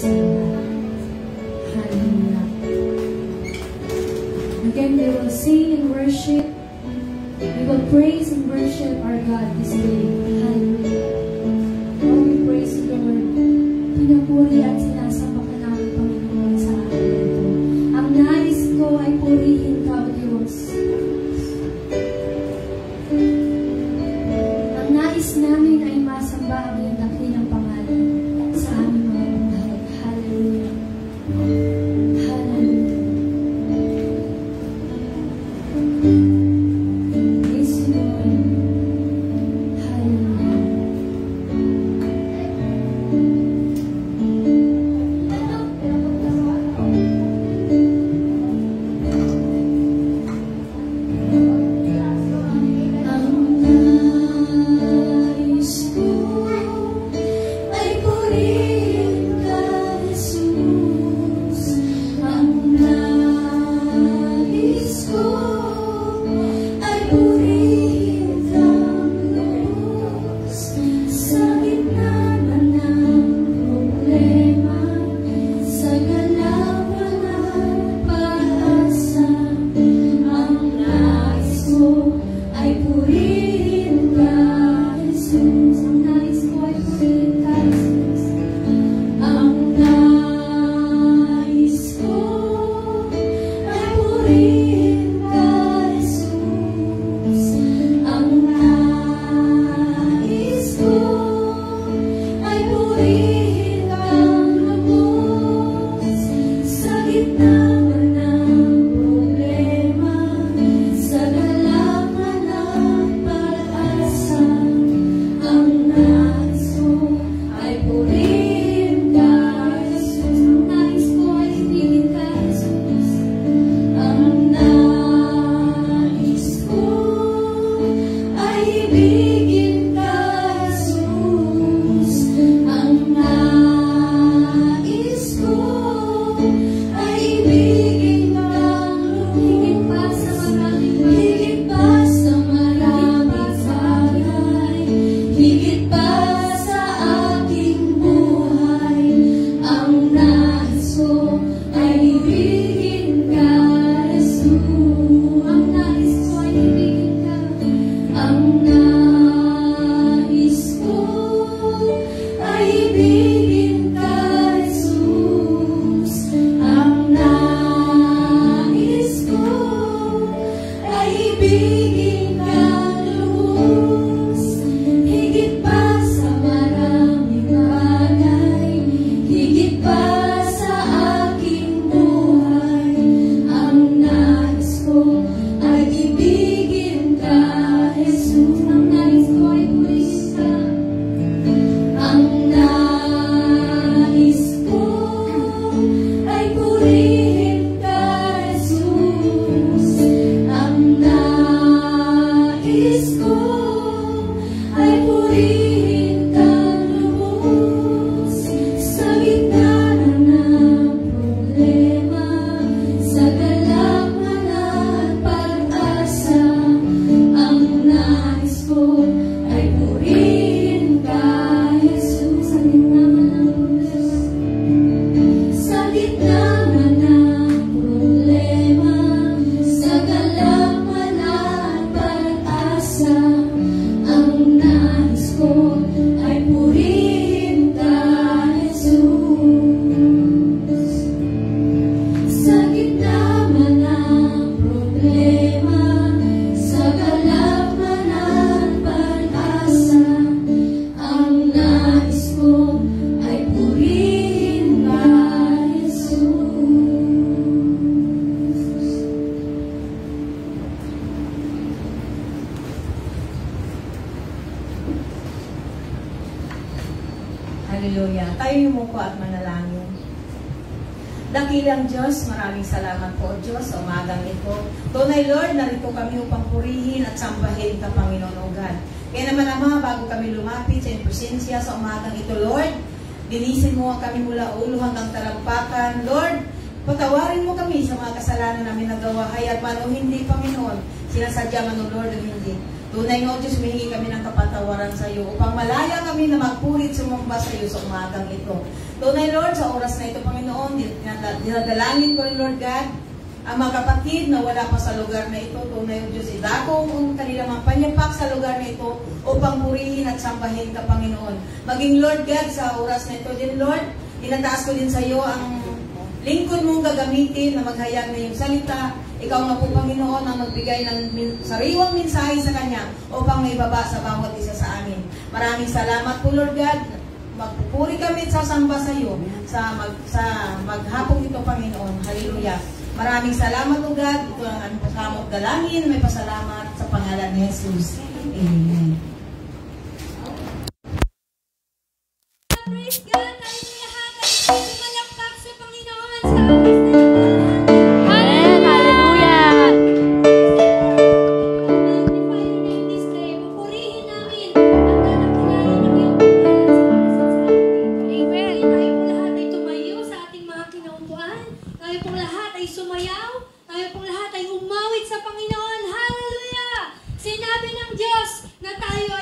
simbahan. Hallelujah. Again, we will sing and worship. We will praise and worship our God this day. Hallelujah. Oh, we praise the Lord. Pinapuri at sinasamba ka namin, Panginoon, sa araw ito. Ang nais ko ay purihin ka, O Diyos. Ang nais namin ay masamba ang iyong dakilang pangalan sa aming mga buhay. Hallelujah. Hallelujah. Praise the Lord. Hallelujah. Hallelujah. Tayo yumuko at manalangin. Dakilang Diyos, maraming salamat po, Diyos, sa umagang ito. Tunay, Lord, narito kami upang purihin at sambahin ka, Panginoon o God. Kaya naman, Ama, bago kami lumapit sa iyong presensya sa umagang ito, Lord, dinisin mo kami mula ulo hanggang talampakan. Lord, patawarin mo kami sa mga kasalanan namin nagawa, hayat man o hindi, Panginoon. Sinasadya man o Lord o hindi. Tunay nga, O Diyos, humihingi kami ng kapatawaran sa iyo upang malaya kami na magpurit sumamba sa iyo sa umagang ito. Tunay, Lord, sa oras na ito, Panginoon, dinadalangin ko, Lord God, ang mga kapatid na wala pa sa lugar na ito. Tunay, O Diyos, idako ang kanilang mga panyapak sa lugar na ito upang purihin at sambahin ka, Panginoon. Maging, Lord God, sa oras na ito din, Lord, inataas ko din sa iyo ang lingkod mong gagamitin na maghayag na yung salita. Ikaw nga po, Panginoon, ang magbigay ng sariwang mensahe sa Kanya upang may baba sa bawat isa sa amin. Maraming salamat po, Lord God. Magpupuri kami at sasamba sa iyo sa maghapong ito, Panginoon. Hallelujah. Maraming salamat, O God. Ito ang aming pasamot dalangin. May pasalamat sa pangalan ni Jesus. Amen. Praise God! Tayo lahat ay sumalakpak sa Panginoon sa oras na ito. Tayo pong lahat ay umawit sa Panginoon. Hallelujah! Sinabi ng Diyos na tayo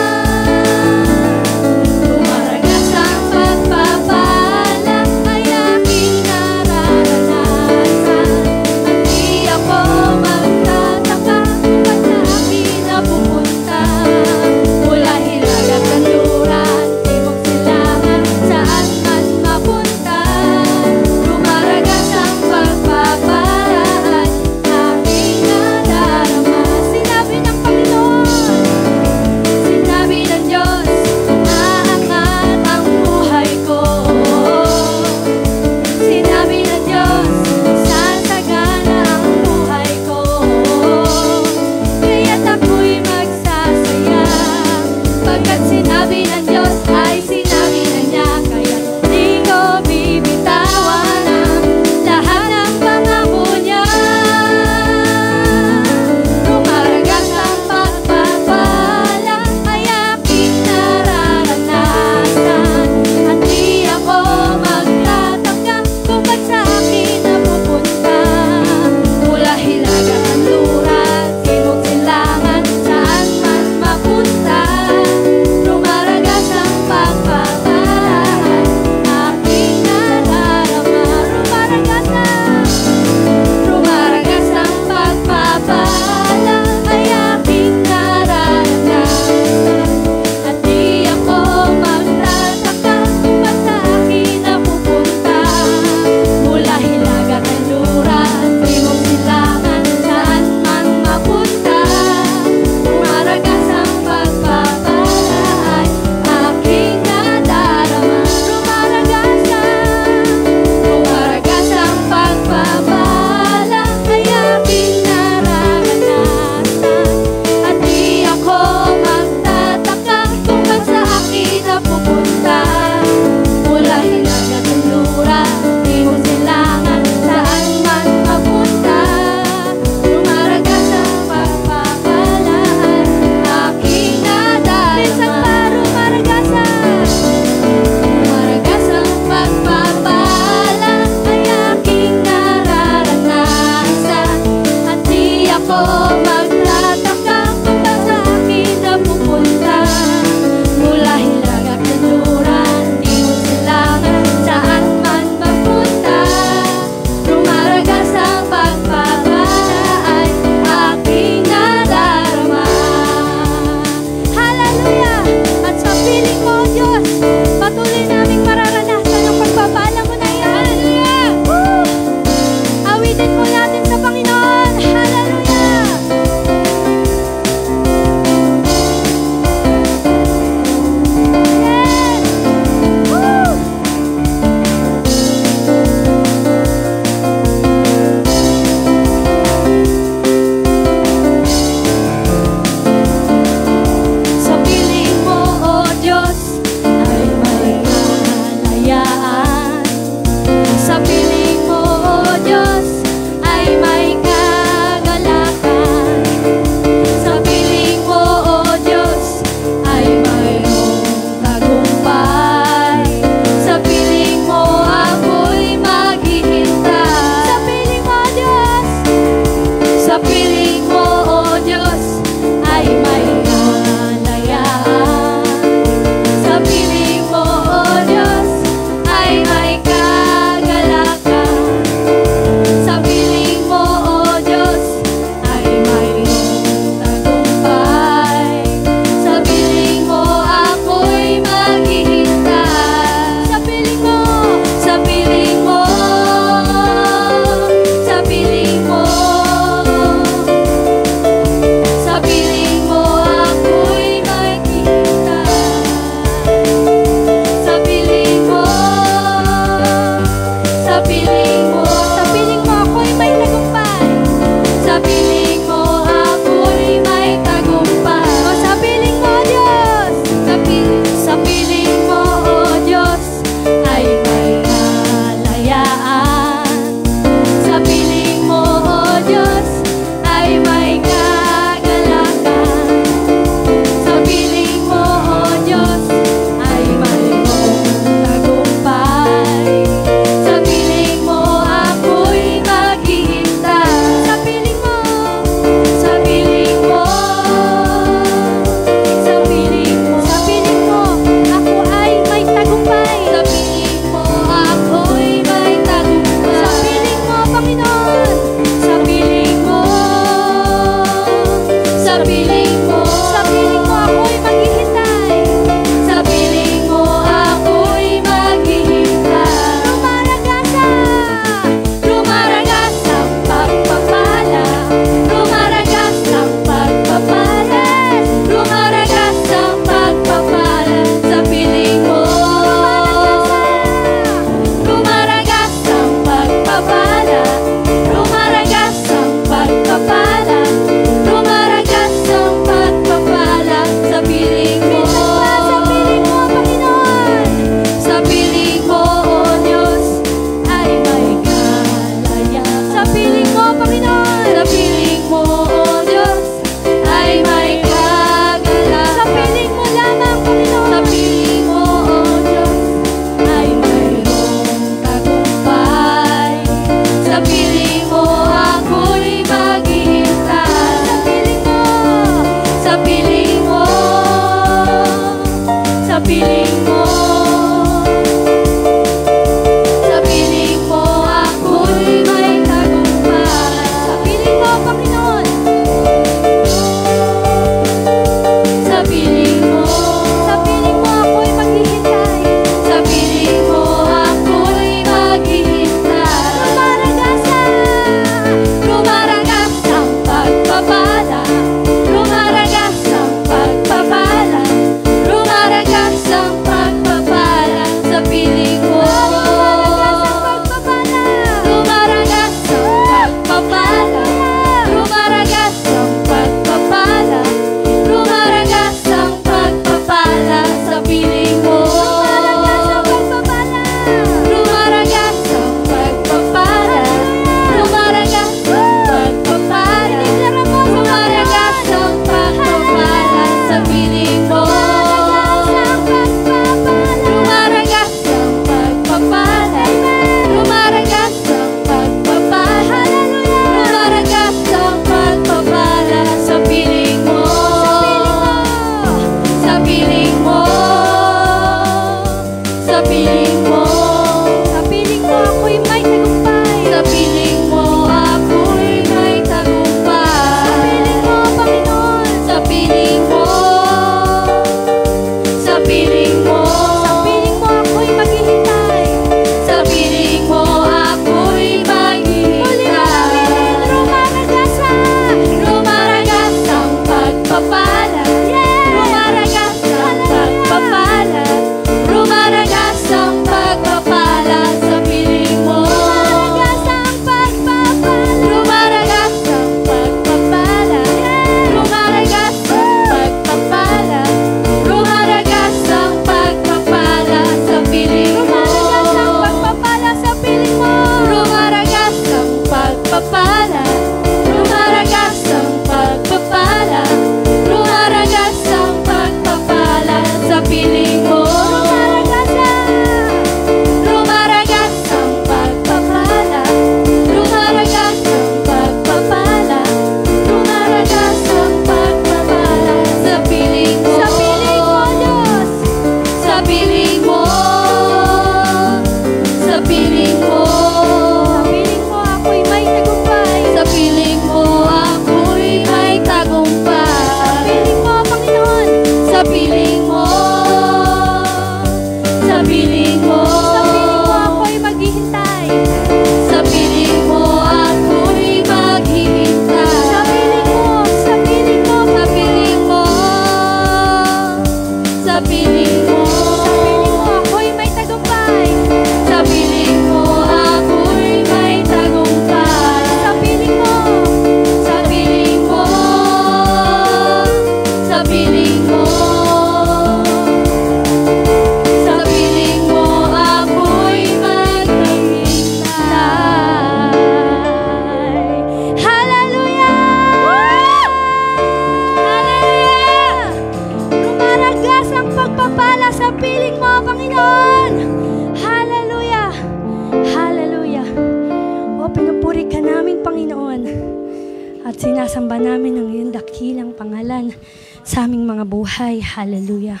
Sinasamba namin ang iyong dakilang pangalan sa aming mga buhay. Hallelujah.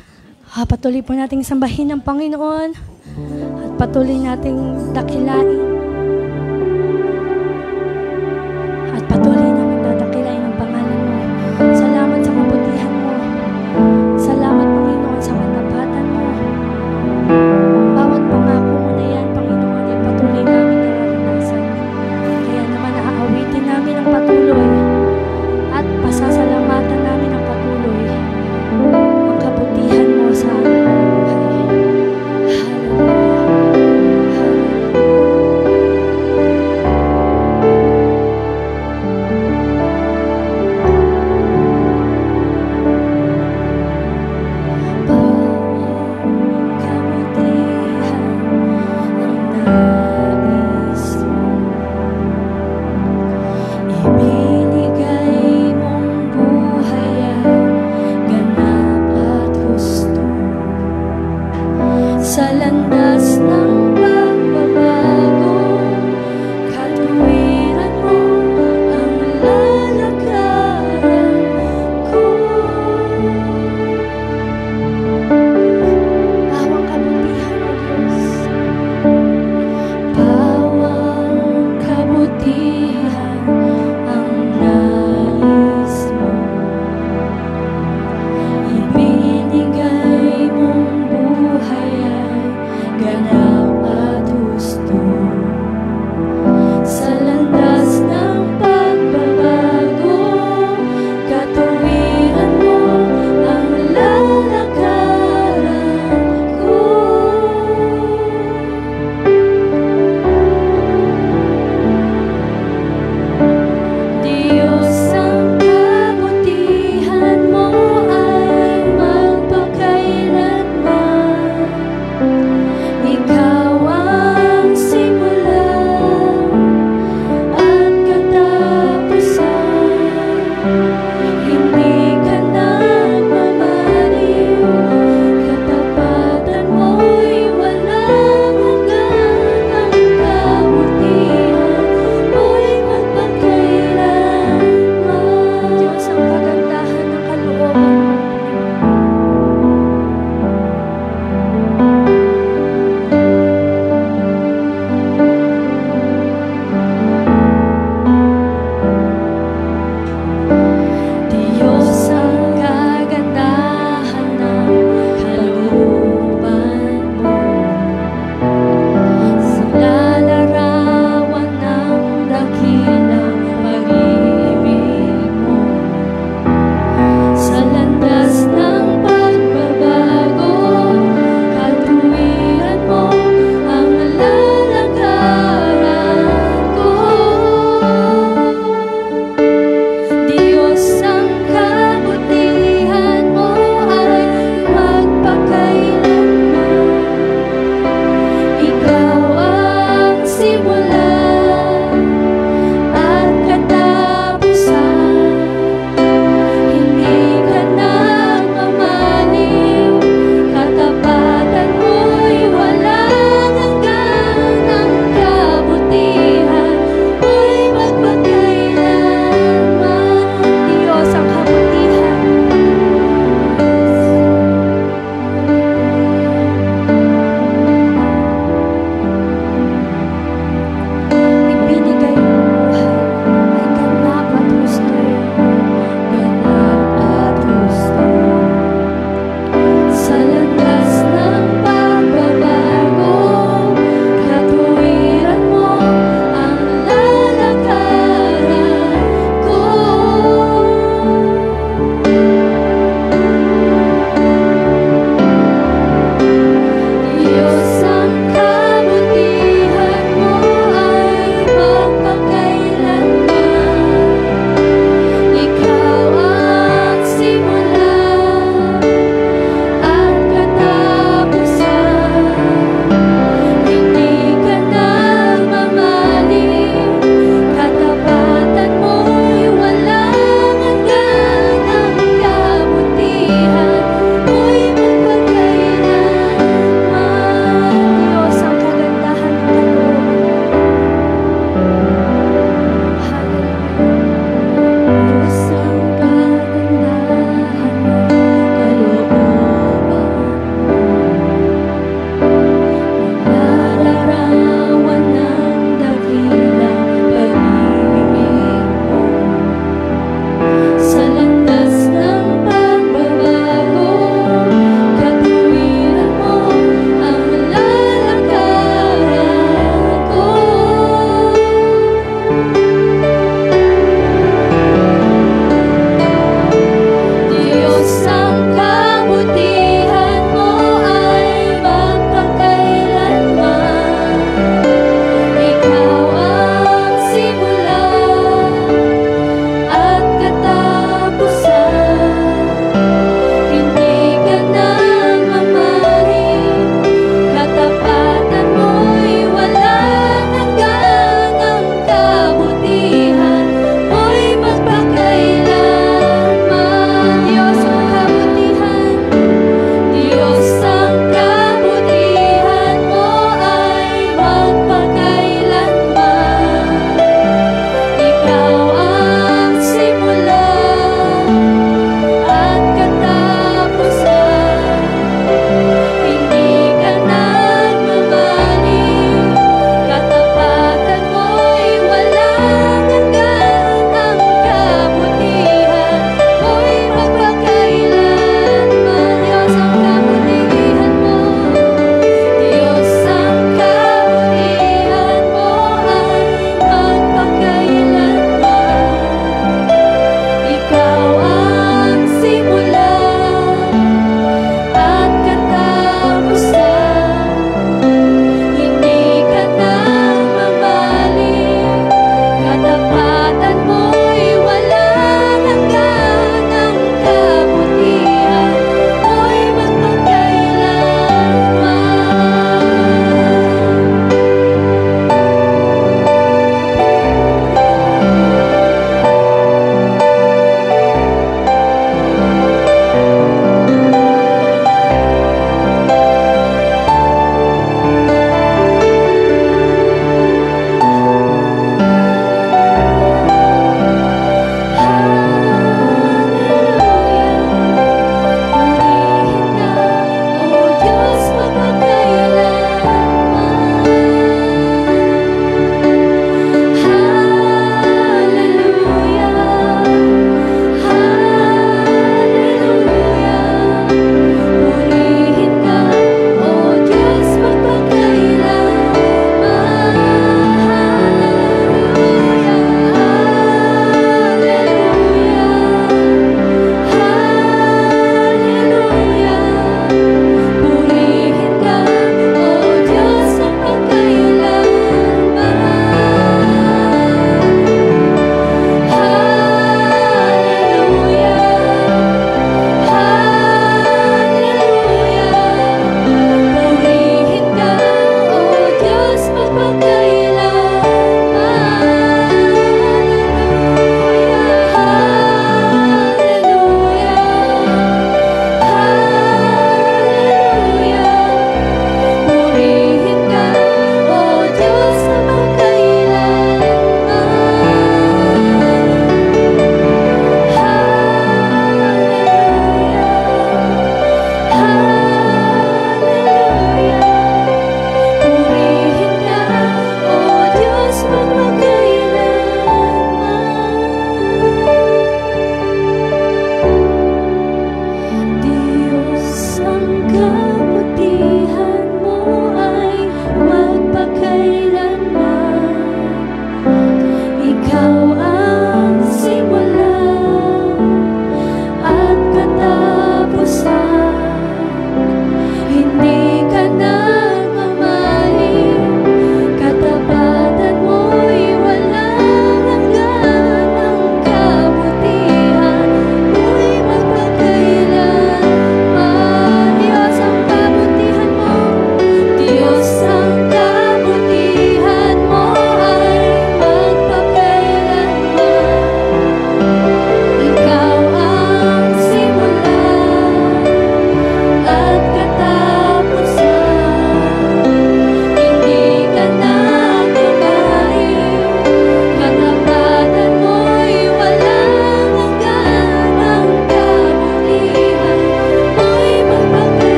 Patuloy po nating sambahin ang Panginoon at patuloy nating dakilain at patuloy namin dadakilain ang pangalan mo. Salamat sa kabutihan mo. Salamat, Panginoon, sa katapatan mo. Bawat pangako mo na yan, Panginoon, ay patuloy namin nararanasan. Kaya naman naaawitin namin ang patuloy at pasasalamatan namin ang patuloy ang kabutihan mo sa aming buhay. Sa landas ng pagbabagong katwiran mo ang lalakaran ko.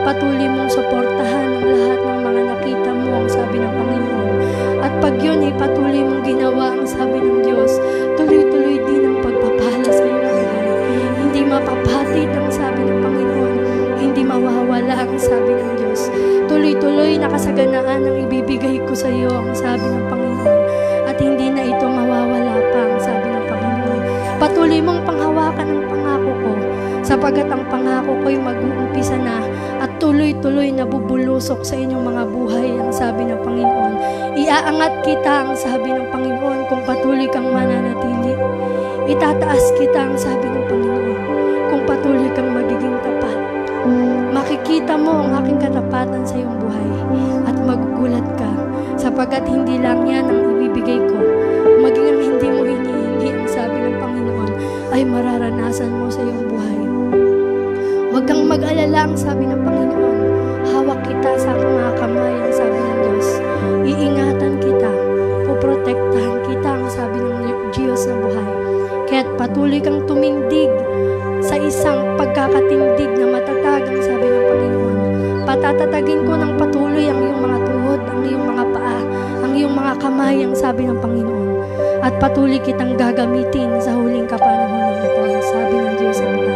patuloy mong suportahan ang lahat ng mga nakita mo, ang sabi ng Panginoon. At pag yun ay patuloy mong ginawa, ang sabi ng Diyos, tuloy-tuloy din ang pagpapala sa iyong buhay. Hindi mapapatid ang sabi ng Panginoon, hindi mawawala ang sabi ng Diyos. Tuloy-tuloy na kasaganaan ang ibibigay ko sa iyo, ang sabi ng Panginoon. At hindi na ito mawawala pa, ang sabi ng Panginoon. Patuloy mong panghawakan ang pangako ko, sapagat ang pangako ko'y mag-uumpisa na at tuloy-tuloy na bubulusok sa inyong mga buhay, ang sabi ng Panginoon. Iaangat kita, ang sabi ng Panginoon, kung patuloy kang mananatili. Itataas kita, ang sabi ng Panginoon, kung patuloy kang magiging tapat. Makikita mo ang aking katapatan sa iyong buhay at magugulat ka, sapagat hindi lang yan ang ibibigay ko, maging ang hindi mo hinihingi, ang sabi ng Panginoon, ay mararanasan mo sa iyong buhay. Huwag kang mag-alala, ang sabi ng Panginoon. Hawak kita sa aking mga kamay, ang sabi ng Diyos. Iingatan kita, puprotektahan kita, ang sabi ng Diyos na buhay. Kaya't patuloy kang tumindig sa isang pagkakatindig na matatag, ang sabi ng Panginoon. Patatatagin ko ng patuloy ang iyong mga tuhod, ang iyong mga paa, ang iyong mga kamay, ang sabi ng Panginoon. At patuloy kitang gagamitin sa huling kapanahonan ito, ang sabi ng Diyos na buhay.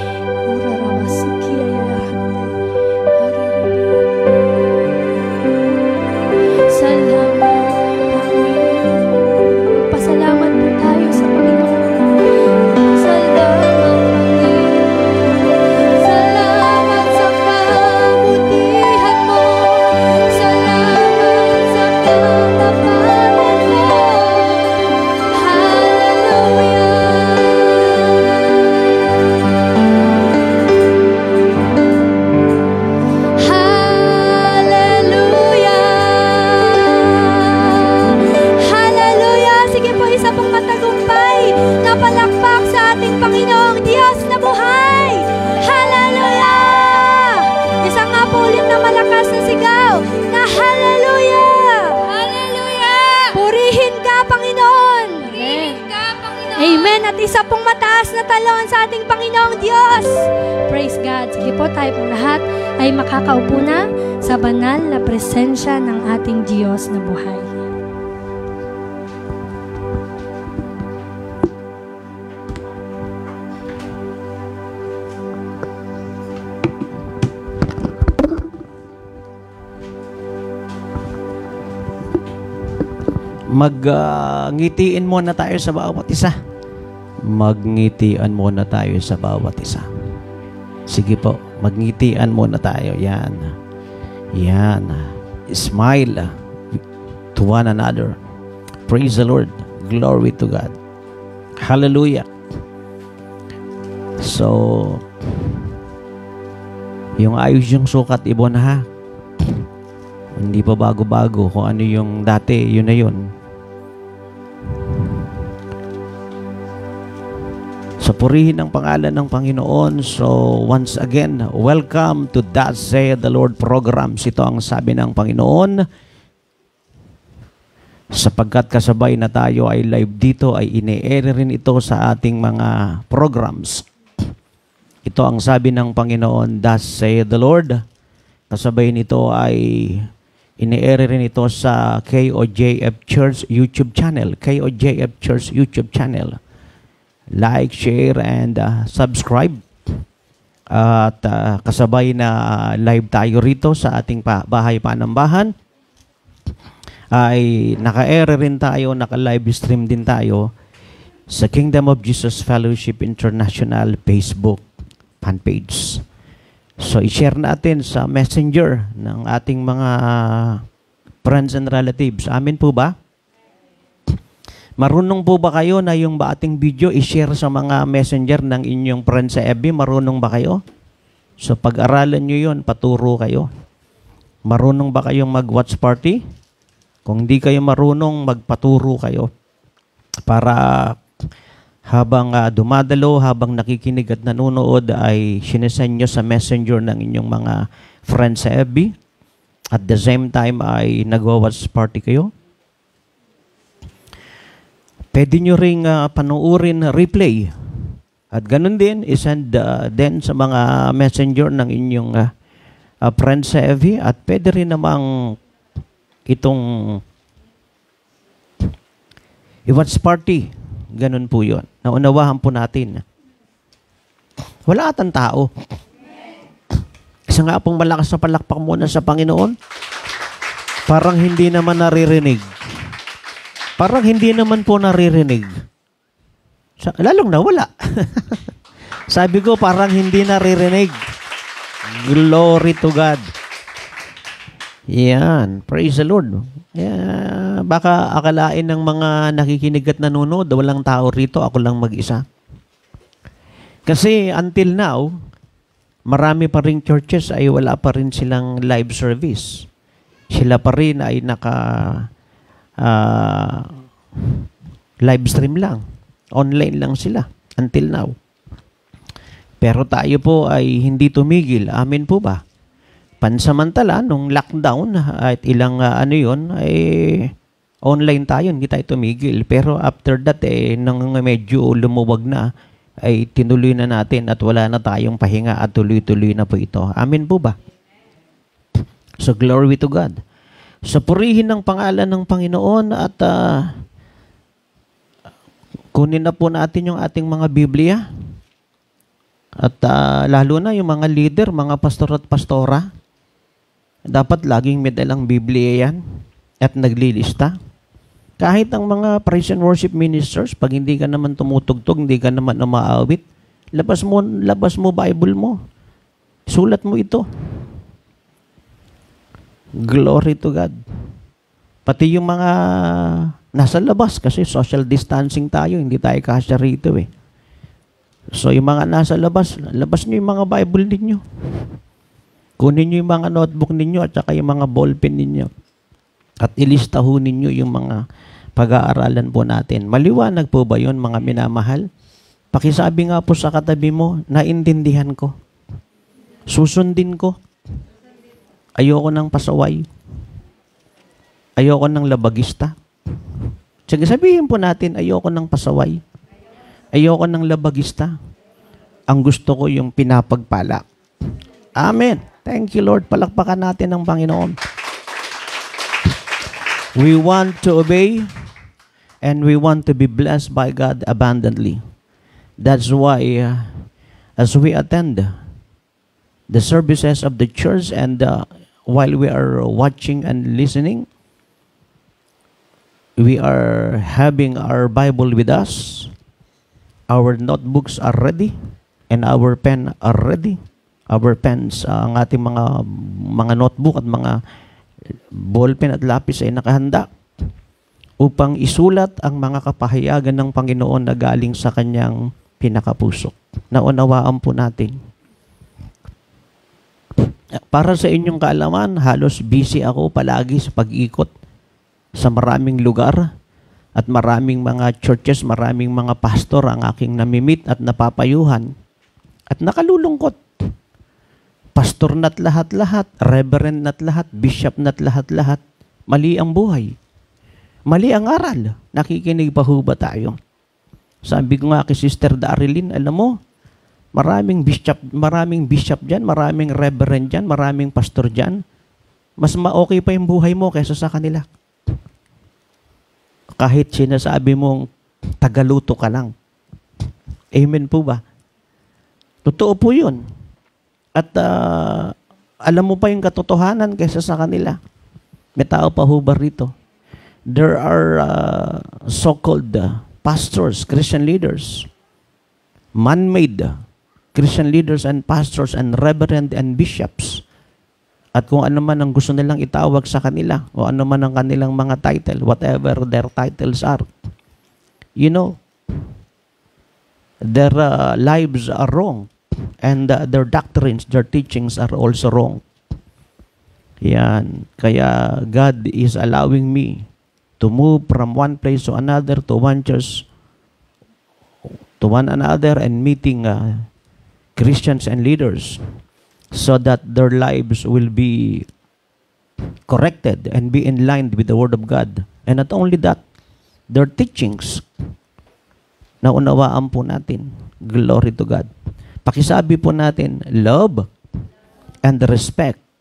Isa pong mataas na talon sa ating Panginoong Diyos. Praise God. Sige po, tayo pong lahat ay makakaupo na sa banal na presensya ng ating Diyos na buhay. Magngitiin muna tayo sa bawat isa. Magngitian muna tayo sa bawat isa. Sige po, magngitian muna tayo. Yan. Yan. Smile to one another. Praise the Lord. Glory to God. Hallelujah. So, yung ayos yung sukat, ibon ha. Hindi pa bago-bago. Kung ano yung dati, yun na yun. So, purihin ang pangalan ng Panginoon. So, once again, welcome to Thus Saith the Lord programs. Ito ang sabi ng Panginoon. Sapagkat kasabay na tayo ay live dito, ay ine-air rin ito sa ating mga programs. Ito ang sabi ng Panginoon, Thus Saith the Lord. Kasabay nito ay ine-air rin ito sa KOJF Church YouTube channel. KOJF Church YouTube channel. Like, share, and subscribe. At kasabay na live tayo rito sa ating bahay panambahan, ay naka-air rin tayo, naka-live stream din tayo sa Kingdom of Jesus Fellowship International Facebook fanpage. So, i-share natin sa messenger ng ating mga friends and relatives. Amin po ba? Marunong po ba kayo na yung ating video i-share sa mga messenger ng inyong friends sa FB? Marunong ba kayo? So, pag-aralan nyo yun, paturo kayo. Marunong ba kayong mag-watch party? Kung hindi kayo marunong, magpaturo kayo. Para habang dumadalo, habang nakikinig at nanonood, ay sinesend nyo sa messenger ng inyong mga friends sa FB. At the same time, ay nag-watch party kayo. Pwede nyo ring panuurin replay. At ganun din, isend din sa mga messenger ng inyong Friends Heavy, at pwede rin namang itong i-watch party. Ganun po yun. Naunawahan po natin. Wala atang tao. Isa nga pong malakas na palakpak muna sa Panginoon. Parang hindi naman naririnig. Parang hindi naman po naririnig. Lalong nawala. Sabi ko, parang hindi naririnig. Glory to God. Yan. Praise the Lord. Baka akalain ng mga nakikinig at nanonood, walang tao rito, ako lang mag-isa. Kasi until now, marami pa rin churches ay wala pa rin silang live service. Sila pa rin ay live stream lang. Online lang sila until now. Pero tayo po ay hindi tumigil. Amen po ba? Pansamantala, nung lockdown at ilang ay online tayo, hindi tayo tumigil. Pero after that, nang medyo lumuwag na, ay tinuloy na natin at wala na tayong pahinga at tuloy-tuloy na po ito. Amen po ba? So glory to God. So purihin ng pangalan ng Panginoon at kunin na po natin yung ating mga Biblia. At lalo na yung mga leader, mga pastor at pastora, dapat laging may dalang Biblia yan at naglilista. Kahit ang mga praise and worship ministers, pag hindi ka naman tumutugtog, hindi ka naman umaawit, labas mo Bible mo. Sulat mo ito. Glory to God. Pati yung mga nasa labas, kasi social distancing tayo, hindi tayo kasya rito eh. So yung mga nasa labas nyo yung mga Bible ninyo. Kunin nyo yung mga notebook ninyo at saka yung mga ballpen ninyo. At ilistaho ninyo yung mga pag-aaralan po natin. Maliwanag po ba yun, mga minamahal? Pakisabi nga po sa katabi mo, naintindihan ko. Susundin ko. Ayoko ng pasaway. Ayoko ng labagista. Sige, sabihin po natin, ayoko ng pasaway. Ayoko ng labagista. Ang gusto ko yung pinapagpala. Amen. Thank you, Lord. Palakpakan natin ang Panginoon. We want to obey and we want to be blessed by God abundantly. That's why as we attend the services of the church and while we are watching and listening, we are having our Bible with us. Our notebooks are ready and our pen are ready. Our pens, ang ating mga notebook at mga ballpen at lapis ay nakahanda upang isulat ang mga kapahayagan ng Panginoon na galing sa kanyang pinakapuso. Naunawaan po natin. Para sa inyong kaalaman, halos busy ako palagi sa pag-ikot sa maraming lugar. At maraming mga churches, maraming mga pastor ang aking namimit at napapayuhan. At nakalulungkot. Pastor na't lahat-lahat, reverend na't lahat, bishop na't lahat-lahat. Mali ang buhay. Mali ang aral. Nakikinig pa ho ba tayo? Sabi ko nga kay Sister Darilyn, alam mo, maraming bishop dyan, maraming reverend dyan, maraming pastor dyan. Mas ma-okay pa yung buhay mo kaysa sa kanila. Kahit sinasabi mong tagaluto ka lang. Amen po ba? Totoo po yun. At alam mo pa yung katotohanan kaysa sa kanila. May tao pa ho ba rito? There are so-called pastors, Christian leaders, man-made Christian leaders and pastors and reverend and bishops. At kung ano man ang gusto nilang itawag sa kanila, o ano man ang kanilang mga title, whatever their titles are, you know, their lives are wrong. And their doctrines, their teachings are also wrong. Yan. Kaya God is allowing me to move from one place to another, to one church, to one another, and meeting Christians and leaders, so that their lives will be corrected and be in line with the Word of God. And not only that, their teachings, naunawaan po natin. Glory to God. Pakisabi po natin, love and respect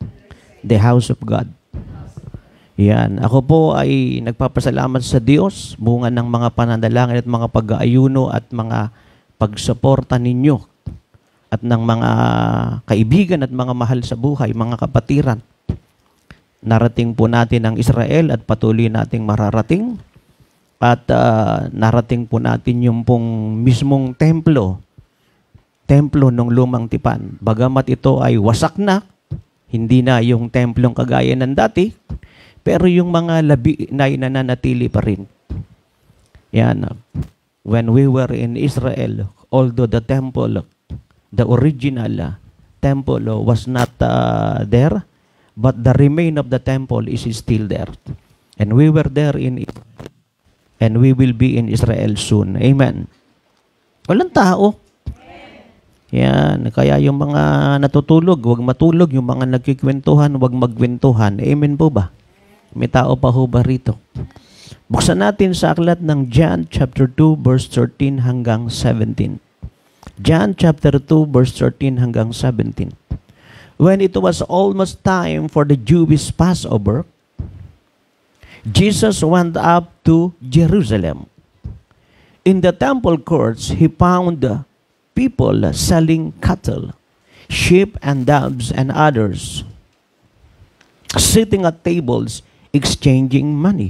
The house of God. Yan. Ako po ay nagpapasalamat sa Diyos, bunga ng mga pananalangin at mga pag-aayuno at mga pagsuporta ninyo at ng mga kaibigan at mga mahal sa buhay, mga kapatiran. Narating po natin ang Israel at patuloy nating mararating. At narating po natin yung pong mismong templo ng lumang tipan. Bagamat ito ay wasak na, hindi na yung templong kagaya ng dati, pero yung mga labi na nananatili pa rin. Yan. When we were in Israel, although the temple, the original temple was not there, but the remain of the temple is still there. And we were there and we will be in Israel soon. Amen. Walang tao. Yan. Kaya yung mga natutulog, huwag matulog. Yung mga nagkikwentuhan, huwag magkwentuhan. Amen po ba? May tao pa ho ba rito? Buksan natin sa aklat ng John chapter 2 verse 13 hanggang 17. John chapter 2 verse 13 hanggang 17. When it was almost time for the Jewish Passover, Jesus went up to Jerusalem. In the temple courts, he found people selling cattle, sheep and doves and others, sitting at tables exchanging money.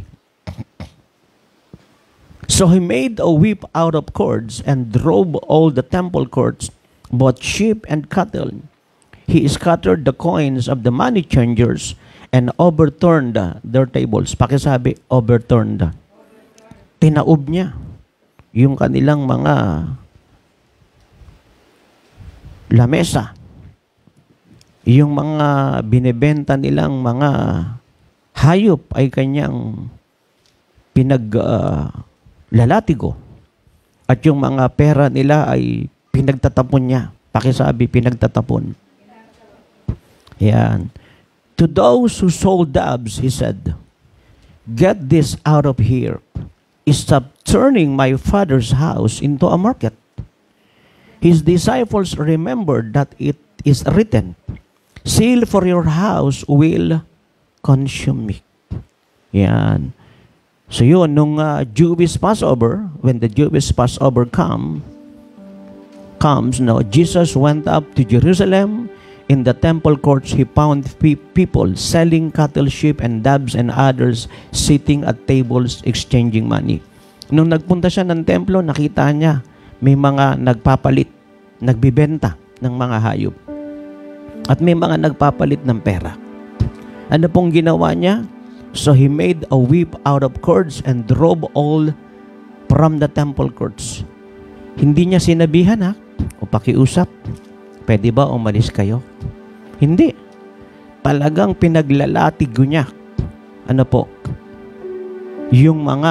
So he made a whip out of cords and drove all the temple courts, both sheep and cattle. He scattered the coins of the money changers and overturned their tables. Pakisabi, overturned. Tinaob niya yung kanilang mga lamesa. Yung mga binebenta nilang mga hayop ay kanyang pinaglalatigo. At yung mga pera nila ay pinagtatapon niya. Pakisabi, pinagtatapon. Yan. To those who sold doves, he said, "Get this out of here. Stop turning my father's house into a market." His disciples remembered that it is written, "Zeal for your house will consume me." Yan. So yun, nung Jewish Passover, when the Jewish Passover comes, Jesus went up to Jerusalem. In the temple courts, he found people selling cattle, sheep, and doves, and others sitting at tables exchanging money. Nung nagpunta siya ng templo, nakita niya may mga nagpapalit, nagbibenta ng mga hayop. At may mga nagpapalit ng pera. Ano pong ginawa niya? So he made a whip out of cords and drove all from the temple courts. Hindi niya sinabihan o pakiusap, pwede ba umalis kayo? Hindi. Talagang pinaglalatigo niya. Ano po? Yung mga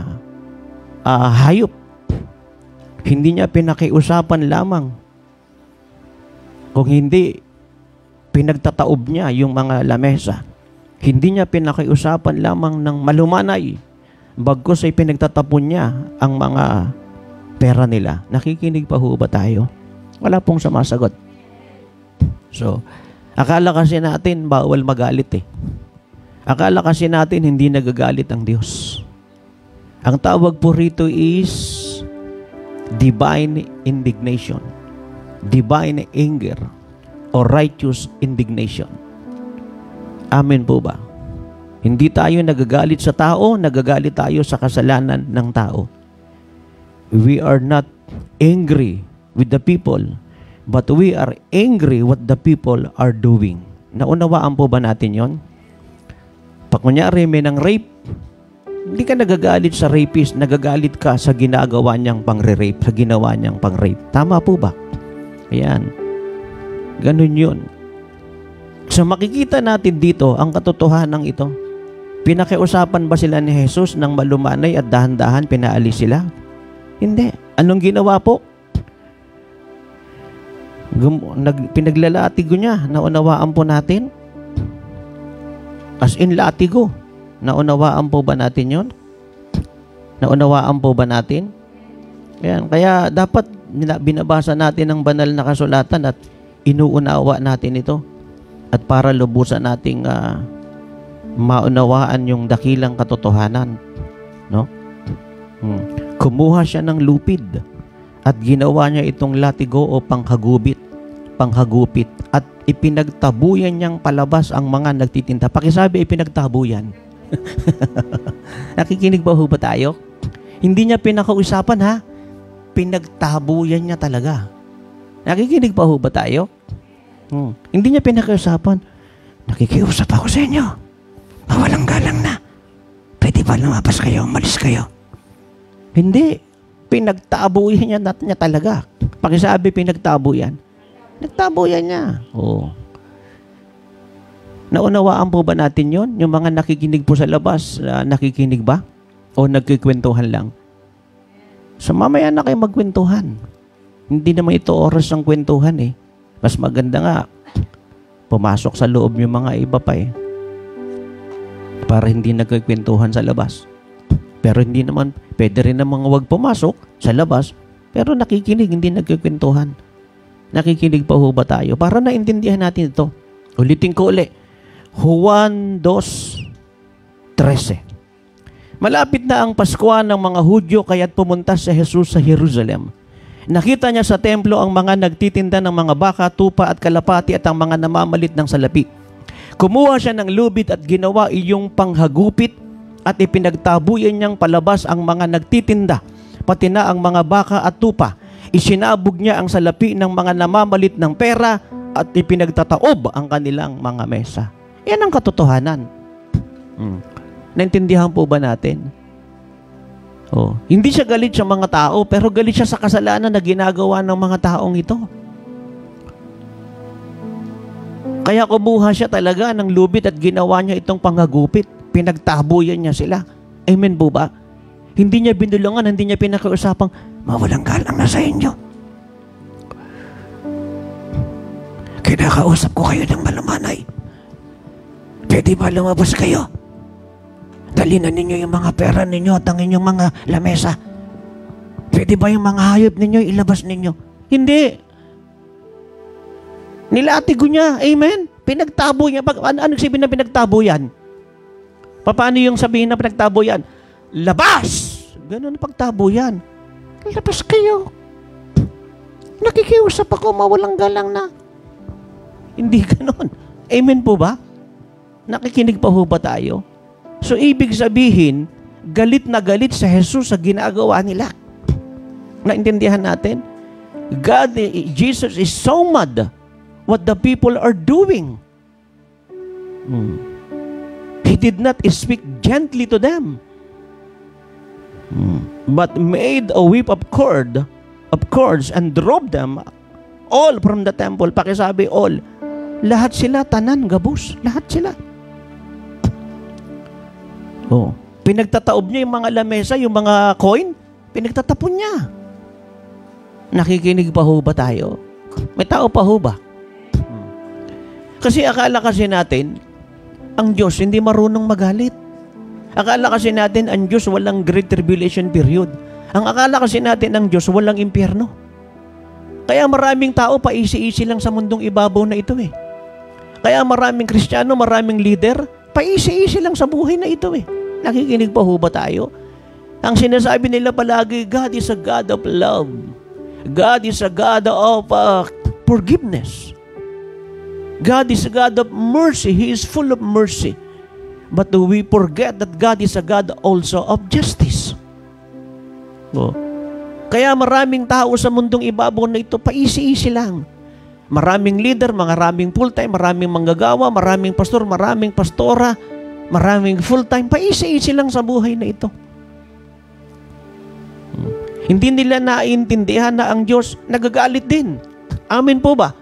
hayop. Hindi niya pinakiusapan lamang. Kung hindi, pinagtataob niya yung mga lamesa. Hindi niya pinakiusapan lamang ng malumanay. Bagkus ay pinagtatapon niya ang mga pera nila. Nakikinig pa ho ba tayo? Wala pong sumasagot. So, akala kasi natin bawal magalit Akala kasi natin hindi nagagalit ang Diyos. Ang tawag po rito is divine indignation, divine anger, or righteous indignation. Amen po ba? Hindi tayo nagagalit sa tao, nagagalit tayo sa kasalanan ng tao. We are not angry with the people, but we are angry what the people are doing. Naunawaan po ba natin yon? Pag kunyari may ng rape, hindi ka nagagalit sa rapist, nagagalit ka sa ginagawa niyang pang-rape, sa ginawa niyang pang-rape. Tama po ba? Ayan. Ganun yun. So makikita natin dito ang katotohanan ito. Pinakiusapan ba sila ni Jesus ng malumanay at dahan-dahan pinaalis sila? Hindi. Anong ginawa po? Pinaglalatigo niya. Naunawaan po natin? As in latigo. Naunawaan po ba natin yon? Naunawaan po ba natin? Ayan. Kaya dapat binabasa natin ang banal na kasulatan at inuunawa natin ito. At para lubusan nating maunawaan yung dakilang katotohanan, no? Kumuha siya ng lupid at ginawa niya itong latigo o panghagupit at ipinagtabuyan niyang palabas ang mga nagtitinda. Pakisabi, ipinagtabuyan. Nakikinig ba ho ba tayo? Hindi niya pinakausapan, ha? Pinagtabuyan niya talaga. Nakikinig pa ho ba tayo? Hindi niya pinakausapan. Nakikiusap ako sa inyo. Mawalang galang na. Pwede ba lumabas kayo? Umalis kayo? Hindi. Pinagtabuyan niya talaga. Pakisabi, pinagtabuyan. Nagtabuyan niya. Oo. Naunawaan po ba natin yon? Yung mga nakikinig po sa labas, nakikinig ba? O nagkikwentuhan lang? So mamaya na kayo magkwentuhan. Hindi naman ito oras ng kwentuhan eh. Mas maganda nga, pumasok sa loob yung mga iba pa eh. Para hindi nagkikwentuhan sa labas. Pero hindi naman, pwede rin namang huwag pumasok sa labas, pero nakikinig, hindi nagkikwentuhan. Nakikinig pa ho ba tayo? Para naintindihan natin ito. Ulitin ko ulit. Juan 2:13. Malapit na ang Pasko ng mga Hudyo kaya't pumunta si Jesus sa Jerusalem. Nakita niya sa templo ang mga nagtitinda ng mga baka, tupa at kalapati at ang mga namamalit ng salapi. Kumuha siya ng lubid at ginawa iyong panghagupit at ipinagtabuyan niyang palabas ang mga nagtitinda, pati na ang mga baka at tupa. Isinabog niya ang salapi ng mga namamalit ng pera at ipinagtataob ang kanilang mga mesa. Yan ang katotohanan. Naintindihan po ba natin? Hindi siya galit sa mga tao, pero galit siya sa kasalanan na ginagawa ng mga taong ito. Kaya kumuha siya talaga ng lubid at ginawa niya itong panghagupit. Pinagtabuyan niya sila. Amen po ba? Hindi niya binulungan, hindi niya pinakausapang, mawalang galang na sa inyo. Kinakausap ko kayo ng malumanay. Pwede ba lumabas kayo? Dali na ninyo yung mga pera ninyo at ang inyong mga lamesa. Pwede ba yung mga hayop ninyo ilabas ninyo? Hindi. Nilatigo niya. Amen? Pinagtabo niya. Ano sabihin na pinagtabo yan? Paano yung sabihin na pinagtabo yan? Labas! Ganun ang pagtabo yan. Labas kayo. Nakikiusap ako, mawalang galang na. Hindi ganun. Amen po ba? Nakikinig pa ho ba tayo? So, ibig sabihin, galit na galit sa Jesus sa ginagawa nila. Naintindihan natin? Jesus is so mad what the people are doing. He did not speak gently to them, but made a whip of cords and drove them all from the temple. Pakisabi, all. Lahat sila, tanan, gabus. Lahat sila. Pinagtataob niya yung mga lamesa, yung mga coin, pinagtatapon niya. Nakikinig pa ho ba tayo? May tao pa ho ba? Kasi akala kasi natin, ang Diyos hindi marunong magalit. Akala kasi natin, ang Diyos walang Great Tribulation period. Ang akala kasi natin, ang Diyos walang impyerno. Kaya maraming tao paisi-isi lang sa mundong ibabaw na ito eh. Kaya maraming Kristiyano, maraming leader, paisi-isi lang sa buhay na ito eh. Nakikinig pa ho ba tayo? Ang sinasabi nila palagi, God is a God of love. God is a God of forgiveness. God is a God of mercy. He is full of mercy. But we forget that God is a God also of justice. Kaya maraming tao sa mundong ibabaw na ito, paisi-isi lang. Maraming leader, maraming full-time, maraming manggagawa, maraming pastor, maraming pastora, maraming full-time, paisi-isi lang sa buhay na ito. Hindi nila naiintindihan na ang Diyos nagagalit din. Amen po ba?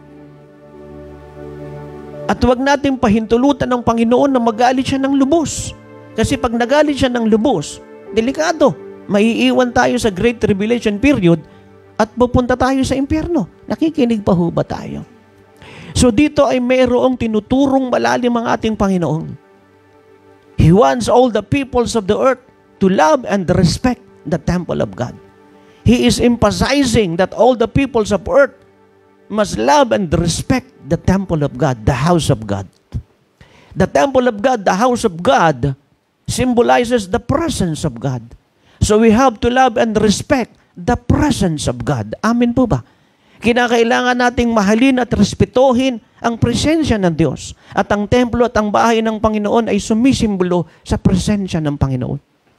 At huwag natin pahintulutan ng Panginoon na magalit siya ng lubos. Kasi pag nagalit siya ng lubos, delikado. Maiiwan tayo sa Great Tribulation period at pupunta tayo sa impyerno. Nakikinig pa ho ba tayo? So dito ay mayroong tinuturong malalim ang ating Panginoon. He wants all the peoples of the earth to love and respect the temple of God. He is emphasizing that all the peoples of earth must love and respect the temple of God, the house of God. The temple of God, the house of God, symbolizes the presence of God. So we have to love and respect the presence of God. Amen po ba? Kinakailangan nating mahalin at respetuhin ang presensya ng Diyos. At ang templo at ang bahay ng Panginoon ay sumisimbolo sa presensya ng Panginoon.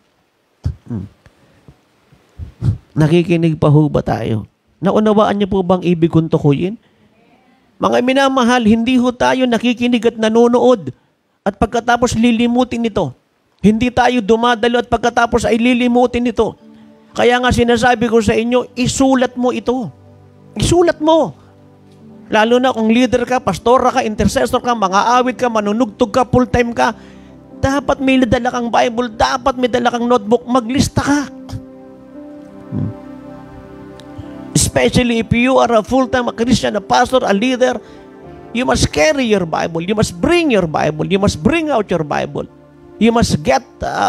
Nakikinig pa ho ba tayo? Naunawaan niyo po bang ibig kong tukuyin? Mga minamahal, hindi ho tayo nakikinig at nanonood at pagkatapos lilimutin ito. Hindi tayo dumadalo at pagkatapos ay lilimutin ito. Kaya nga sinasabi ko sa inyo, isulat mo ito. Isulat mo. Lalo na kung leader ka, pastora ka, intercessor ka, mga awit ka, manunugtog ka, full-time ka, dapat may dala kang Bible, dapat may dala kang notebook, maglista ka. Especially if you are a full-time Christian, a pastor, a leader, you must carry your Bible. You must bring your Bible. You must bring out your Bible. You must get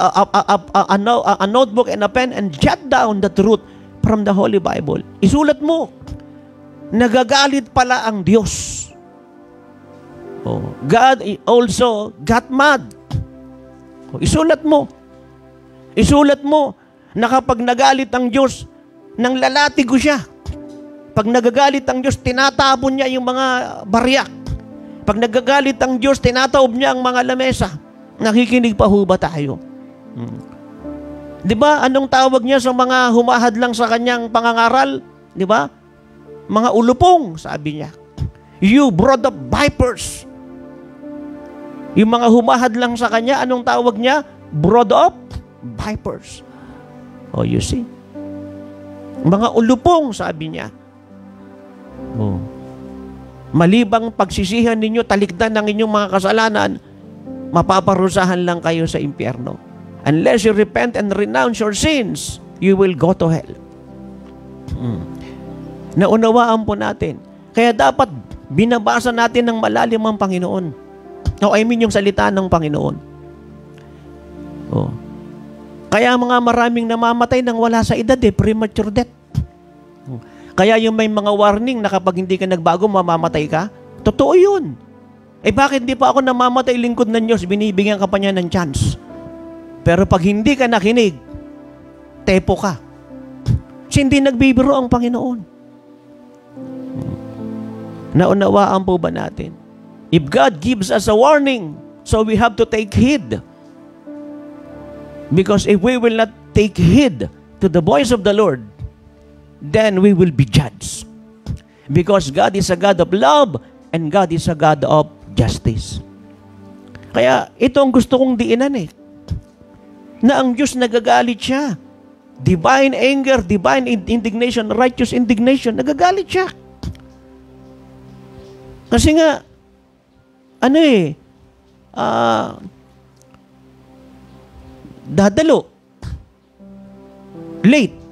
a notebook and a pen and jot down the truth from the Holy Bible. Isulat mo. Nagagalit pala ang Diyos. God also got mad. Isulat mo. Isulat mo na kapag nagalit ang Diyos, nang lalatigo siya. Pag nagagalit ang Diyos, tinatapon niya yung mga baryak. Pag nagagalit ang Diyos, tinataob niya ang mga lamesa. Nakikinig pa ho ba tayo? Di ba? Anong tawag niya sa mga humahad lang sa kanyang pangangaral? Di ba? Mga ulupong, sabi niya. You brought up vipers. Yung mga humahad lang sa kanya, anong tawag niya? Brought up vipers. Oh, you see? Mga ulupong, sabi niya. Oh. Malibang pagsisihan ninyo, talikdan ng inyong mga kasalanan, mapaparusahan lang kayo sa impyerno. Unless you repent and renounce your sins, you will go to hell. Naunawaan po natin. Kaya dapat binabasa natin ng malalim ang Panginoon. Yung salita ng Panginoon. Oh. Kaya mga maraming namamatay nang wala sa edad, premature death. Kaya yung may mga warning na kapag hindi ka nagbago, mamamatay ka. Totoo yun. Bakit hindi pa ako namamatay lingkod ng Diyos? Binibigyan ka pa niya ng chance. Pero pag hindi ka nakinig, tepo ka. Kasi hindi nagbibiro ang Panginoon. Naunawaan po ba natin? If God gives us a warning, so we have to take heed. Because if we will not take heed to the voice of the Lord, then we will be judged. Because God is a God of love and God is a God of justice. Kaya ito ang gusto kong diinan na ang Diyos nagagalit siya. Divine anger, divine indignation, righteous indignation, nagagalit siya. Kasi nga, dadalo. Late.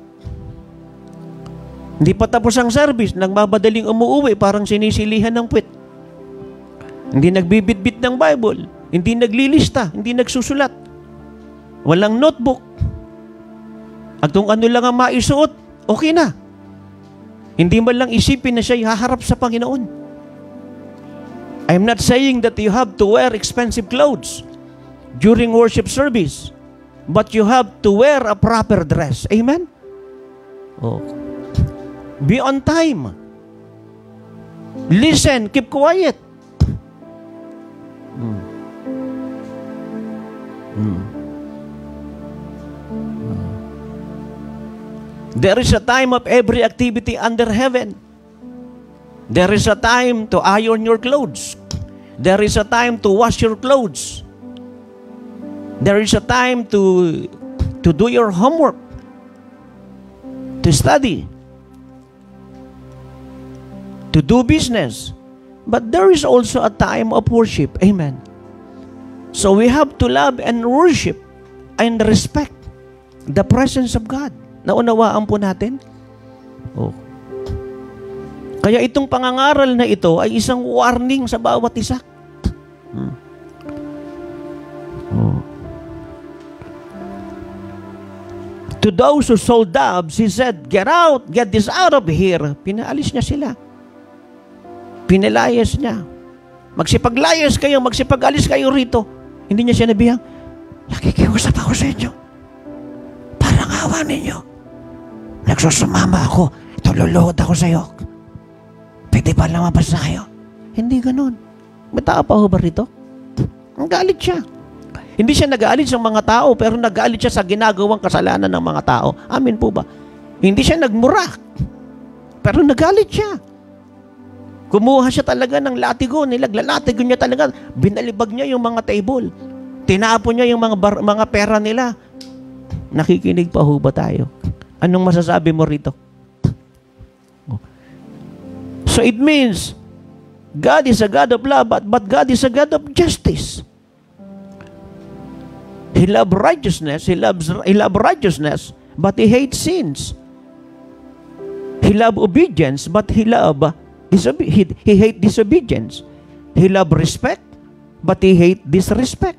Hindi pa tapos ang service, nagbabadaling umuuwi, parang sinisilihan ng puwet. Hindi nagbibitbit ng Bible, hindi naglilista, hindi nagsusulat. Walang notebook. At kung ano lang ang maisuot, okay na. Hindi man lang isipin na siya haharap sa Panginoon. I'm not saying that you have to wear expensive clothes during worship service, but you have to wear a proper dress. Amen? Oh. Be on time. Listen, keep quiet. There is a time of every activity under heaven. There is a time to iron your clothes. There is a time to wash your clothes. There is a time to do your homework, to study, to do business. But there is also a time of worship. Amen. So we have to love and worship and respect the presence of God. Naunawaan po natin? Oh. Kaya itong pangangaral na ito ay isang warning sa bawat isa. Oh. To those who sold doves, he said, "Get out, get this out of here." Pinaalis niya sila. Pinilayas niya. Magsipaglayas kayo, magsipag-alis kayo rito. Hindi niya sinabihang, nakikiusap ako sa inyo. Parang awa ninyo. Nagsusumama ako. Tululuhod ako sa iyo. Pwede ba lumabas na kayo? Hindi ganun. May tao pa ho ba rito? Ang galit siya. Hindi siya nag-aalit sa mga tao, pero nag-aalit siya sa ginagawang kasalanan ng mga tao. Amin po ba? Hindi siya nagmura, pero nag-aalit siya. Kumuha siya talaga ng latigo, nilaglalatigo niya talaga, binalibag niya yung mga table. Tinapon niya yung mga pera nila. Nakikinig pa ho ba tayo? Anong masasabi mo rito? So it means, God is a God of love, but God is a God of justice. He loves righteousness, He loves righteousness, but He hates sins. He loves obedience, but He hates disobedience. He loves respect, but He hates disrespect.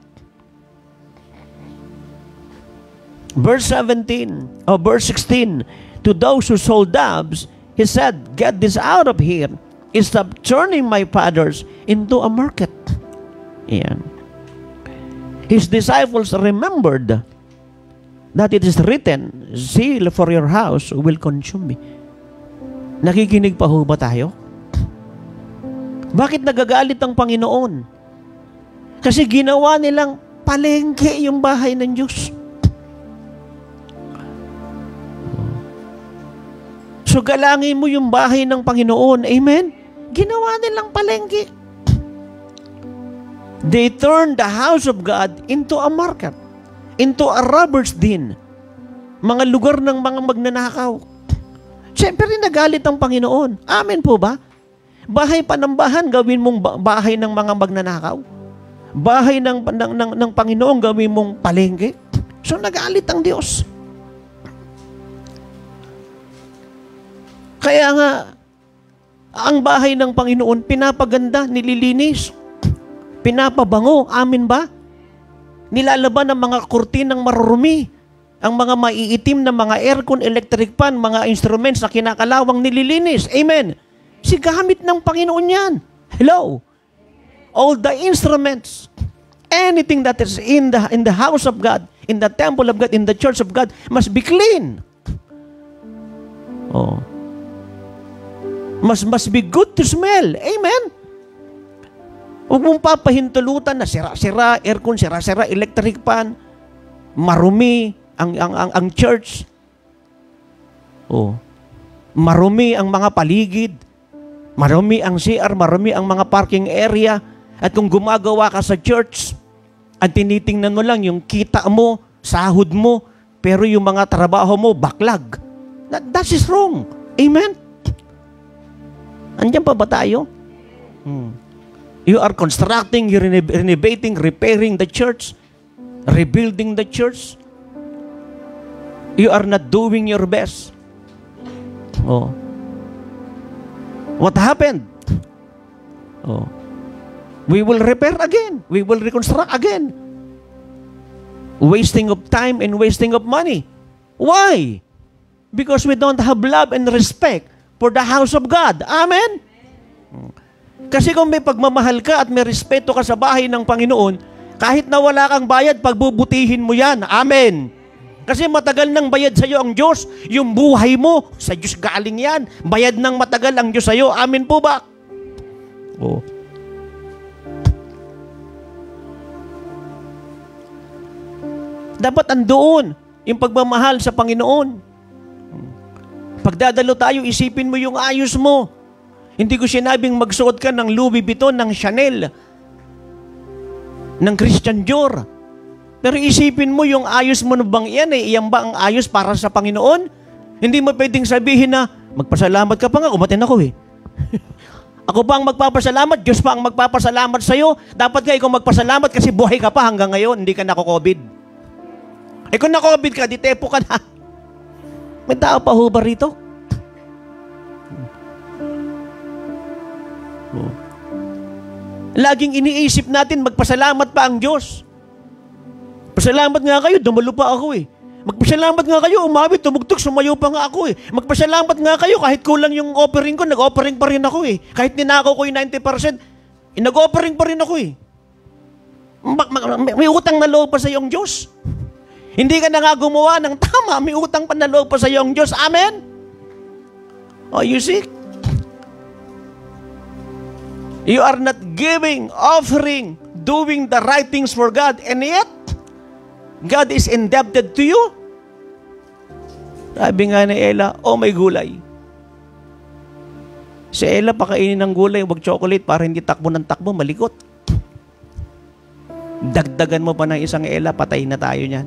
Verse 16, to those who sold doves, He said, get this out of here. Stop turning my fathers into a market. Ayan. His disciples remembered that it is written, zeal for your house will consume me. Nakikinig pa ho ba tayo? Bakit nagagalit ang Panginoon? Kasi ginawa nilang palengke yung bahay ng Diyos. So galangin mo yung bahay ng Panginoon. Amen? Ginawa nilang palengke. They turned the house of God into a market, into a robber's den, mga lugar ng mga magnanakaw. Siyempre, nagalit ang Panginoon. Amen po ba? Bahay panambahan, gawin mong bahay ng mga magnanakaw. Bahay ng Panginoon, gawin mong palengke. So, nagalit ang Diyos. Kaya nga, ang bahay ng Panginoon, pinapaganda, nililinis. Pinapabango, amin ba? Nilalaban ang mga kurtinang marurumi, ang mga maiitim na mga aircon, electric fan, mga instruments na kinakalawang nililinis. Amen. Si gamit ng Panginoon yan. Hello. All the instruments, anything that is in the house of God, in the temple of God, in the church of God, must be clean. Oh. Must be good to smell. Amen. Huwag mong papahintulutan na sira-sira aircon, sira-sira electric fan, marumi ang church. Oh. Marumi ang mga paligid, marumi ang CR, marumi ang mga parking area. At kung gumagawa ka sa church, at tinitingnan mo lang yung kita mo, sahod mo, pero yung mga trabaho mo, backlog. That is wrong. Amen? Andiyan pa ba tayo? You are constructing, you're renovating, repairing the church, rebuilding the church. You are not doing your best. Oh. What happened? Oh. We will repair again. We will reconstruct again. Wasting of time and wasting of money. Why? Because we don't have love and respect for the house of God. Amen? Kasi kung may pagmamahal ka at may respeto ka sa bahay ng Panginoon, kahit na wala kang bayad, pagbubutihin mo yan. Amen. Kasi matagal nang bayad sa iyo ang Diyos. Yung buhay mo, sa Diyos galing yan. Bayad nang matagal ang Diyos sa iyo. Amen po ba? Oh. Dapat andoon yung pagmamahal sa Panginoon. Pagdadalo tayo, isipin mo yung ayos mo. Hindi ko sinabing magsuot ka ng Louis Vuitton, ng Chanel, ng Christian Dior. Pero isipin mo yung ayos mo na bang yan, iyan ba ang ayos para sa Panginoon? Hindi mo pwedeng sabihin na, magpasalamat ka pa nga, umatin ako eh. Ako pa ang magpapasalamat, Diyos pa ang magpapasalamat sa'yo. Dapat nga ikaw magpasalamat kasi buhay ka pa hanggang ngayon, hindi ka nako-COVID. Eh kung na-COVID ka, di tepo ka na. May tao pa ho ba rito? Laging iniisip natin, magpasalamat pa ang Diyos. Pasalamat nga kayo, dumalo pa ako eh. Magpasalamat nga kayo, umawit, tumugtog, sumayo pa nga ako eh. Magpasalamat nga kayo, kahit kulang yung offering ko, nag-offering pa rin ako eh. Kahit ninakaw ko yung 90%, nag-offering pa rin ako eh. May utang na loob pa sa iyong Diyos. Hindi ka na nga gumawa ng tama, may utang pa na loob pa sa iyong Diyos. Amen? Oh, you see? You are not giving, offering, doing the right things for God, and yet, God is indebted to you. Sabi nga ni Ella, oh may gulay. Si Ella, pakainin ng gulay, wag chocolate para hindi takbo ng takbo, malikot. Dagdagan mo pa ng isang Ella, patay na tayo niyan.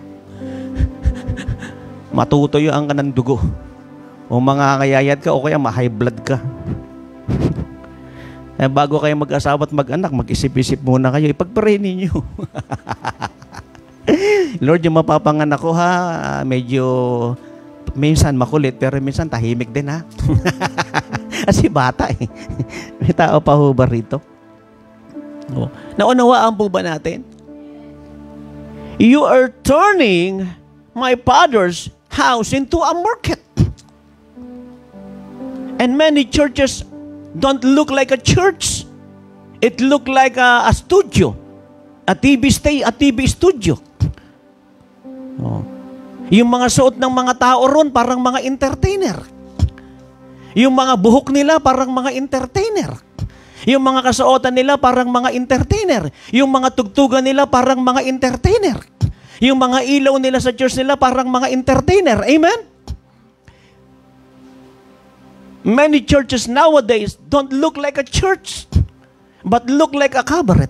Matutuyuan ka ng dugo. O mga kayayat ka, o kaya ma-high blood ka. Bago kayo mag-asawa at mag-anak, mag-isip-isip muna kayo, ipagpray ninyo. Lord, yung mapapanganak ko ha, medyo minsan makulit, pero minsan tahimik din ha. Kasi bata eh. May tao pa ho ba rito? Oh. Naunawaan po ba natin? You are turning my Father's house into a market. And many churches don't look like a church. It look like a studio. A TV studio. Oh. Yung mga suot ng mga tao ron parang mga entertainer. Yung mga buhok nila parang mga entertainer. Yung mga kasuotan nila parang mga entertainer. Yung mga tugtugan nila parang mga entertainer. Yung mga ilaw nila sa church nila parang mga entertainer. Amen? Many churches nowadays don't look like a church, but look like a cabaret.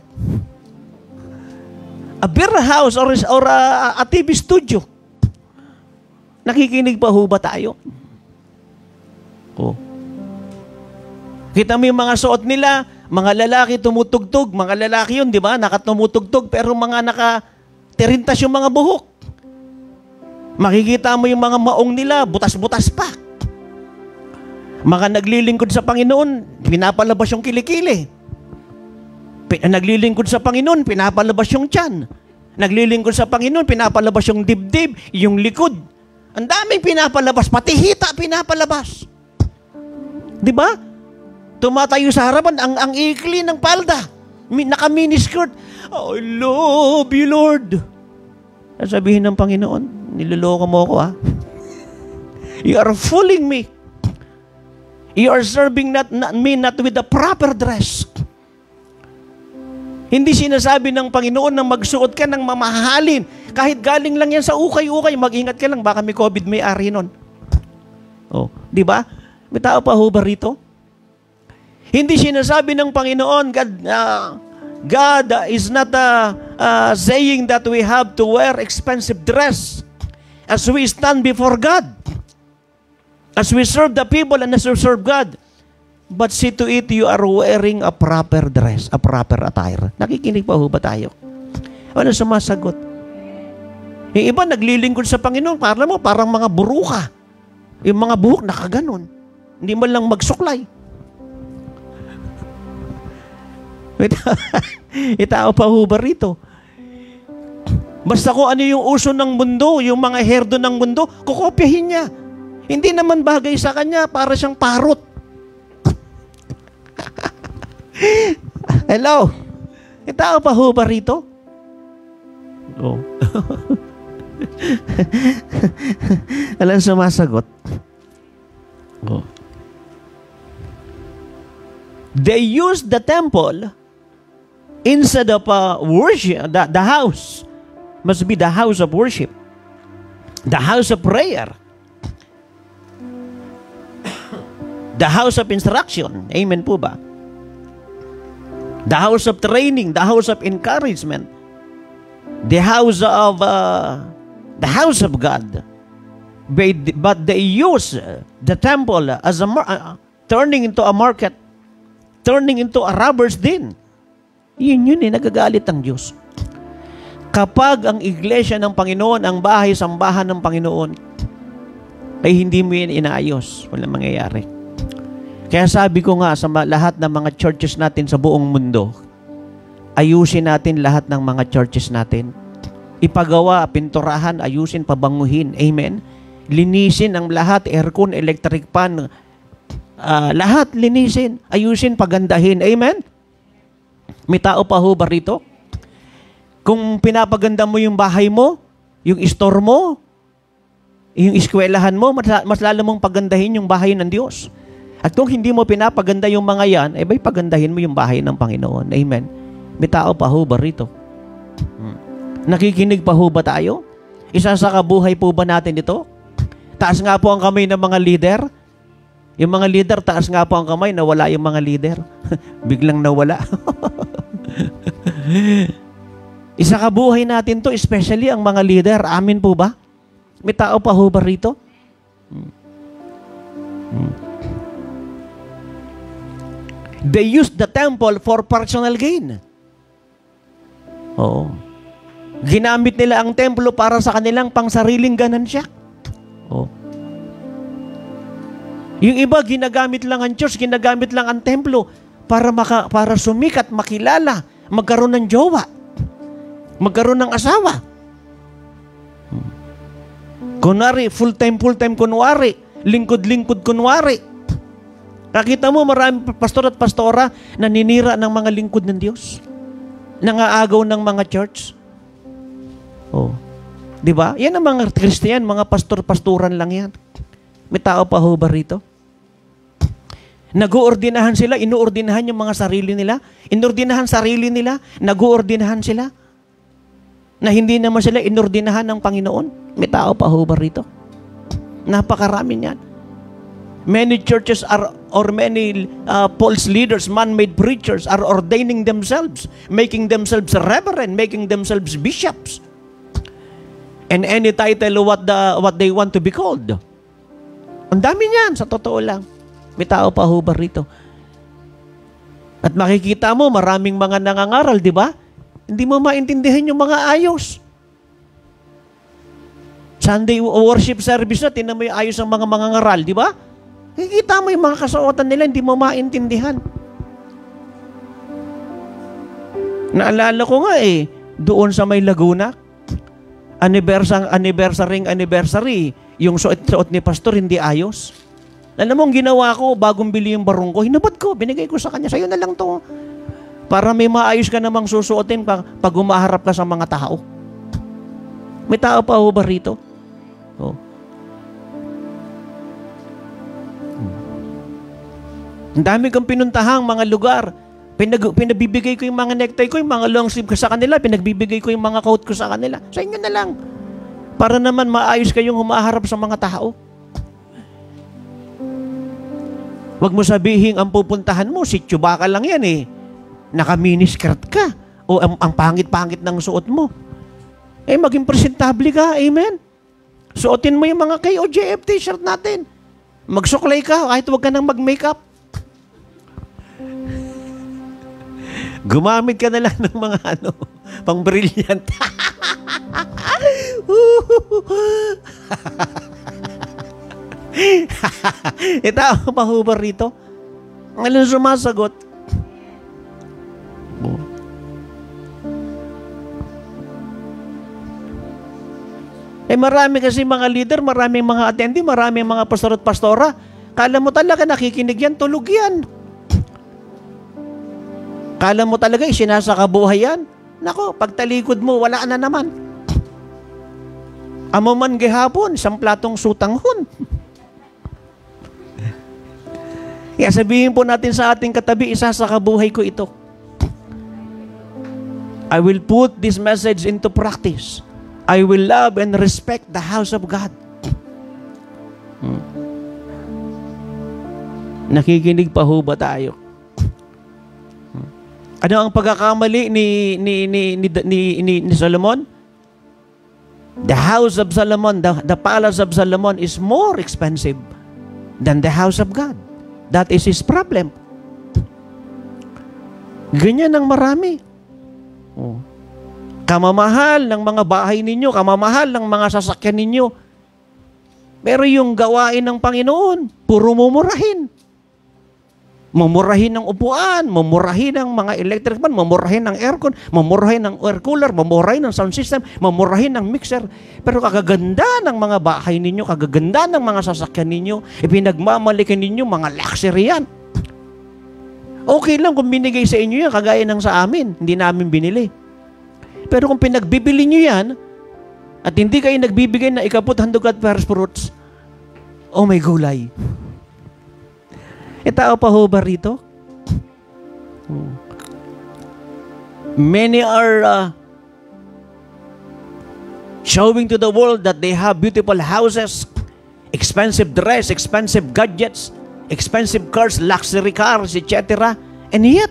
A beer house or a TV studio. Nakikinig pa ho ba tayo? Oh. Kita mo yung mga suot nila, mga lalaki tumutugtog, mga lalaki yun, di ba? Nakatumutugtog, pero mga nakatirintas yung mga buhok. Makikita mo yung mga maong nila, butas-butas pa. Mga naglilingkod sa Panginoon, pinapalabas yung kilikili. Naglilingkod sa Panginoon, pinapalabas yung tiyan. Naglilingkod sa Panginoon, pinapalabas yung dibdib, yung likod. Ang daming pinapalabas, pati hita pinapalabas. Di ba? Tumatayo sa harapan, ang ikli ng palda. Naka-miniskirt. I love you, Lord. Sabihin ng Panginoon, niloloko mo ako, ha? You are fooling me. You are serving me not with the proper dress. Hindi sinasabi ng Panginoon na magsuot ka ng mamahalin. Kahit galing lang yan sa ukay-ukay, mag-ingat ka lang, baka may COVID may-ari nun. Oh, di ba? May tao pa ho ba rito? Hindi sinasabi ng Panginoon, God is not saying that we have to wear expensive dress as we stand before God. As we serve the people and as we serve God. But see to it, you are wearing a proper dress, a proper attire. Nakikinig pa ho ba tayo? Ano sumasagot? Yung iba naglilingkod sa Panginoon, parang mga buruka. Yung mga buhok nakaganon. Hindi man lang magsuklay. Itao pa ho ba rito? Basta kung ano yung uso ng mundo, yung mga herdo ng mundo, kukopyahin niya. Hindi naman bagay sa kanya, para siyang parot. Hello? Itao pa ho ba rito? Oh. Alam sumasagot? Oh. They used the temple instead of worship. The house must be the house of worship. The house of prayer. The house of instruction. Amen po ba? The house of training. The house of encouragement. The house of God. But they use the temple as turning into a market. Turning into a robbers din. Yun nagagalit ang Diyos. Kapag ang iglesia ng Panginoon, ang bahay-sambahan ng Panginoon, ay hindi mo yun inaayos, walang mangyayari. Kaya sabi ko nga sa lahat ng mga churches natin sa buong mundo, ayusin natin lahat ng mga churches natin. ipagawa, pinturahan, ayusin, pabanguhin. Amen? Linisin ang lahat, aircon, electric fan, lahat linisin, ayusin, pagandahin. Amen? May tao pa ho ba rito? Kung pinapaganda mo yung bahay mo, yung store mo, yung eskwelahan mo, mas lalo mong pagandahin yung bahay ng Diyos. At kung hindi mo pinapaganda yung mga yan, eh ba'y pagandahin mo yung bahay ng Panginoon. Amen? May tao pa ho ba rito? Nakikinig pa ho ba tayo? Isa sa kabuhay po ba natin ito? Taas nga po ang kamay ng mga leader. Yung mga leader, taas nga po ang kamay, nawala yung mga leader. Biglang nawala. Isa kabuhay natin to, especially ang mga leader. Amin po ba? May tao pa ho ba rito? They used the temple for personal gain. Oo. Ginamit nila ang templo para sa kanilang pangsariling ganansya. Oo. Yung iba, ginagamit lang ang church, ginagamit lang ang templo para sumikat, makilala, magkaroon ng jowa, magkaroon ng asawa. Kunwari, full-time, kunwari, lingkod-lingkod, kunwari. Nakita mo marami pastor at pastora na ninira ng mga lingkod ng Diyos. Nangaagaw ng mga church. Oh. Di ba? Yan ang mga Christian, mga pastor-pastoran lang yan. May tao pa ho ba rito? Nag-uordinahan sila, inuordinahan yung mga sarili nila. Inordinahan sarili nila, nag-uordinahan sila. Na hindi naman sila inordinahan ng Panginoon. May tao pa ho ba rito? Napakarami niyan. Many churches or many false leaders, man-made preachers are ordaining themselves, making themselves reverend, making themselves bishops. And any title what they want to be called. Ang dami niyan, sa totoo lang. May tao pa ho ba rito? At makikita mo, maraming mga nangangaral, di ba? Hindi mo maintindihan yung mga ayos. Sunday worship service na, tinan mo yung ayos ng mga mangangaral, di ba? Kikita mo yung mga kasuotan nila, hindi mo maintindihan. Naalala ko nga doon sa may Laguna, anniversary, yung suot ni pastor hindi ayos. Alam mo, ang ginawa ko, bagong bili yung barong ko, hinabad ko, binigay ko sa kanya, sa'yo na lang to. Para may maayos ka namang susuotin pag umaharap ka sa mga tao. May tao pa ho ba rito? Oh. Ang dami kong pinuntahang mga lugar. Pinabibigay ko yung mga necktie ko, yung mga long sleeve ko sa kanila, pinagbibigay ko yung mga coat ko sa kanila. Sa inyo na lang. Para naman maayos kayong humaharap sa mga tao. Huwag mo sabihin ang pupuntahan mo, si Chewbacca lang yan Naka-miniskirt ka. O ang pangit-pangit ng suot mo. Maging presentable ka. Amen? Suotin mo yung mga KOJF t-shirt natin. Magsuklay ka kahit huwag ka nang mag-makeup. Gumamit ka na lang ng mga pang-brilliant. Ito, mahubar rito. Ngayon sumasagot. Marami kasi mga leader, maraming mga attendee, maraming mga pastor at pastora. Kala mo talaga nakikinig yan, tulog yan. Kala mo talaga isinasakabuhay yan. Nako, pagtalikod mo, wala na naman. Amo man gihapon, isang platong sutanghon. Kaya sabihin po natin sa ating katabi, isasakabuhay ko ito. I will put this message into practice. I will love and respect the house of God. Nakikinig pa ho ba tayo? Ano ang pagkakamali ni Solomon? The house of Solomon, the palace of Solomon is more expensive than the house of God. That is his problem. Ganyan ang marami. Kamamahal ng mga bahay ninyo, kamamahal ng mga sasakyan ninyo. Pero yung gawain ng Panginoon, puro mumurahin. Mamurahin ng upuan, mamurahin ng mga electric fan, mamurahin ng aircon, mamurahin ng air cooler, mamurahin ng sound system, mamurahin ng mixer. Pero kagaganda ng mga bahay ninyo, kagaganda ng mga sasakyan ninyo, ipinagmamalikan ninyo mga luxury yan. Okay lang kung binigay sa inyo yan, kagaya ng sa amin, hindi namin binili. Pero kung pinagbibili nyo yan, at hindi kayo nagbibigay na ikaput, handog at first fruits, oh may gulay. Tao pa ho ba rito? Many are showing to the world that they have beautiful houses, expensive dress, expensive gadgets, expensive cars, luxury cars, etc. And yet,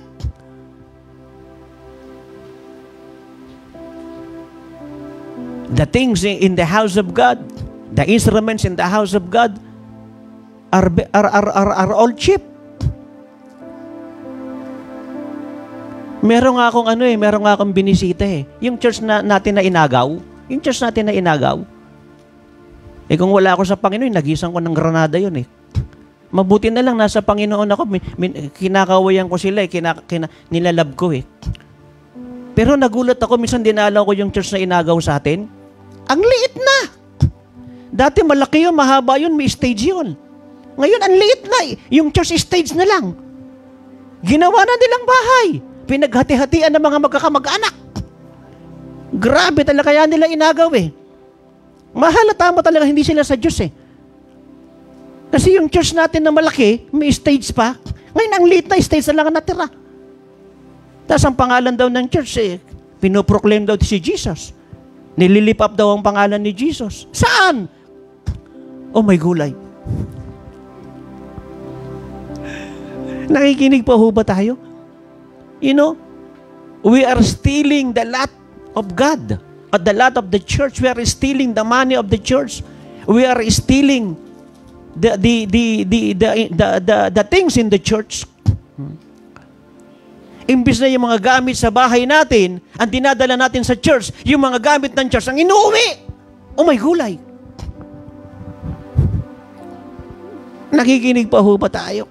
the things in the house of God, the instruments in the house of God, are all cheap. Meron nga akong binisita eh. Yung church natin na inagaw. Yung church natin na inagaw. Eh kung wala ako sa Panginoon, nagisang ko ng Granada yun eh. Mabuti na lang nasa Panginoon ako. Kinakawayan ko sila eh. Nilalab ko eh. Pero nagulat ako, minsan dinalaw ko yung church na inagaw sa atin. Ang liit na! Dati malaki yun, mahaba yun, may stage yun. Ngayon, ang liit na. Yung church stage na lang. Ginawa na nilang bahay. Pinaghati-hatian ng mga magkakamag-anak. Grabe talaga kaya nila inagaw eh. Mahalata mo talaga hindi sila sa Diyos eh. Kasi yung church natin na malaki, may stage pa. Ngayon, ang liit na stage na lang ang natira. Tapos ang pangalan daw ng church eh, pinoproclaim daw si Jesus. Nililip up daw ang pangalan ni Jesus. Saan? Oh, may gulay. Nakikinig pa ho ba tayo? You know, we are stealing the lot of God. At the lot of the church, we are stealing the money of the church. We are stealing the things in the church. Imbis na yung mga gamit sa bahay natin, ang dinadala natin sa church, yung mga gamit ng church, ang inuuwi. Oh, may gulay. Nakikinig pa ho ba tayo?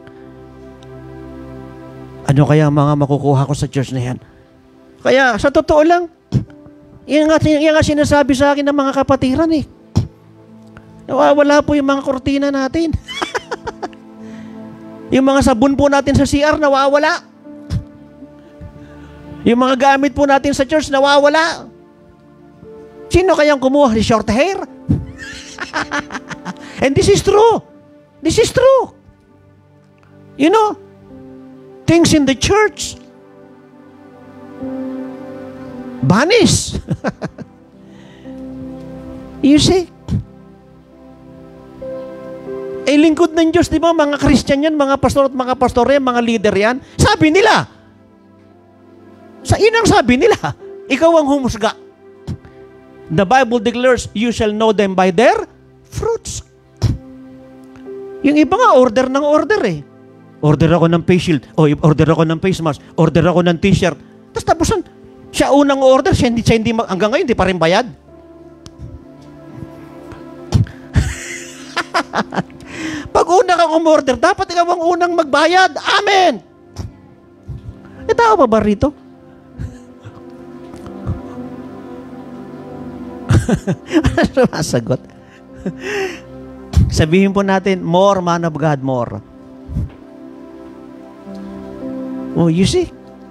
Ano kaya ang mga makukuha ko sa church na yan? Kaya, sa totoo lang, yan nga sinasabi sa akin ng mga kapatiran eh. Nawawala po yung mga kortina natin. Yung mga sabon po natin sa CR, nawawala. Yung mga gamit po natin sa church, nawawala. Sino kayang kumuha? Short hair? And this is true. This is true. You know, things in the church vanish. You see? Eh, lingkod ng Diyos, di ba? Mga Christian yan, mga pastor at mga pastore, mga leader yan. Sabi nila. Yun ang sabi nila. Ikaw ang humusga. The Bible declares, you shall know them by their fruits. Yung iba nga, order ng order eh. Order ako ng face shield, o order ako ng face mask, order ako ng t-shirt. Tapos siya unang order, siya hindi hanggang ngayon, hindi pa rin bayad. Pag una kang umorder, dapat ikaw ang unang magbayad. Amen! Tao pa ba rito? Sumasagot. Sabihin po natin, more man of God, more. Oh, you see?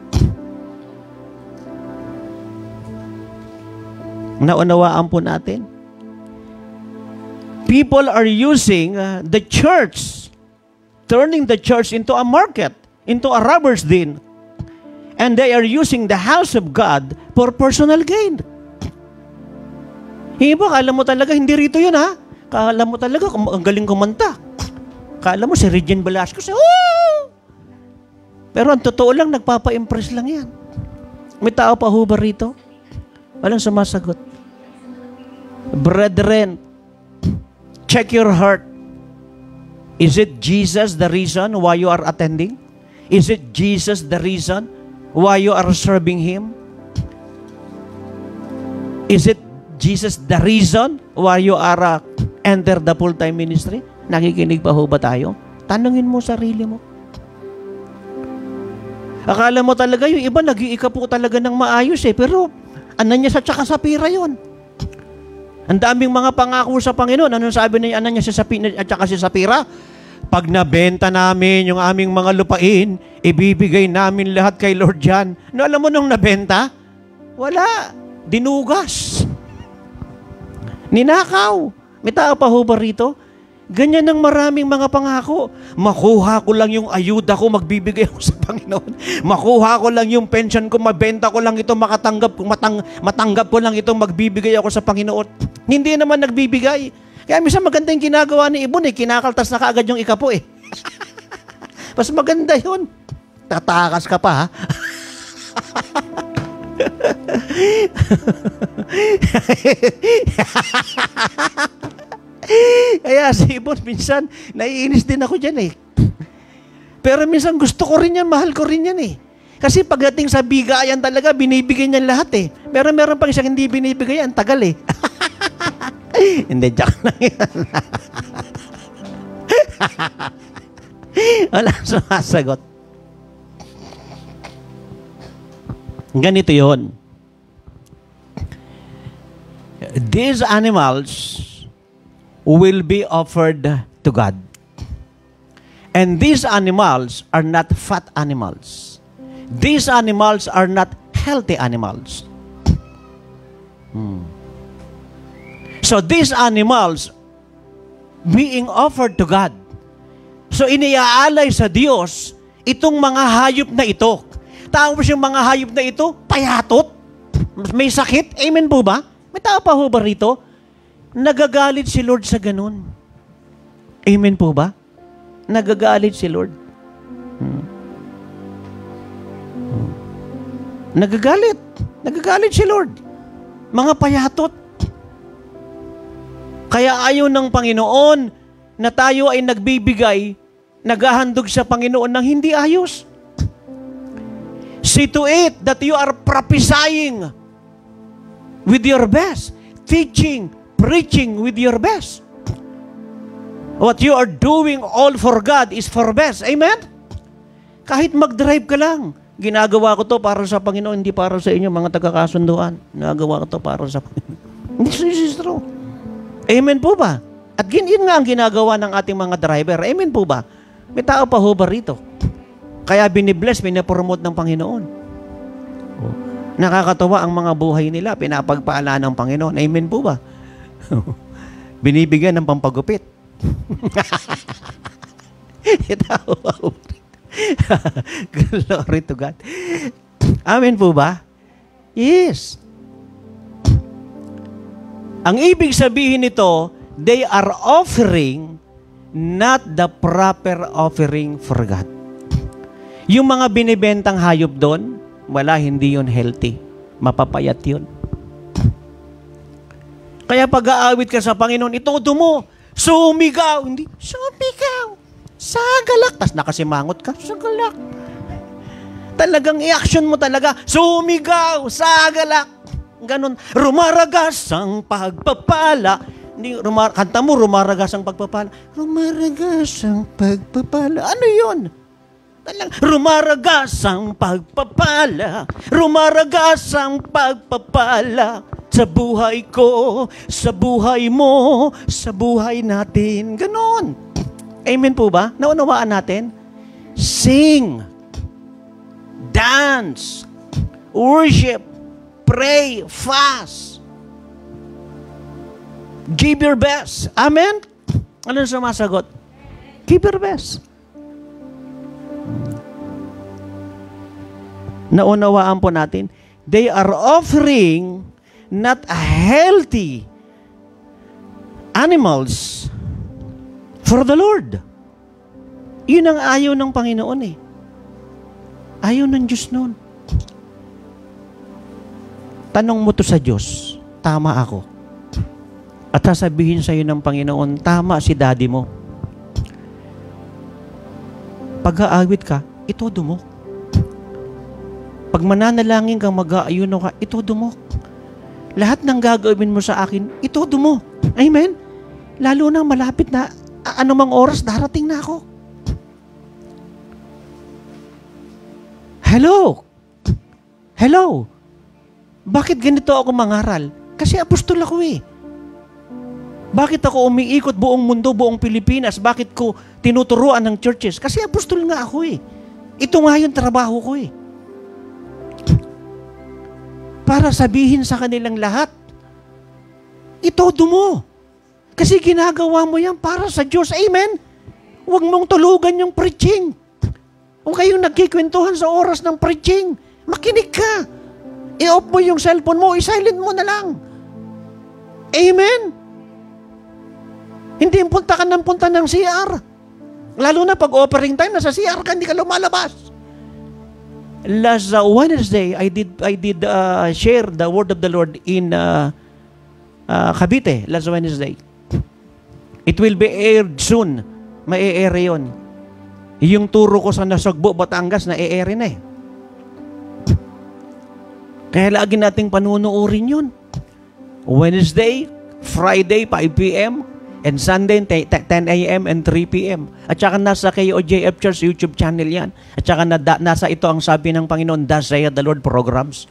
Naunawaan po natin. People are using the church, turning the church into a market, into a robber's den. And they are using the house of God for personal gain. Iba, kala mo talaga, hindi rito yun ha. Kala mo talaga, ang galing kumanta. Kala mo si Regine Velasquez, pero ang totoo lang, nagpapa-impress lang yan. May tao pa ho ba rito? Walang sumasagot. Brethren, check your heart. Is it Jesus the reason why you are attending? Is it Jesus the reason why you are serving Him? Is it Jesus the reason why you are enter the full-time ministry? Nakikinig pa ho ba tayo? Tanungin mo sarili mo. Akala mo talaga yung iba, nag-iikapo talaga ng maayos eh. Pero, Ananias at saka Sapira yun. Ang daming mga pangako sa Panginoon. Anong sabi ni Ananias at saka si Sapira? Pag nabenta namin yung aming mga lupain, ibibigay namin lahat kay Lord John. No, alam mo nung nabenta? Wala. Dinugas. Ninakaw. May tao pa ho ba rito? Ganyan ang maraming mga pangako. Makuha ko lang yung ayuda ko, magbibigay ako sa Panginoon. Makuha ko lang yung pension ko, mabenta ko lang ito, matanggap ko lang ito, magbibigay ako sa Panginoon. Hindi naman nagbibigay. Kaya minsan maganda yung ginagawa ni Ibon eh. Kinakaltas na kaagad yung ikapo eh. Mas maganda yun. Tatakas ka pa ha. Kaya si Ibon, minsan, naiinis din ako dyan eh. Pero minsan gusto ko rin yan, mahal ko rin yan eh. Kasi pagdating sa bigayan talaga, binibigay niyan lahat eh. Pero meron pang isang hindi binibigay, ang tagal eh. Hindi, joke lang yan. Wala sumasagot. Ganito yun. These animals will be offered to God. And these animals are not fat animals. These animals are not healthy animals. So these animals being offered to God. So iniaalay sa Diyos itong mga hayop na ito. Tapos yung mga hayop na ito, payatot. May sakit. Amen po ba? May tao pa ho ba rito? Nagagalit si Lord sa ganun. Amen po ba? Nagagalit si Lord. Nagagalit. Nagagalit si Lord. Mga payatot. Kaya ayaw ng Panginoon na tayo ay nagbibigay, naghahandog sa Panginoon ng hindi ayos. See to it that you are prophesying with your best, teaching, preaching with your best. What you are doing all for God is for best. Amen? Kahit mag-drive ka lang, ginagawa ko to para sa Panginoon, hindi para sa inyo, mga taga-kasunduan. Ginagawa ko to para sa Panginoon. This is true. Amen po ba? At yun nga ang ginagawa ng ating mga driver. Amen po ba? May tao pa ho ba rito? Kaya binibless, pinapromote ng Panginoon. Nakakatawa ang mga buhay nila, pinapagpala ng Panginoon. Amen po ba? Binibigyan ng pampagupit. Glory to God. Amen po ba? Yes. Ang ibig sabihin nito, they are offering not the proper offering for God. Yung mga binibentang hayop doon, wala, hindi yun healthy. Mapapayat yun. Kaya pag-aawit ka sa Panginoon, itodo mo, sumigaw. Hindi, sumigaw. Sagalak. Tapos nakasimangot ka, sagalak. Talagang i-action mo talaga, sumigaw, sagalak. Ganon, rumaragas ang pagpapala. Hindi, kanta mo, rumaragas ang pagpapala. Rumaragas ang pagpapala. Ano yun? Rumaragas ang pagpapala. Rumaragas ang pagpapala. Sa buhay ko, sa buhay mo, sa buhay natin. Ganon. Amen po ba? Naunawaan natin? Sing, dance, worship, pray, fast. Give your best. Amen? Ano sumasagot? Give your best. Naunawaan po natin, they are offering not a healthy animals for the Lord. Yun ang ayaw ng Panginoon eh. Ayaw ng Diyos noon. Tanong mo to sa Diyos, tama ako. At sasabihin sa'yo ng Panginoon, tama si daddy mo. Pag-aawit ka, itodo mo. Pag mananalangin kang mag-aayuno ka, itodo mo. Lahat ng gagawin mo sa akin, itodo mo. Amen? Lalo na malapit na anumang oras, darating na ako. Hello? Hello? Bakit ganito ako mangaral? Kasi apostol ako eh. Bakit ako umiikot buong mundo, buong Pilipinas? Bakit ko tinuturuan ng churches? Kasi apostol nga ako eh. Ito nga yung trabaho ko eh. Para sabihin sa kanilang lahat, itodo mo. Kasi ginagawa mo yan para sa Diyos. Amen? Huwag mong tulugan yung preaching. Kung kayong nagkikwentuhan sa oras ng preaching, makinig ka. I-off mo yung cellphone mo, i-silent mo na lang. Amen? Hindi punta ka ng CR. Lalo na pag offering time, nasa CR ka, hindi ka lumalabas. Last Wednesday, I did share the word of the Lord in Cavite, last Wednesday. It will be aired soon. Mai-air yun. Yung turo ko sa Nasugbo, Batangas, na-air na eh. Kaya lagi nating panunuorin yun. Wednesday, Friday, 5 p.m., and Sunday, 10 a.m. and 3 p.m. At saka nasa KOJF Church YouTube channel yan. At saka nasa ito ang sabi ng Panginoon, Thus saith the Lord programs.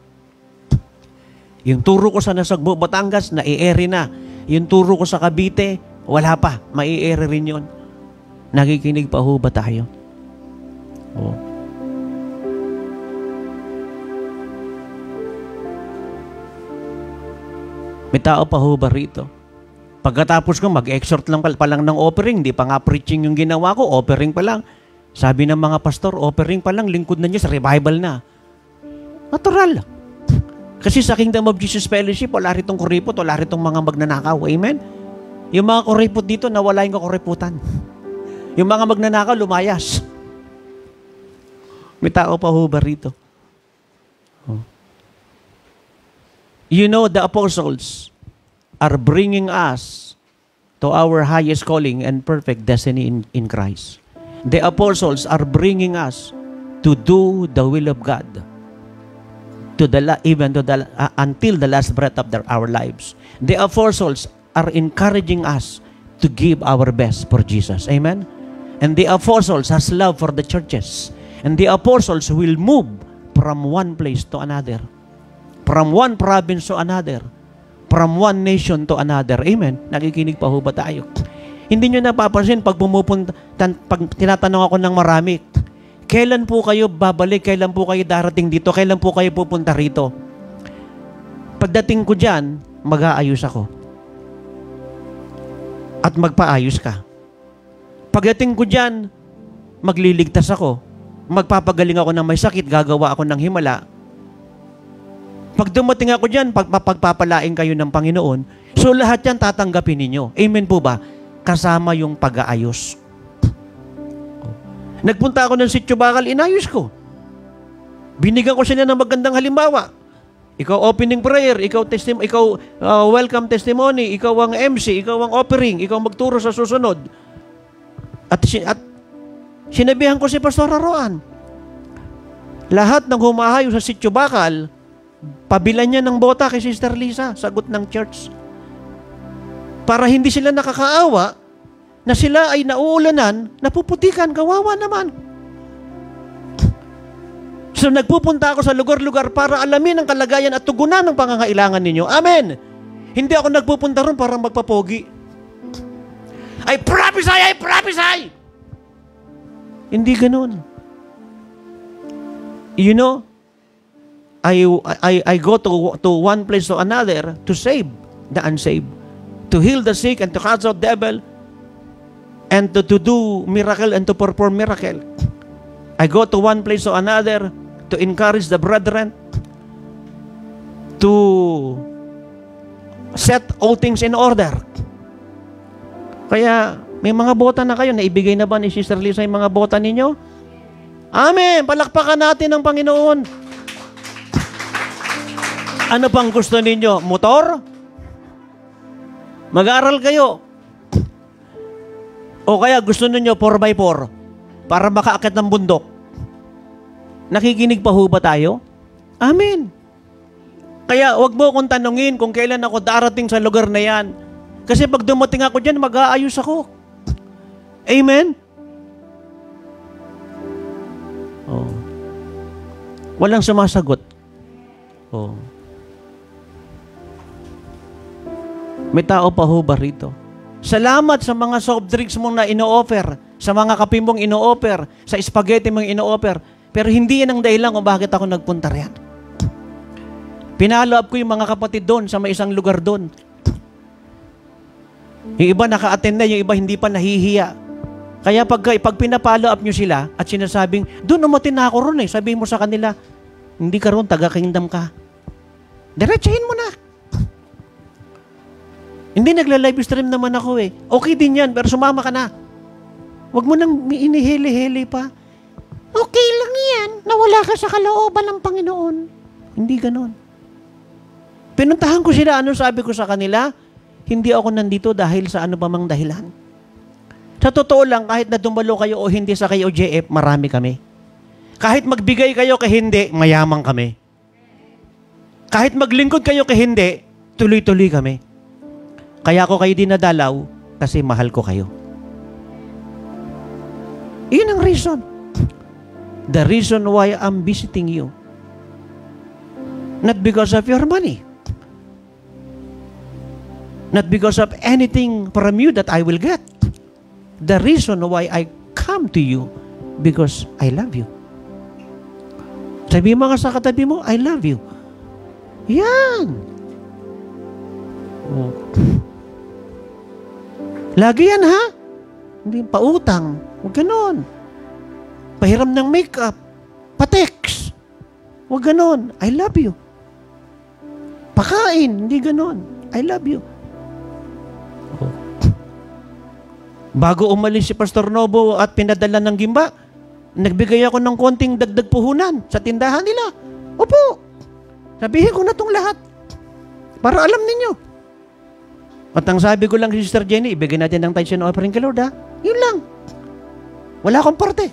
Yung turo ko sa Nasugbo, Batangas, na-air na. Yung turo ko sa Cavite, wala pa. Mai-air rin yun. Nakikinig pa ho ba tayo? Oh. May tao pa ho ba rito? Pagkatapos ko, mag-exhort lang pa lang ng offering. Di pa nga preaching yung ginawa ko, offering pa lang. Sabi ng mga pastor, offering pa lang, lingkod na niyo sa revival na. Natural. Kasi sa Kingdom of Jesus Fellowship, wala ritong kuripot, wala ritong mga magnanakaw. Amen? Yung mga kuripot dito, nawala yung kakuriputan. Yung mga magnanakaw, lumayas. May tao pa ho ba rito? Oh. You know, the apostles are bringing us to our highest calling and perfect destiny in Christ. The apostles are bringing us to do the will of God until the last breath of our lives. The apostles are encouraging us to give our best for Jesus. Amen? And the apostles has love for the churches. And the apostles will move from one place to another. From one province to another. From one nation to another. Amen? Nakikinig pa ho ba tayo? Hindi nyo napapansin pag pag tinatanong ako ng marami, kailan po kayo babalik? Kailan po kayo darating dito? Kailan po kayo pupunta rito? Pagdating ko dyan, mag-aayos ako. At magpaayos ka. Pagdating ko dyan, magliligtas ako. Magpapagaling ako ng may sakit, gagawa ako ng himala. Pag dumating ako dyan, pagpapalain kayo ng Panginoon, so lahat yan tatanggapin ninyo. Amen po ba? Kasama yung pag-aayos. Nagpunta ako ng Sitio Bakal, inayos ko. Binigyan ko sila ng magandang halimbawa. Ikaw opening prayer, ikaw welcome testimony, ikaw ang MC, ikaw ang offering, ikaw magturo sa susunod. At sinabihan ko si Pastor Roan, lahat ng humahayo sa Sitio Bakal, pabilan niya ng bota kay Sister Lisa, sagot ng church. Para hindi sila nakakaawa, na sila ay nauulanan, napuputikan, kawawa naman. So nagpupunta ako sa lugar-lugar para alamin ang kalagayan at tugunan ng pangangailangan ninyo. Amen! Hindi ako nagpupunta ron para magpapogi. I prophesy! Hindi ganun. You know, I go to one place to another to save the unsaved, to heal the sick and to cast out devil, and to do miracle and to perform miracle. I go to one place to another to encourage the brethren, to set all things in order. Kaya, may mga bota na kayo. Naibigay na ba ni Sister Lisa yung mga bota ninyo? Amen! Palakpakan natin ang Panginoon. Ano pang gusto ninyo? Motor? Mag-aaral kayo. O kaya gusto ninyo 4x4 para makaakit ng bundok. Nakikinig pa ho ba tayo? Amen. Kaya wag mo akong tanungin kung kailan ako darating sa lugar na yan. Kasi pag dumating ako dyan, mag-aayos ako. Amen? Oh. Walang sumasagot. Oh. May tao pa ho ba rito? Salamat sa mga soft drinks mong na ino-offer, sa mga kape mong ino-offer, sa spaghetti mong ino-offer. Pero hindi yan ang dahilan kung bakit ako nagpunta riyan. Pinalo up ko yung mga kapatid doon sa may isang lugar doon. Yung iba naka-attend na, yung iba hindi pa nahihiya. Kaya pag pinapalo up nyo sila at sinasabing, doon umatin na ako ron eh. Sabihin mo sa kanila, hindi ka ron, taga-kingdom ka. Diretsahin mo na. Hindi, nagla-live stream naman ako eh. Okay din yan, pero sumama ka na. Huwag mo nang inihili-hili pa. Okay lang yan, nawala ka sa kalooban ng Panginoon. Hindi ganon. Pinuntahan ko sila, anong sabi ko sa kanila? Hindi ako nandito dahil sa ano pa mang dahilan. Sa totoo lang, kahit na dumalo kayo o hindi sa KOJF, marami kami. Kahit magbigay kayo kay hindi, mayaman kami. Kahit maglingkod kayo kay hindi, tuloy-tuloy kami. Kaya ako kayo dinadalaw kasi mahal ko kayo. Iyon ang reason. The reason why I'm visiting you. Not because of your money. Not because of anything from you that I will get. The reason why I come to you, because I love you. Sabi mo nga sa katabi mo, I love you. Yan. Oh. Lagi yan, ha? Hindi pautang. Huwag ganon. Pahiram ng makeup. Pa-text. Huwag ganon. I love you. Pakain. Hindi ganon. I love you. Oh. Bago umalis si Pastor Nobo at pinadala ng gimba, nagbigay ako ng konting dagdag puhunan sa tindahan nila. Opo. Sabihin ko na itong lahat. Para alam ninyo. At ang sabi ko lang, Sister Jenny, ibigay natin ng tithes and offering kay Lord, ha? Yun lang. Wala akong parte.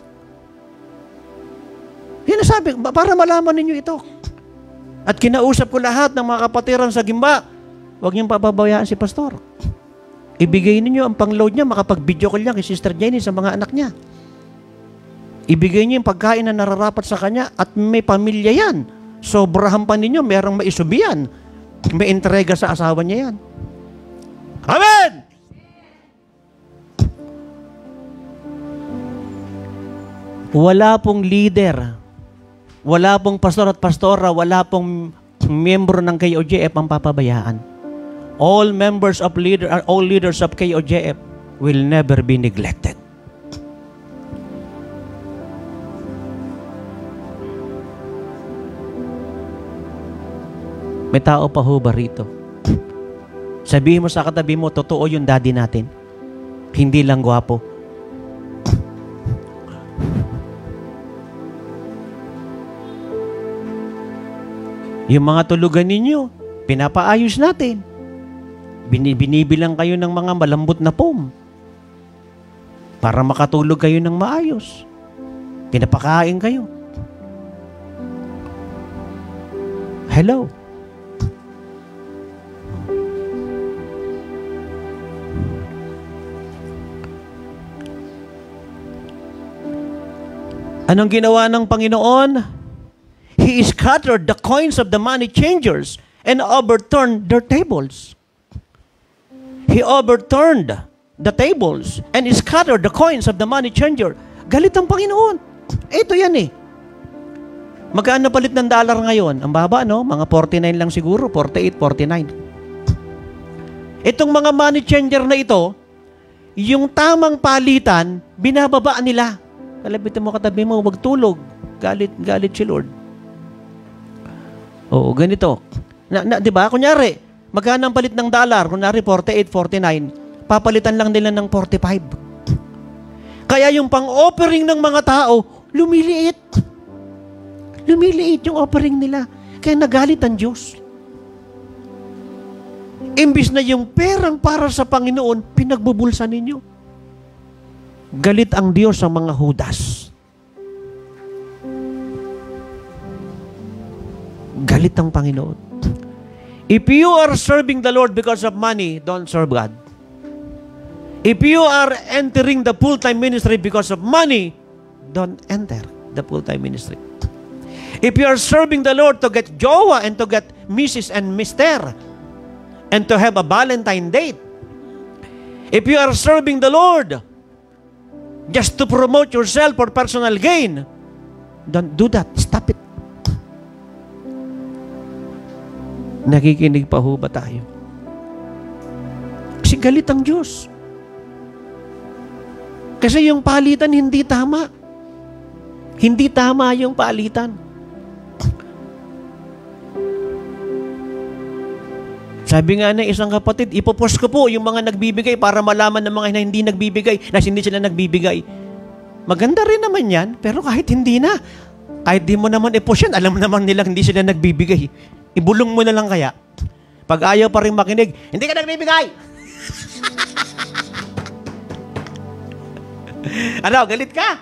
Yun ang sabi, para malaman ninyo ito. At kinausap ko lahat ng mga kapatiran sa gimba, huwag niyong pababayaan si Pastor. Ibigay ninyo ang pang-load niya, makapag-video call niya kay Sister Jenny sa mga anak niya. Ibigay niyo yung pagkain na nararapat sa kanya at may pamilya yan. Sobrahan pa ninyo, merong maisubihan. May entrega sa asawa niya yan. Amen! Wala pong leader, wala pong pastor at pastora, wala pong miyembro ng KOJF ang papabayaan. All members of all leaders of KOJF will never be neglected. May tao pa ho ba rito? Sabihin mo sa katabi mo, totoo yung daddy natin. Hindi lang gwapo. Yung mga tulugan ninyo, pinapaayos natin. Binibilang kayo ng mga malambot na foam para makatulog kayo ng maayos. Pinapakain kayo. Hello? Anong ginawa ng Panginoon? He scattered the coins of the money changers and overturned their tables. He overturned the tables and scattered the coins of the money changer. Galit ang Panginoon. Ito yan eh. Magkano palit ng dollar ngayon? Ang baba, no? Mga 49 lang siguro. 48, 49. Itong mga money changer na ito, yung tamang palitan, binababaan nila. Kalabitin mo katabi mo, wag tulog. Galit si Lord. Oo, ganito. Di ba? Kunyari, magkano ang palit ng dollar? Kunyari, 48, 49. Papalitan lang nila ng 45. Kaya yung pang-offering ng mga tao, lumiliit. Lumiliit yung offering nila. Kaya nagalit ang Diyos. Imbis na yung perang para sa Panginoon, pinagbubulsa ninyo. Galit ang Diyos sa mga Judas. Galit ang Panginoon. If you are serving the Lord because of money, don't serve God. If you are entering the full-time ministry because of money, don't enter the full-time ministry. If you are serving the Lord to get jowa and to get Mrs. and Mr. and to have a Valentine date, if you are serving the Lord just to promote yourself for personal gain, don't do that. Stop it. Nakikinig pa ho ba tayo? Kasi galit ang Diyos. Kasi yung palitan hindi tama. Hindi tama yung palitan. Sabi nga ng isang kapatid, ipopost ko po yung mga nagbibigay para malaman ng mga na hindi nagbibigay, na hindi sila nagbibigay. Maganda rin naman yan, pero kahit hindi na, kahit di mo naman ipost yan, alam naman nila hindi sila nagbibigay. Ibulong mo na lang kaya. Pag ayaw pa rin makinig, hindi ka nagbibigay! Ano, galit ka?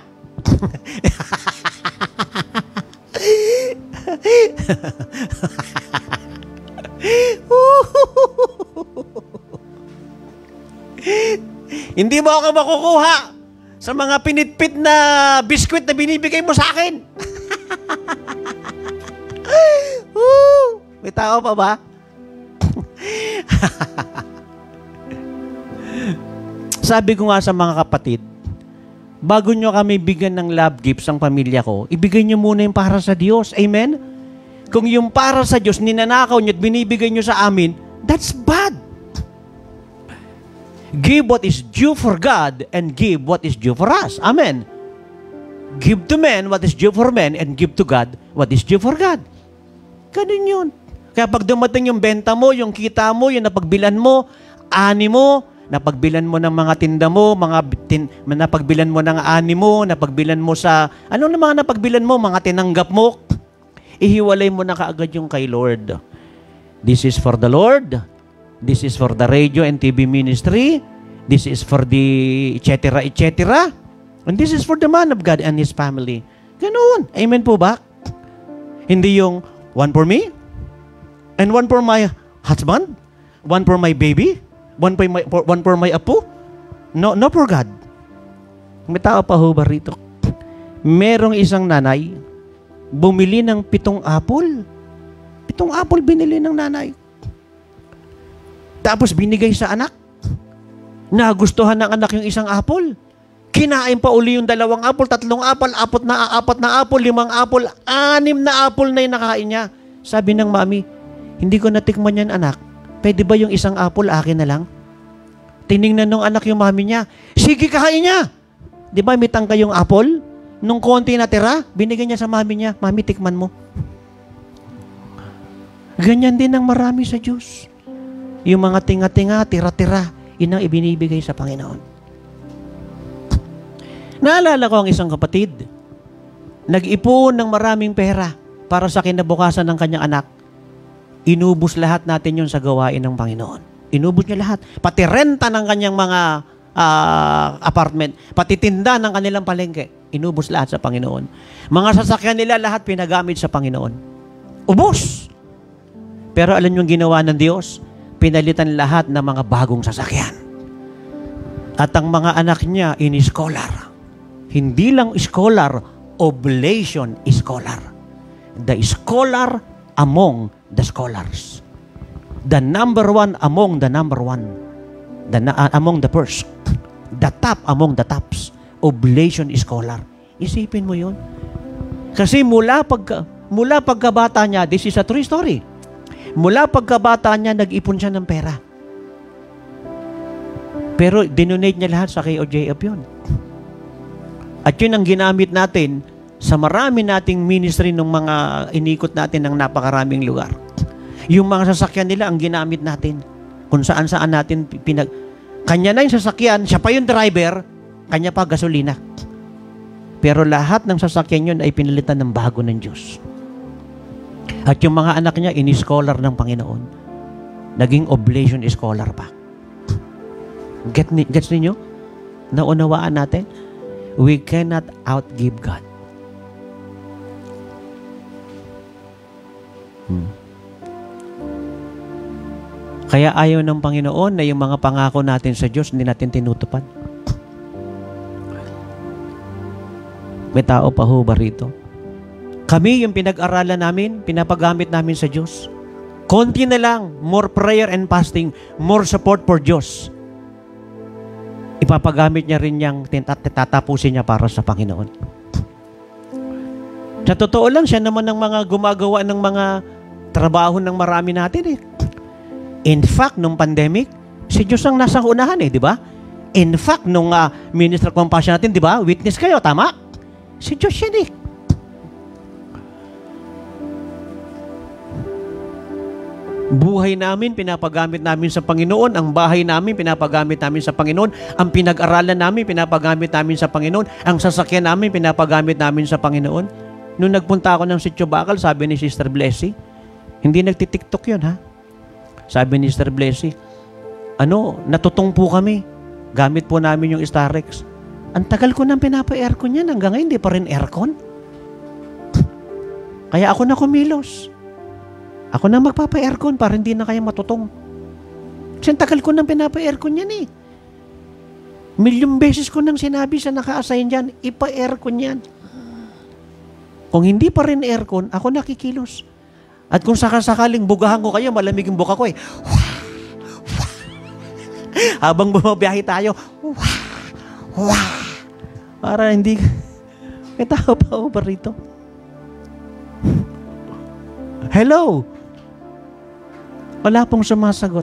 Hindi mo ako makukuha sa mga pinitpit na biskwit na binibigay mo sa akin. May tao pa ba? Sabi ko nga sa mga kapatid, bago nyo kami bigyan ng love gifts ang pamilya ko, ibigay nyo muna yung para sa Diyos. Amen? Kung yung para sa Diyos, ninanakaw nyo at binibigay nyo sa amin, that's bad. Give what is due for God and give what is due for us. Amen. Give to men what is due for men and give to God what is due for God. Ganun yun. Kaya pag dumating yung benta mo, yung kita mo, yung napagbilan mo, ani mo, napagbilan mo ng mga tinda mo, napagbilan mo ng ani mo, napagbilan mo sa, ano na mga napagbilan mo, mga tinanggap mo, ihiwalay mo na kaagad yung kay Lord. This is for the Lord. This is for the radio and TV ministry. This is for the etc. etc. And this is for the man of God and his family. Ganoon. Amen po ba? Hindi yung one for me and one for my husband, one for my baby, one for my apo. No for God. May tao pa ho ba rito? Merong isang nanay bumili ng 7 apple. 7 apple binili ng nanay. Tapos binigay sa anak. Nagustuhan ng anak yung isang apple. Kinain pa uli yung 2 apple, 3 apple, 4 na apple, 5 apple, 6 na apple na yung nakain niya. Sabi ng mami, hindi ko natikman yan anak. Pwede ba yung isang apple akin na lang? Tiningnan ng anak yung mami niya. Sige, kain niya. Di ba may tangka yung apple? Nung konti na tira, binigyan niya sa mami niya, mami, tikman mo. Ganyan din ang marami sa Diyos. Yung mga tinga-tinga, tira-tira, yun ang ibinibigay sa Panginoon. Naalala ko ang isang kapatid, nag-ipon ng maraming pera para sa kinabukasan ng kanyang anak. Inubos lahat natin yun sa gawain ng Panginoon. Inubos niya lahat. Pati renta ng kanyang mga apartment, pati tinda ng kanilang palengke, inubos lahat sa Panginoon. Mga sasakyan nila lahat pinagamit sa Panginoon. Ubos! Pero alam niyo yung ginawa ng Diyos? Pinalitan lahat ng mga bagong sasakyan. At ang mga anak niya, in-scholar. Hindi lang scholar, oblation scholar. The scholar among the scholars. The number 1 among the number 1. Among the first. The top among the tops. Oblation scholar. Isipin mo yun. Kasi mula pagkabata niya, this is a true story. Mula pagkabata niya, nag-ipon siya ng pera. Pero dinonate niya lahat sa KOJF yun. At yun ang ginamit natin sa marami nating ministry ng mga inikot natin ng napakaraming lugar. Yung mga sasakyan nila ang ginamit natin. Kung saan-saan natin kanya na yung sasakyan, siya pa yung driver, kanya pa gasolina. Pero lahat ng sasakyan yun ay pinalitan ng bago ng Diyos. At yung mga anak niya, ini-scholar ng Panginoon. Naging oblation scholar pa. Gets ninyo? Naunawaan natin? We cannot outgive God. Kaya ayaw ng Panginoon na yung mga pangako natin sa Diyos hindi natin tinutupad. May tao pa ho ba rito? Kami, yung pinag-aralan namin, pinapagamit namin sa Diyos. Konti na lang, more prayer and fasting, more support for Diyos. Ipapagamit niya rin niyang tatapusin niya para sa Panginoon. Sa totoo lang, siya naman ng mga gumagawa ng mga trabaho ng marami natin eh. In fact, nung pandemic, si Diyos ang nasa unahan eh, di ba? In fact, nung Minister of Compassion natin, di ba? Witness kayo, tama? Si Diyos yan eh. Buhay namin, pinapagamit namin sa Panginoon. Ang bahay namin, pinapagamit namin sa Panginoon. Ang pinag-aralan namin, pinapagamit namin sa Panginoon. Ang sasakyan namin, pinapagamit namin sa Panginoon. Nung nagpunta ako ng Sitio Bacal, sabi ni Sister Blessy, hindi nagtitiktok yun ha. Sabi ni Sister Blessy, natutong po kami. Gamit po namin yung Starex. Ang tagal ko nang pinapa-aircon yan. Hanggang ngayon, hindi pa rin aircon. Kaya ako na kumilos. Ako na magpapa-aircon para hindi na kayo matutong. Kasi tagal ko nang pinapa-aircon yan eh. Milyong beses ko nang sinabi sa naka-assign dyan, ipa-aircon yan. Kung hindi pa rin aircon, ako nakikilos. At kung sakasakaling bugahan ko kayo, malamig yung buka ko eh. Habang bumabiyahe tayo, para hindi... May tao pa ba rito? Hello? Wala pong sumasagot.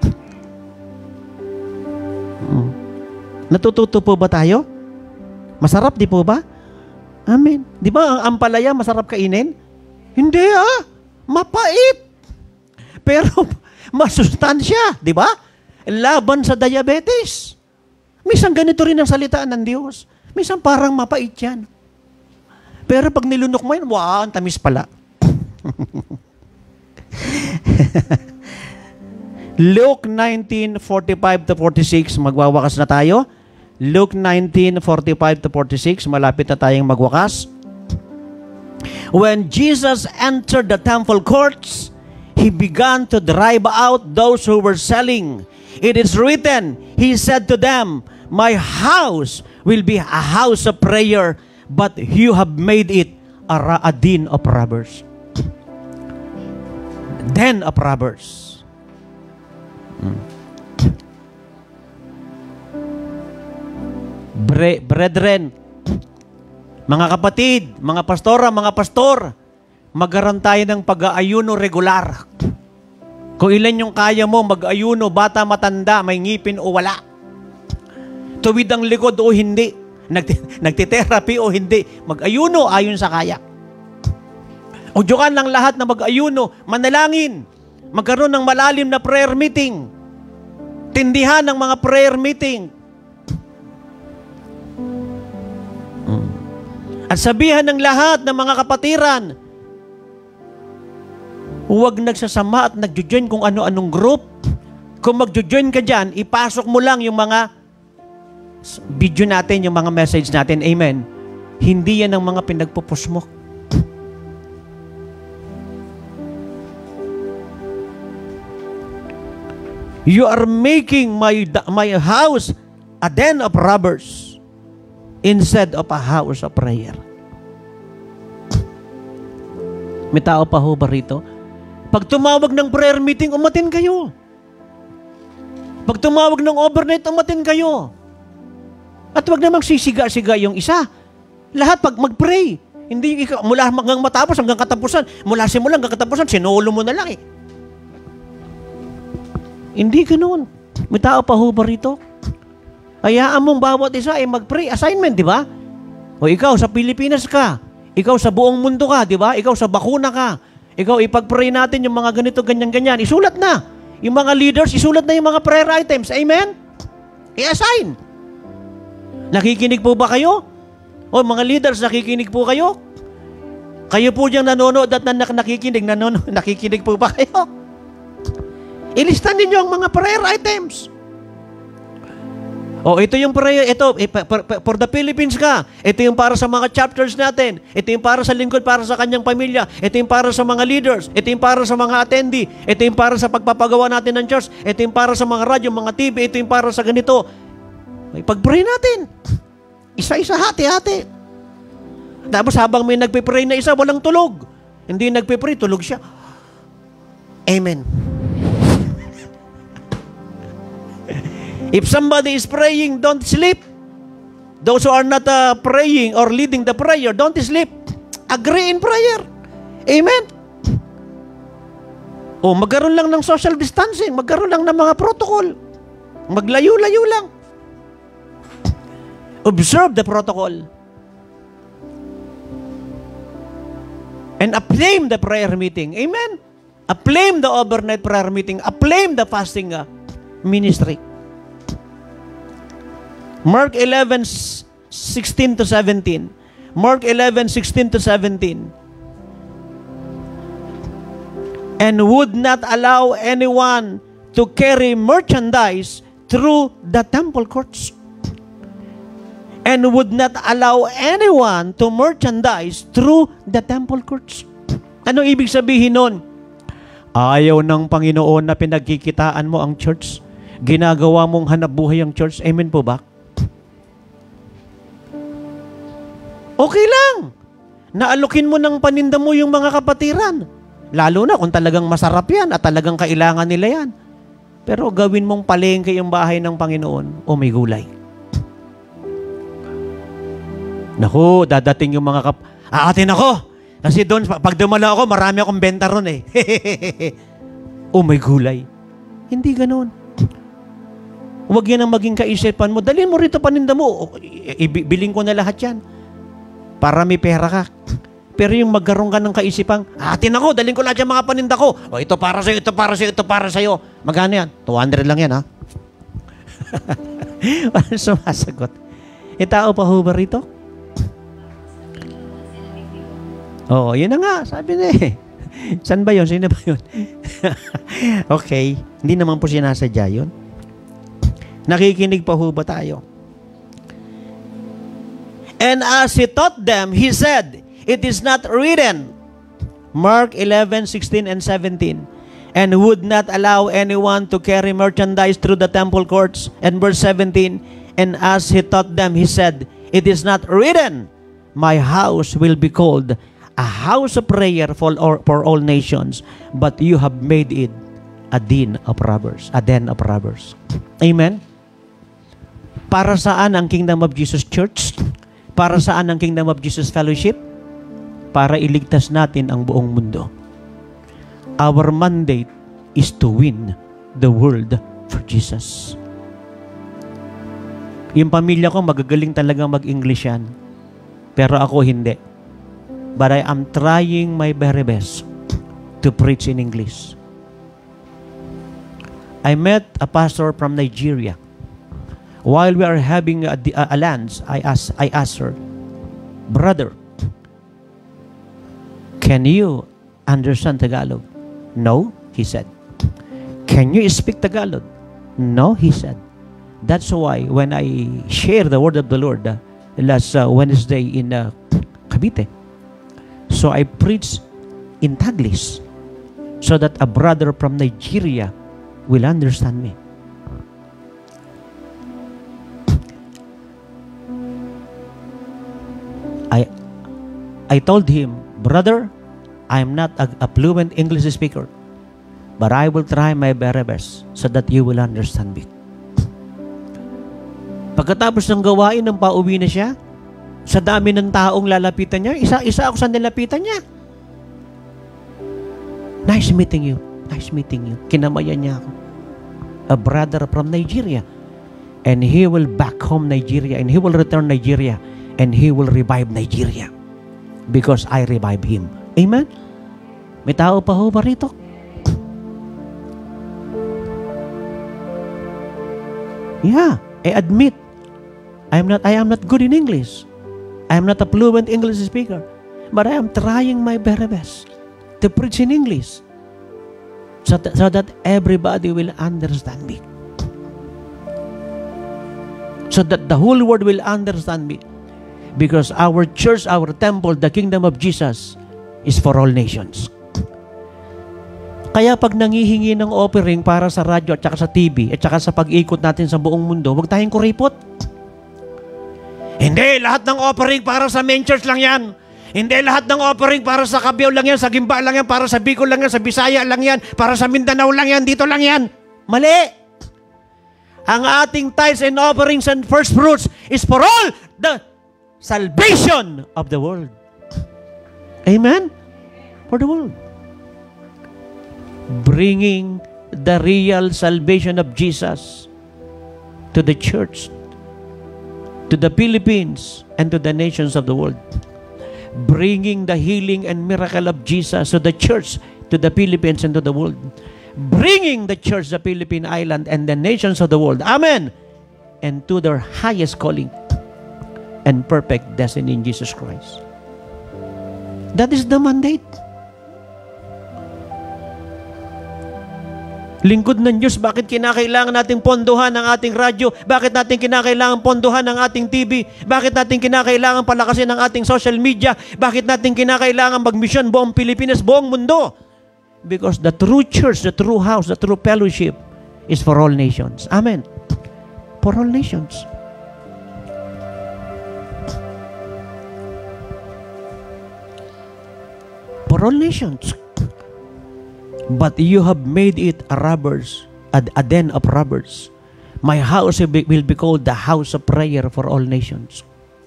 Natututo po ba tayo? Masarap, di po ba? Amen. Di ba ang ampalaya masarap kainin? Hindi mapait. Pero masustansya, di ba? Laban sa diabetes. Minsan ganito rin ang salitaan ng Diyos. Minsan parang mapait yan. Pero pag nilunok mo yan, wow, ang tamis pala. Luke 19:45-46, magwawakas na tayo. Luke 19:45-46, malapit na tayong magwakas. When Jesus entered the temple courts, He began to drive out those who were selling. It is written, He said to them, My house will be a house of prayer, but you have made it a den of robbers. Den of robbers. Brethren, mga kapatid, mga pastora, mga pastor, magkaroon tayo ng pag-aayuno regular. Kung ilan yung kaya mo, mag-ayuno, bata, matanda, may ngipin o wala. Tuwid ang likod o hindi. Nagtitherapy o hindi. Mag-ayuno ayon sa kaya. Udyukan ng lahat na mag-ayuno, manalangin. Magkaroon ng malalim na prayer meeting. Tindihan ng mga prayer meeting. At sabihan ng lahat ng mga kapatiran, huwag nagsasama at nagjo-join kung ano-anong group. Kung magjo-join ka dyan, ipasok mo lang yung mga video natin, yung mga message natin. Amen. Hindi yan ang mga pinagpupus mo. You are making my house a den of robbers instead of a house of prayer. May tao pa ho ba rito? Pag tumawag ng prayer meeting, umatin kayo. Pag tumawag ng overnight, umatin kayo. At wag namang sisiga-siga yung isa. Lahat pag mag-pray. Hindi ikaw, mula hanggang matapos, hanggang katapusan. Mula simula hanggang katapusan, sinolo mo na lang eh. Hindi ganoon. May tao pa ho ba rito? Hayaan mong bawat isa ay mag-pray. Assignment, di ba? O ikaw, sa Pilipinas ka. Ikaw, sa buong mundo ka, di ba? Ikaw, sa bakuna ka. Ikaw, ipag-pray natin yung mga ganito, ganyan-ganyan. Isulat na. Yung mga leaders, isulat na yung mga prayer items. Amen? I-assign. Nakikinig po ba kayo? O mga leaders, nakikinig po kayo? Kayo po diyang nanonood at nakikinig. Nakikinig po ba kayo? Ilistan ninyo ang mga prayer items. O, ito yung prayer, ito, for the Philippines ka. Ito yung para sa mga chapters natin. Ito yung para sa lingkod, para sa kanyang pamilya. Ito yung para sa mga leaders. Ito yung para sa mga attendee. Ito yung para sa pagpapagawa natin ng church. Ito yung para sa mga radyo, mga TV. Ito yung para sa ganito. May pag-pray natin. Isa-isa, hati-hati. Tapos habang may nagpe-pray na isa, walang tulog. Hindi nagpe-pray, tulog siya. Amen. If somebody is praying, don't sleep. Those who are not praying or leading the prayer, don't sleep. Agree in prayer. Amen. O, magkaroon lang ng social distancing, magkaroon lang ng mga protocol. Maglayo-layo lang. Observe the protocol. And acclaim the prayer meeting. Amen. Acclaim the overnight prayer meeting. Acclaim the fasting ministry. Mark 11:16 to 17. Mark 11:16 to 17. And would not allow anyone to carry merchandise through the temple courts. And would not allow anyone to merchandise through the temple courts. Ano ibig sabihin nun? Ayaw ng Panginoon na pinagkikitaan mo ang church. Ginagawa mong hanapbuhay ang church. Amen po ba? Okay lang. Naalukin mo ng paninda mo yung mga kapatiran. Lalo na kung talagang masarap yan at talagang kailangan nila yan. Pero gawin mong palengke yung bahay ng Panginoon o may gulay. Naku, dadating yung mga aatin ako. Kasi doon, pag dumala ako, marami akong benta ron eh. O may gulay. Hindi ganoon. Huwag yan ang maging kaisipan mo. Dalhin mo rito paninda mo. Ibiling ko na lahat yan. Para may pera ka. Pero yung magkaroon ka ng kaisipang, atin ako, dalhin ko lahat yung mga paninda ko. O ito para sa'yo, ito para sa'yo, ito para sa'yo. Magkano yan? 200 lang yan, ha? Walang sumasagot. Tao pa ho ba rito? Oo, yun na nga. Sabi na eh. Saan ba yun? Sino ba yun? Okay. Hindi naman po sinasadya yun. Nakikinig pa ho ba tayo? And as he taught them, he said, it is not written. Mark 11:16 and 17. And would not allow anyone to carry merchandise through the temple courts. And verse 17, and as he taught them, he said, it is not written, my house will be called a house of prayer for all nations, but you have made it a den of robbers. A den of robbers. Amen? Para saan ang Kingdom of Jesus Church? Para saan ang Kingdom of Jesus Fellowship? Para iligtas natin ang buong mundo. Our mandate is to win the world for Jesus. Yung pamilya ko magagaling talaga mag-English yan. Pero ako hindi. But I am trying my very best to preach in English. I met a pastor from Nigeria. While we are having a lunch, I asked her, brother, can you understand Tagalog? No, he said. Can you speak Tagalog? No, he said. That's why when I share the word of the Lord last Wednesday in Cavite, so I preached in Taglish so that a brother from Nigeria will understand me. I told him, brother, I'm not a fluent English speaker, but I will try my very best so that you will understand me. Pagkatapos ng gawain, ng pauwi na siya, sa dami ng taong lalapitan niya, isa ako sa nilapitan niya. Nice meeting you. Nice meeting you. Kinamayan niya ako. A brother from Nigeria. And he will back home Nigeria. And he will return Nigeria. And he will revive Nigeria. Because I revive him. Amen? May tao pa ho ba rito? Yeah, I admit, I am not good in English. I am not a fluent English speaker. But I am trying my very best to preach in English so that everybody will understand me. So that the whole world will understand me. Because our church, our temple, the Kingdom of Jesus is for all nations. Kaya pag nangihingi ng offering para sa radyo at saka sa TV at saka sa pag-ikot natin sa buong mundo, huwag tayong kuripot. Hindi, lahat ng offering para sa main church lang yan. Hindi, lahat ng offering para sa Cavite lang yan, sa Gimba lang yan, para sa Bicol lang yan, sa Bisaya lang yan, para sa Mindanao lang yan, dito lang yan. Mali! Ang ating tithes and offerings and first fruits is for all the salvation of the world. Amen? For the world. Bringing the real salvation of Jesus to the church, to the Philippines, and to the nations of the world. Bringing the healing and miracle of Jesus to the church, to the Philippines, and to the world. Bringing the church, the Philippine island, and the nations of the world. Amen. And to their highest calling and perfect destiny in Jesus Christ. That is the mandate. Lingkod ng Diyos, bakit kinakailangan nating pondohan ang ating radyo? Bakit natin kinakailangan pondohan ang ating TV? Bakit natin kinakailangan palakasin ang ating social media? Bakit natin kinakailangan mag-mission buong Pilipinas, buong mundo? Because the true church, the true house, the true fellowship is for all nations. Amen. For all nations. For all nations. But you have made it a robbers, a den of robbers. My house will be called the house of prayer for all nations.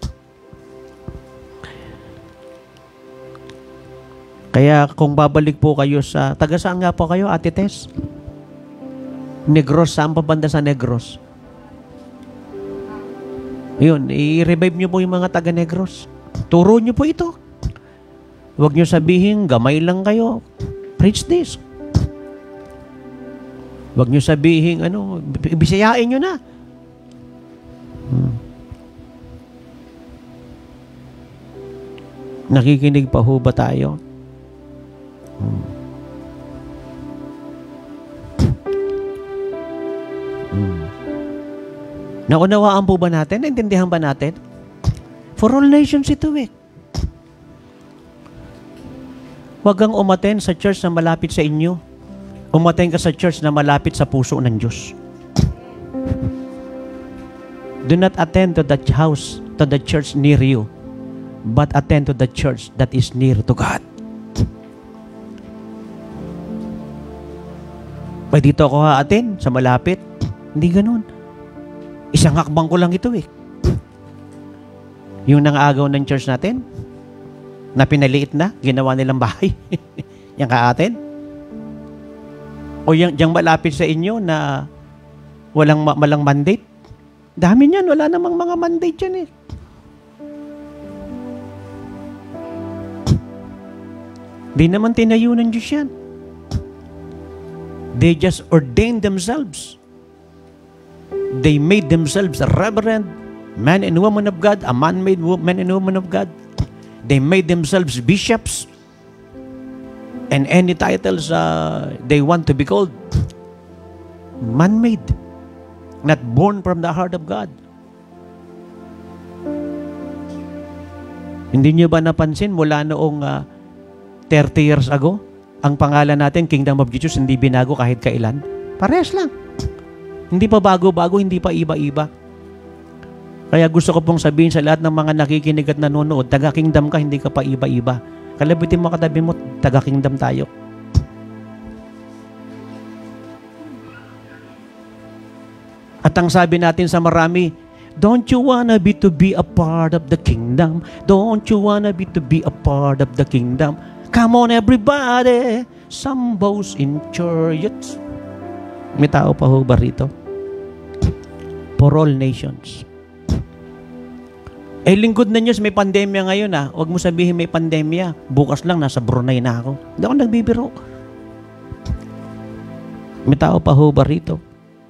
Kaya kung babalik po kayo sa, taga saan nga po kayo, Ate Tess? Negros, saan pa banda sa Negros? Yun, i-revive nyo po yung mga taga Negros. Turo nyo po ito. Huwag nyo sabihin, gamay lang kayo. Preach this. Huwag nyo sabihin, bisayain nyo na. Nakikinig pa ho ba tayo? Naunawaan po ba natin? Naintindihan ba natin? For all nations ito eh. Huwag kang umaten sa church na malapit sa inyo. Umaten ka sa church na malapit sa puso ng Diyos. Do not attend to the house, to the church near you, but attend to the church that is near to God. Pwede dito ako haatin sa malapit. Hindi ganun. Isang hakbang ko lang ito eh. Yung nangagaw ng church natin, na pinaliit na, ginawa nilang bahay. Yang kaatin. O yung malapit sa inyo na walang mandate. Dami niyan, wala namang mga mandate yan eh. Di naman tinayo ng Diyos yan. They just ordained themselves. They made themselves a reverend, man and woman of God, a man-made man and woman of God. They made themselves bishops and any titles they want to be called. Man-made, not born from the heart of God. Hindi niyo ba napansin mula noong 30 years ago, ang pangalan natin, Kingdom of Jesus, hindi binago kahit kailan? Parehas lang. Hindi pa bago-bago, hindi pa iba-iba. Kaya gusto ko pong sabihin sa lahat ng mga nakikinig at nanonood, taga-kingdom ka, hindi ka pa iba-iba. Kalabitin mo katabi mo, taga-kingdom tayo. At ang sabi natin sa marami, don't you wanna be to be a part of the kingdom? Don't you wanna be to be a part of the kingdom? Come on everybody, some boast in chariots. May tao pa ho ba rito? For all nations. Lingkod na Diyos, may pandemya ngayon ah. Huwag mo sabihin may pandemya. Bukas lang, nasa Brunei na ako. Hindi ako nagbibiro. May tao pa ho ba rito?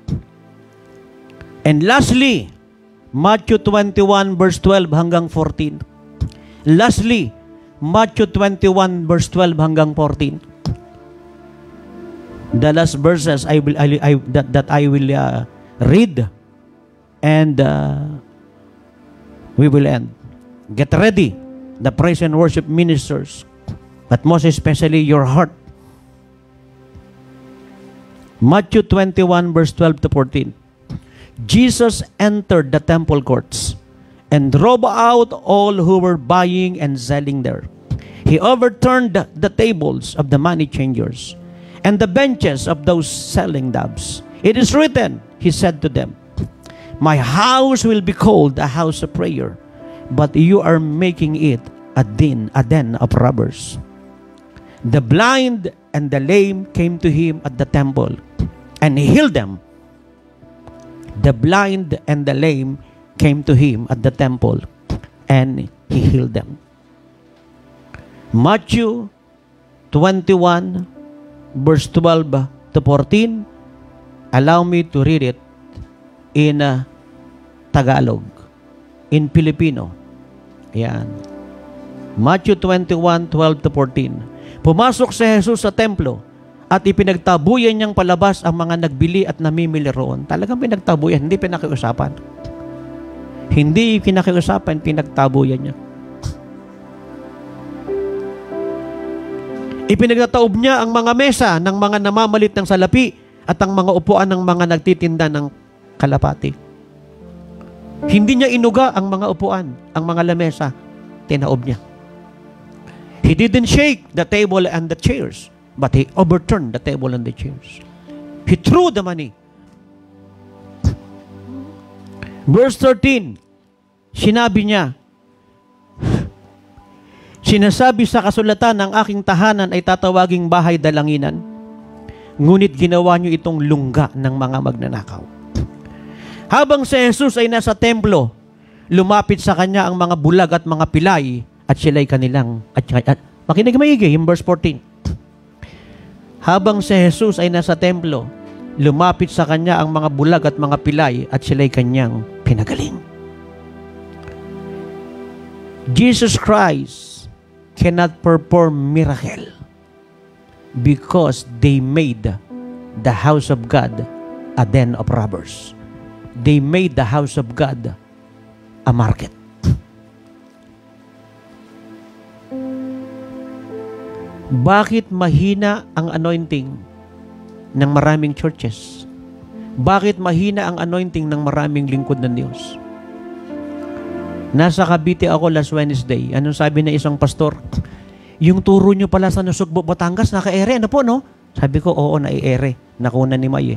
And lastly, Matthew 21 verse 12 hanggang 14. Lastly, Matthew 21 verse 12 hanggang 14. The last verses I will read and we will end. Get ready, the praise and worship ministers, but most especially your heart. Matthew 21 verse 12 to 14. Jesus entered the temple courts and drove out all who were buying and selling there. He overturned the tables of the money changers and the benches of those selling doves. It is written, he said to them, my house will be called a house of prayer, but you are making it a den of robbers. The blind and the lame came to him at the temple, and he healed them. The blind and the lame came to him at the temple, and he healed them. Matthew 21, verse 12 to 14. Allow me to read it in Tagalog, in Filipino. Ayan. Matthew 21, 12 to 14. Pumasok si Jesus sa templo at ipinagtabuyan niyang palabas ang mga nagbili at namimili roon. Talagang pinagtabuyan, hindi pinakiusapan. Hindi pinakiusapan, pinagtabuyan niya. Ipinagtataob niya ang mga mesa ng mga namamalit ng salapi at ang mga upuan ng mga nagtitinda ng kalapati. Hindi niya inuga ang mga upuan, ang mga lamesa. Tinaob niya. He didn't shake the table and the chairs, but he overturned the table and the chairs. He threw the money. Verse 13, sinabi niya, sinasabi sa kasulatan ng aking tahanan ay tatawaging bahay dalanginan, ngunit ginawa niyo itong lungga ng mga magnanakaw. Habang si Jesus ay nasa templo, lumapit sa kanya ang mga bulag at mga pilay at sila'y kanilang, makinig maigi, yung verse 14. Habang si Jesus ay nasa templo, lumapit sa kanya ang mga bulag at mga pilay at sila'y kanyang pinagaling. Jesus Christ cannot perform miracle because they made the house of God a den of robbers. They made the house of God a market. Bakit mahina ang anointing ng maraming churches? Bakit mahina ang anointing ng maraming lingkod ng Diyos? Nasa Cavite ako last Wednesday. Anong sabi ng isang pastor? Yung turo nyo pala sa Nasugbo, Batangas, naka-ere. Ano po, no? Sabi ko, oo, nai-ere. Nakuna ni May.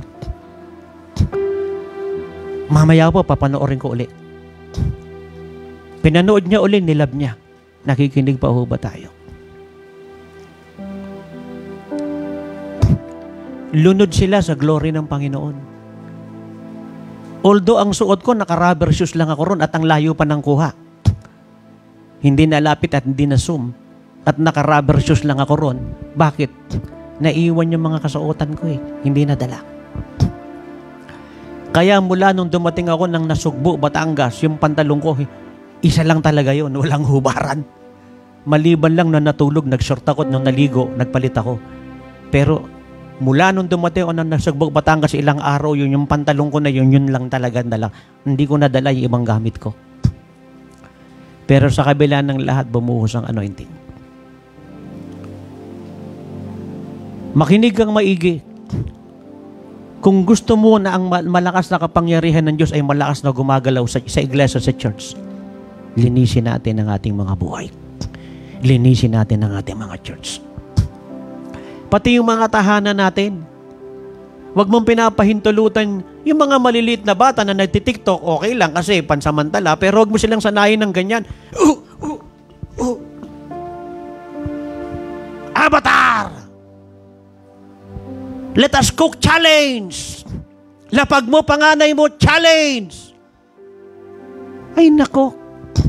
Mamaya po, papanoorin ko uli. Pinanood niya uli, nilab niya. Nakikinig pa ho ba tayo? Lunod sila sa glory ng Panginoon. Although ang suot ko, naka-rubber shoes lang ako ron at ang layo pa ng kuha. Hindi nalapit at hindi na zoom. At naka-rubber shoes lang ako ron. Bakit? Naiwan yung mga kasuotan ko eh. Hindi nadala. Kaya mula nung dumating ako ng Nasugbo, Batangas, yung pantalong ko, isa lang talaga yun. Walang hubaran. Maliban lang na natulog, nag-short ako, nung naligo, nagpalit ako. Pero mula nung dumating ako ng Nasugbo, Batangas, ilang araw yun, yung pantalong ko na yun lang talaga dala. Hindi ko nadala yung ibang gamit ko. Pero sa kabila ng lahat, bumuhos ang anointing. Makinig kang maigi. Kung gusto mo na ang malakas na kapangyarihan ng Diyos ay malakas na gumagalaw sa iglesia, sa church, linisin natin ang ating mga buhay. Linisin natin ang ating mga church. Pati yung mga tahanan natin. Huwag mong pinapahintulutan yung mga maliliit na bata na nagtitiktok, okay lang kasi pansamantala, pero huwag mo silang sanayin ng ganyan. Avatar! Let us cook challenge. Lapag mo, panganay mo, challenge. Ay, nako.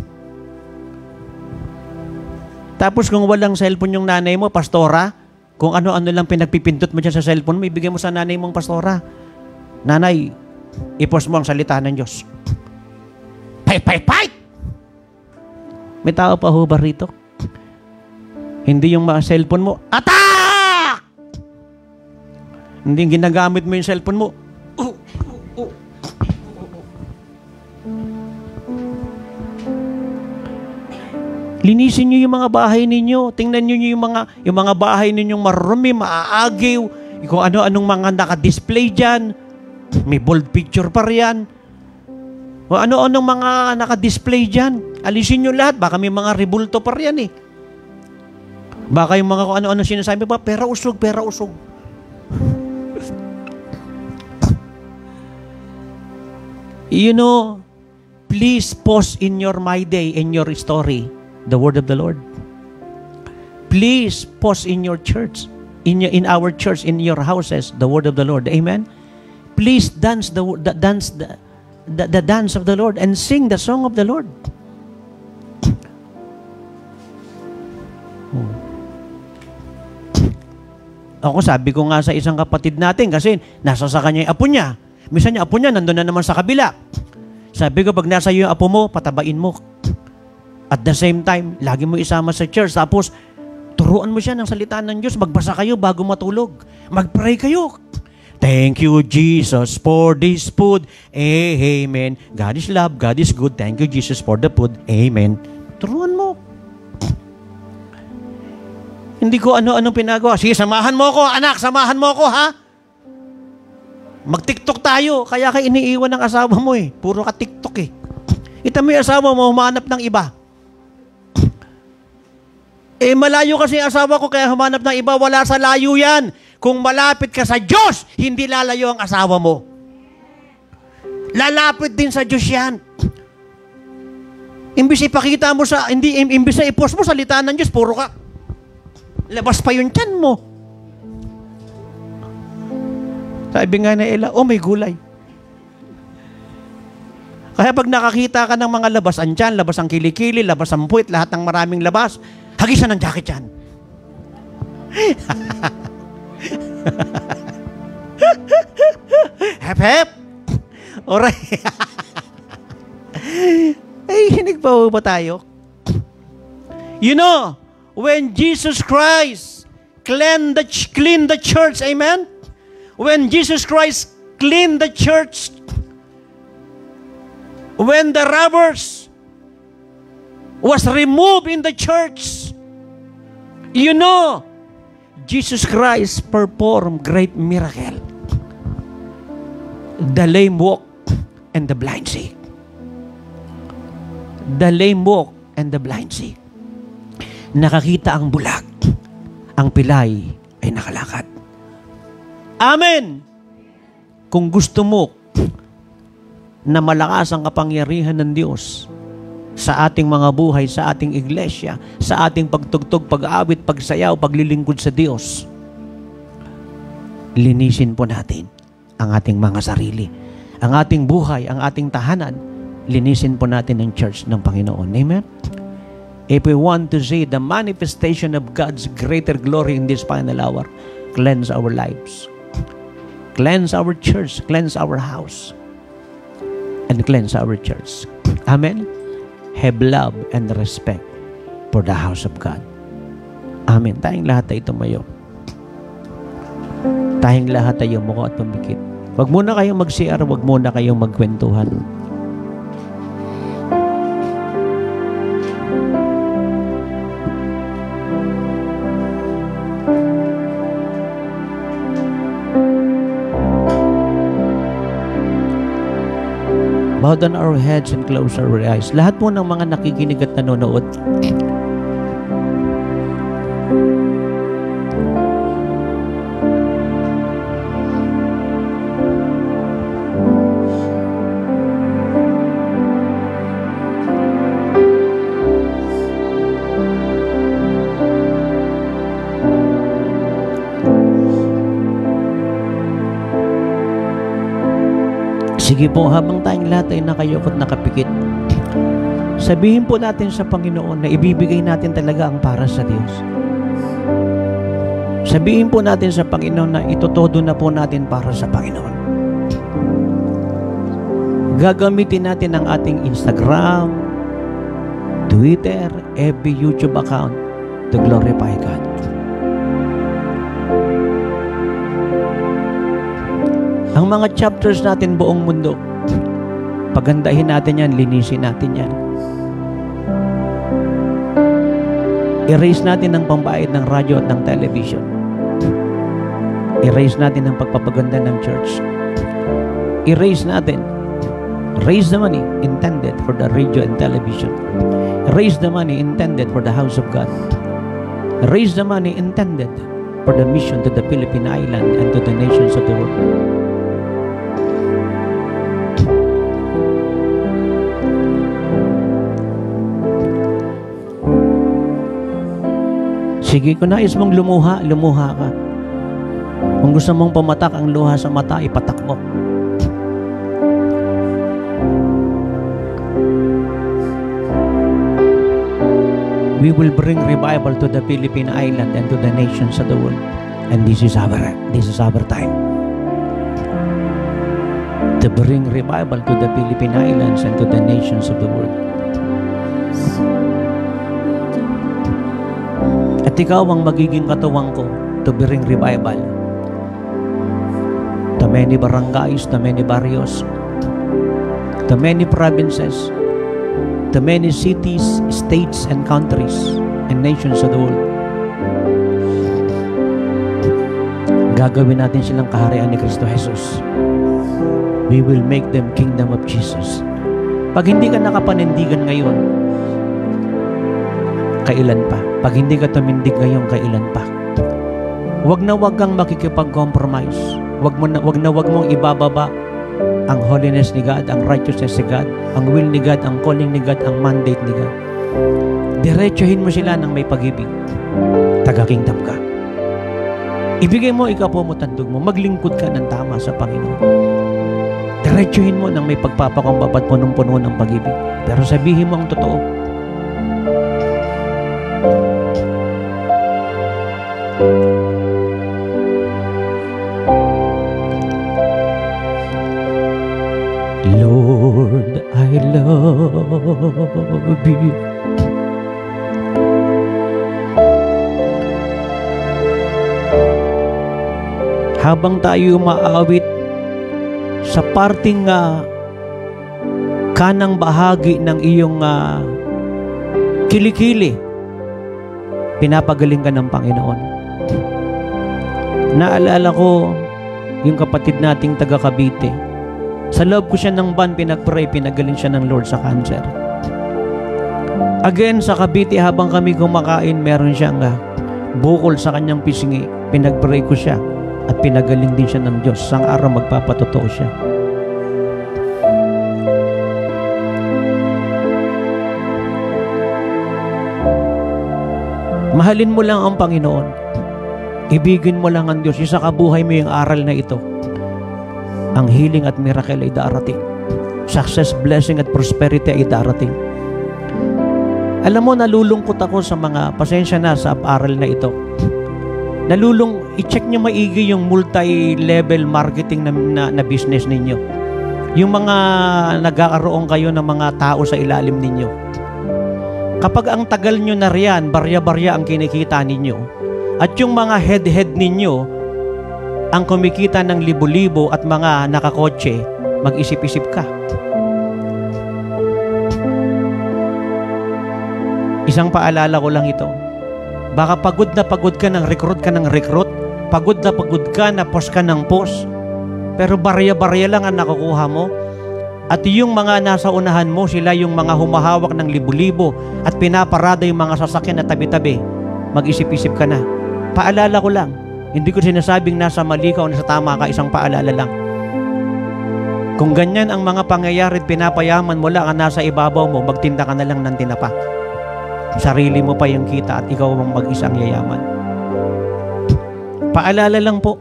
Tapos kung walang cellphone yung nanay mo, pastora, kung ano-ano lang pinagpipindot mo dyan sa cellphone mo, ibigay mo sa nanay mong pastora. Nanay, i-post mo ang salita ng Diyos. Fight! May tao pa ho ba rito? Hindi yung mga cellphone mo, attack! Hindi ginagamit mo yung cellphone mo. Linisin nyo yung mga bahay ninyo. Tingnan nyo yung mga bahay ninyong marumi, maaagiw. Kung ano-anong mga naka-display dyan. May bold picture pa riyan. O ano-anong mga naka-display dyan. Alisin nyo lahat. Baka may mga rebulto pa riyan eh. Baka yung mga kung ano-ano sinasabi pa, pera usog, pera usog. You know, please post in your My Day, in your story, the word of the Lord. Please post in your church, in our church, in your houses, the word of the Lord. Amen. Please dance the dance of the Lord and sing the song of the Lord. Ako sabi ko nga sa isang kapatid natin kasi nasa sa kanya yung apo niya. Minsan yung apo niya nandun na naman sa kabila. Sabi ko, pag nasa iyo yung apo mo, patabain mo. At the same time, lagi mo isama sa church. Tapos, turuan mo siya ng salita ng Diyos. Magbasa kayo bago matulog. Mag-pray kayo. Thank you, Jesus, for this food. Amen. God is love. God is good. Thank you, Jesus, for the food. Amen. Turuan mo. Hindi ko ano-anong pinagawa. Sige, samahan mo ako, anak. Samahan mo ako, ha? Mag-TikTok tayo. Kaya ka iniiwan ng asawa mo eh. Puro ka TikTok eh. Ito mo yung asawa mo, humanap ng iba. Eh, malayo kasi yung asawa ko, kaya humanap ng iba. Wala sa layo yan. Kung malapit ka sa Diyos, hindi lalayo ang asawa mo. Lalapit din sa Diyos yan. Imbis ipakita mo sa, imbis na i-post mo salita ng Diyos, puro ka. Labas pa yung tiyan mo. Sabi nga na Ella, oh may gulay. Kaya pag nakakita ka ng mga labas ang tiyan, labas ang kilikili, labas ang puwit, lahat ng maraming labas, hagisan ng jacket yan. Hep hep. Alright. Ay, hinig pa ba tayo? You know, when Jesus Christ cleaned the church, amen? When Jesus Christ cleaned the church, when the robbers was removed in the church, you know, Jesus Christ performed great miracle. The lame walk and the blind see. The lame walk and the blind see. Nakakita ang bulag, ang pilay ay nakalakad. Amen! Kung gusto mo na malakas ang kapangyarihan ng Diyos sa ating mga buhay, sa ating iglesia, sa ating pagtugtog, pag-aawit, pagsayaw, paglilingkod sa Diyos, linisin po natin ang ating mga sarili. Ang ating buhay, ang ating tahanan, linisin po natin ang church ng Panginoon. Amen? If we want to see the manifestation of God's greater glory in this final hour, cleanse our lives. Cleanse our church, cleanse our house, and cleanse our church. Amen? Have love and respect for the house of God. Amen. Tayong lahat ay tumayo. Tayong lahat ay umuko at pumikit. Wag muna kayong mag-CR, wag muna kayong magkwentuhan. Bow down our heads and close our eyes. Lahat po ng mga nakikinig at nanonood, sige po, habang tayong lahat ay nakayukot, nakapikit, sabihin po natin sa Panginoon na ibibigay natin talaga ang para sa Diyos. Sabihin po natin sa Panginoon na itotodo na po natin para sa Panginoon. Gagamitin natin ang ating Instagram, Twitter, FB, YouTube account to glorify God. Ang mga chapters natin buong mundo, pagandahin natin yan, linisin natin yan. Erase natin ang pambayad ng radyo at ng television. Erase natin ang pagpapaganda ng church. Erase natin Raise the money intended for the radio and television. Raise the money intended for the house of God. Raise the money intended for the mission to the Philippine Island and to the nations of the world. Sige, kung nais mong lumuha, lumuha ka. Kung gusto mong pamatak ang luha sa mata, ipatak mo. We will bring revival to the Philippine Island and to the nations of the world. And this is our time. To bring revival to the Philippine Islands and to the nations of the world. At ikaw ang magiging katuwang ko to bring revival to many barangays, to many barrios, to many provinces, to many cities, states, and countries, and nations of the world. Gagawin natin silang kaharian ni Kristo Jesus. We will make them kingdom of Jesus. Pag hindi ka nakapanindigan ngayon, kailan pa? Pag hindi ka tumindig ngayon, kailan pa? Wag na wag kang makikipag-compromise. Wag mong ibababa ang holiness ni God, ang righteousness ni God, ang will ni God, ang calling ni God, ang mandate ni God. Diretsuhin mo sila ng may pag-ibig. Taga-kingdom ka. Ibigay mo, ikapo mo, tandog mo. Maglingkod ka ng tama sa Panginoon. Diretsuhin mo ng may pagpapakumbaba at punong-puno ng pag-ibig. Pero sabihin mo ang totoo. Lord, I love you. Habang tayo umaawit sa parting kanang bahagi ng iyong kilikili, pinapagaling ka ng Panginoon. Naalala ko yung kapatid nating taga Cavite. Sa loob ko siya ng van, pinag-pray, pinagaling siya ng Lord sa cancer. Again, sa Cavite, habang kami kumakain, meron siyang bukol sa kanyang pisngi. Pinag-pray ko siya at pinagaling din siya ng Diyos. Sang araw magpapatotoo siya. Mahalin mo lang ang Panginoon. Ibigin mo lang ang Diyos. Isa kabuhay mo yung aral na ito. Ang healing at miracle ay darating. Success, blessing at prosperity ay darating. Alam mo, nalulungkot ako sa mga pasensya na sa aral na ito. I-check nyo maigi yung multi-level marketing na business ninyo. Yung mga nagkakaroon kayo ng mga tao sa ilalim ninyo. Kapag ang tagal nyo na riyan, barya-barya ang kinikita ninyo. At yung mga head ninyo, ang kumikita ng libo-libo at mga nakakotse, mag-isip-isip ka. Isang paalala ko lang ito. Baka pagod na pagod ka ng recruit, pagod na pagod ka na post ka ng post, pero barya-barya lang ang nakukuha mo. At yung mga nasa unahan mo, sila yung mga humahawak ng libo-libo at pinaparada yung mga sasakyan na tabi-tabi. Mag-isip-isip ka na. Paalala ko lang. Hindi ko sinasabing nasa mali ka o nasa tama ka, isang paalala lang. Kung ganyan ang mga pangyayari at pinapayaman mo lang ang nasa ibabaw mo, magtinda ka na lang ng tinapa. Sarili mo pa yung kita at ikaw ang mag-isang yayaman. Paalala lang po.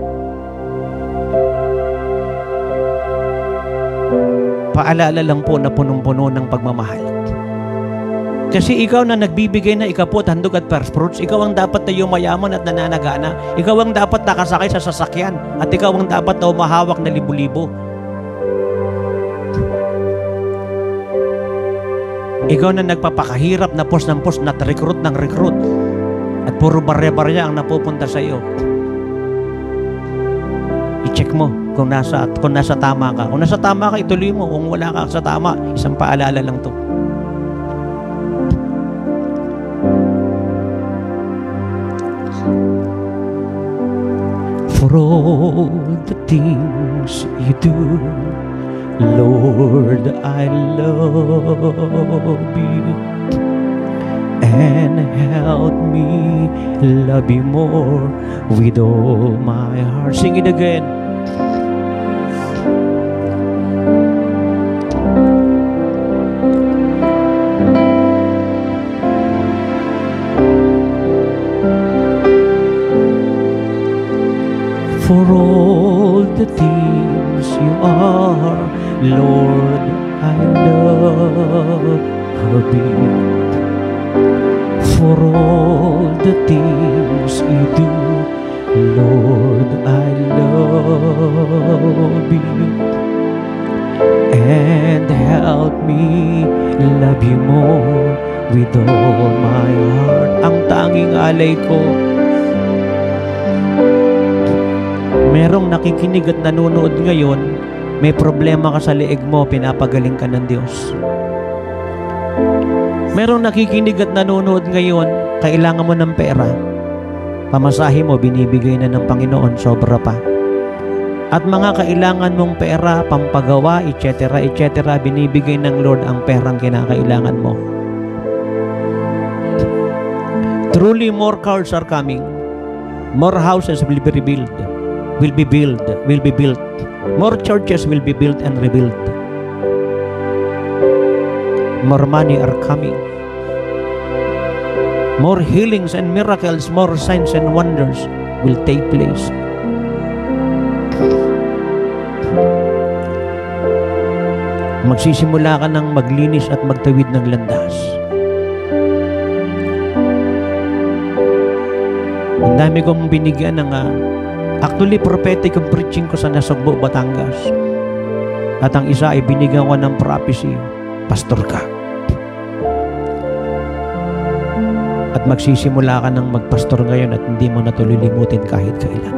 Paalala lang po na punong-puno ng pagmamahal. Kasi ikaw na nagbibigay na ikapot, handog at first fruits, ikaw ang dapat na yumayaman at nananagana. Ikaw ang dapat nakasakay sa sasakyan at ikaw ang dapat na umahawak na libo-libo. Ikaw na nagpapakahirap na post ng post, na recruit ng recruit at puro barya-barya ang napupunta sa iyo. I-check mo kung nasa tama ka. Kung nasa tama ka, ituloy mo. Kung wala ka sa tama, isang paalala lang to. For all the things you do, Lord, I love you, and help me love you more with all my heart. Sing it again. For all the things you are, Lord, I love you. For all the things you do, Lord, I love you. And help me love you more with all my heart. Ang tanging alay ko, merong nakikinig at nanonood ngayon, may problema ka sa leeg mo, pinapagaling ka ng Diyos. Merong nakikinig at nanonood ngayon, kailangan mo ng pera. Pamasahe mo, binibigay na ng Panginoon, sobra pa. At mga kailangan mong pera, pampagawa, etc., etc., binibigay ng Lord ang perang kinakailangan mo. Truly, more cars are coming. More houses will be rebuilt. Will be built. More churches will be built and rebuilt. More money are coming. More healings and miracles, more signs and wonders will take place. Magsisimula ka ng maglinis at magtawid ng landas. Ang dami kong binigyan ng actually prophetic ang preaching ko sa Nasugbo, Batangas. At ang isa ay binigyan ko ng prophecy, pastor ka. At magsisimula ka ng magpastor ngayon at hindi mo na ito lilimutin kahit kailan.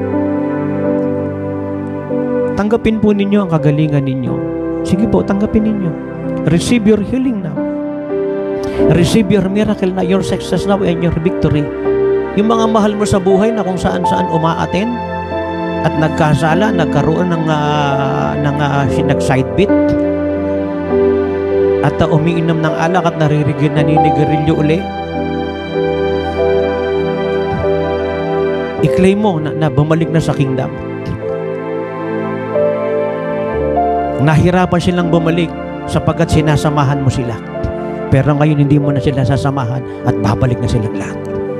Tanggapin po ninyo ang kagalingan ninyo. Sige po, tanggapin ninyo. Receive your healing now. Receive your miracle na, your success now and your victory. Yung mga mahal mo sa buhay na kung saan-saan umaaten at nagkasala, nagkaroon ng sinag-side beat at umiinom ng alak at naninigarilyo uli, i-claim mo na bumalik na sa kingdom. Nahirapan silang bumalik sapagkat sinasamahan mo sila. Pero ngayon hindi mo na sila sasamahan at babalik na silang lahat.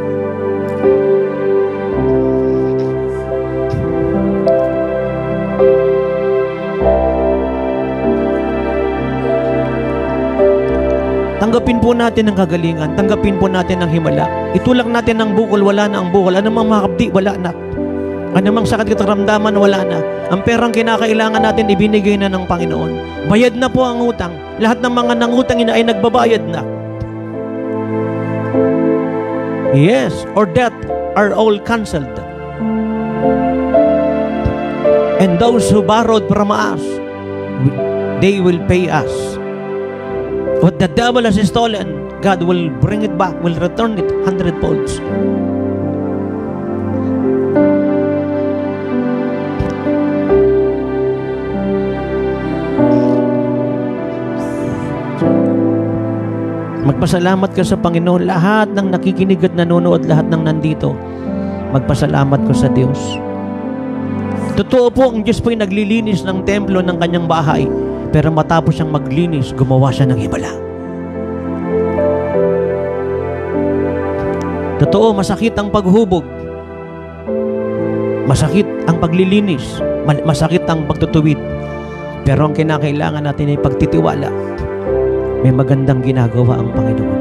Tanggapin po natin ang kagalingan. Tanggapin po natin ang himala. Itulak natin ang bukol, wala na ang bukol. Anumang makapdi, wala na. Anumang sakit at karamdaman, wala na. Ang perang kinakailangan natin, ibinigay na ng Panginoon. Bayad na po ang utang. Lahat ng mga nangutang ay nagbabayad na. Yes, or debt are all cancelled. And those who borrowed from us, they will pay us. What the devil has stolen, God will bring it back, will return it 100-folds. Magpasalamat ka sa Panginoon. Lahat ng nakikinig at nanonood, lahat ng nandito, magpasalamat ko sa Diyos. Totoo po, ang Diyos po'y naglilinis ng templo ng kanyang bahay. Pero matapos siyang maglinis, gumawa siya ng himala. Totoo, masakit ang paghubog. Masakit ang paglilinis. Masakit ang pagtutuwid. Pero ang kinakailangan natin ay pagtitiwala. May magandang ginagawa ang Panginoon.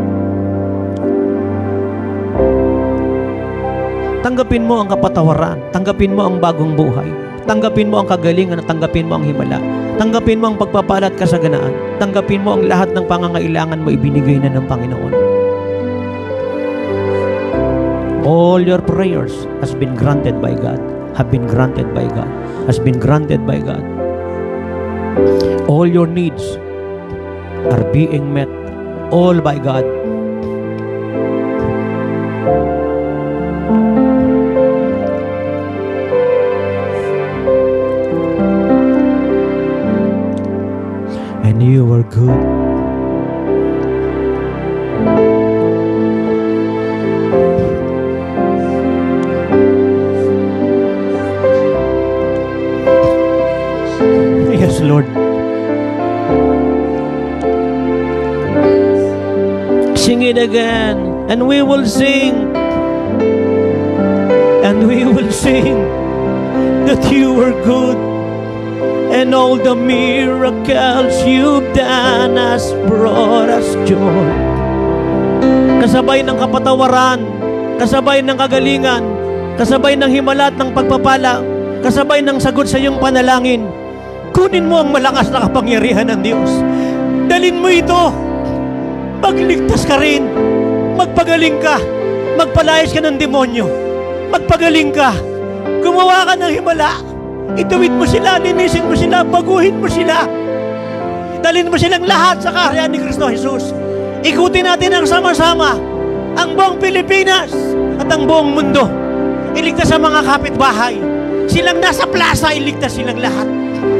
Tanggapin mo ang kapatawaran. Tanggapin mo ang bagong buhay. Tanggapin mo ang kagalingan at tanggapin mo ang himala. Tanggapin mo ang pagpapala at kasaganaan. Tanggapin mo ang lahat ng pangangailangan mo, ibinigay na ng Panginoon. All your prayers has been granted by God. Have been granted by God. Has been granted by God. All your needs are being met. All by God. You are good. Yes, Lord. Sing it again, and we will sing. And we will sing that you are good, and all the miracles you've done has brought us joy. Kasabay ng kapatawaran, kasabay ng kagalingan, kasabay ng himala at ng pagpapala, kasabay ng sagot sa iyong panalangin, kunin mo ang malakas na kapangyarihan ng Diyos. Dalin mo ito. Magligtas ka rin. Magpagaling ka. Magpalayas ka ng demonyo. Magpagaling ka. Gumawa ka ng himala. Ituwid mo sila, linisin mo sila, baguhin mo sila. Dalhin mo silang lahat sa kaharian ni Kristo Jesus. Ikutin natin ang sama-sama ang buong Pilipinas at ang buong mundo. Iligtas ang mga kapitbahay. Silang nasa plaza, iligtas silang lahat.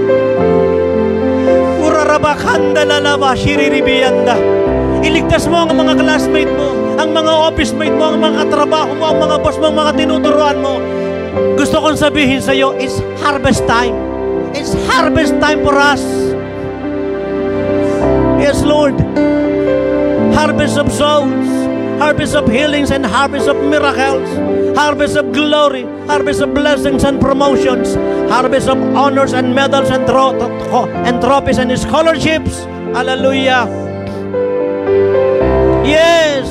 Urarabakanda lalaba, shiriribiyanda. Iligtas mo ang mga classmate mo, ang mga office mate mo, ang mga katrabaho mo, ang mga boss mo, ang mga tinuturuan mo. Gusto kong sabihin sa iyo, it's harvest time. It's harvest time for us. Yes, Lord. Harvest of souls, harvest of healings and harvest of miracles, harvest of glory, harvest of blessings and promotions, harvest of honors and medals and trophies and scholarships. Hallelujah. Yes.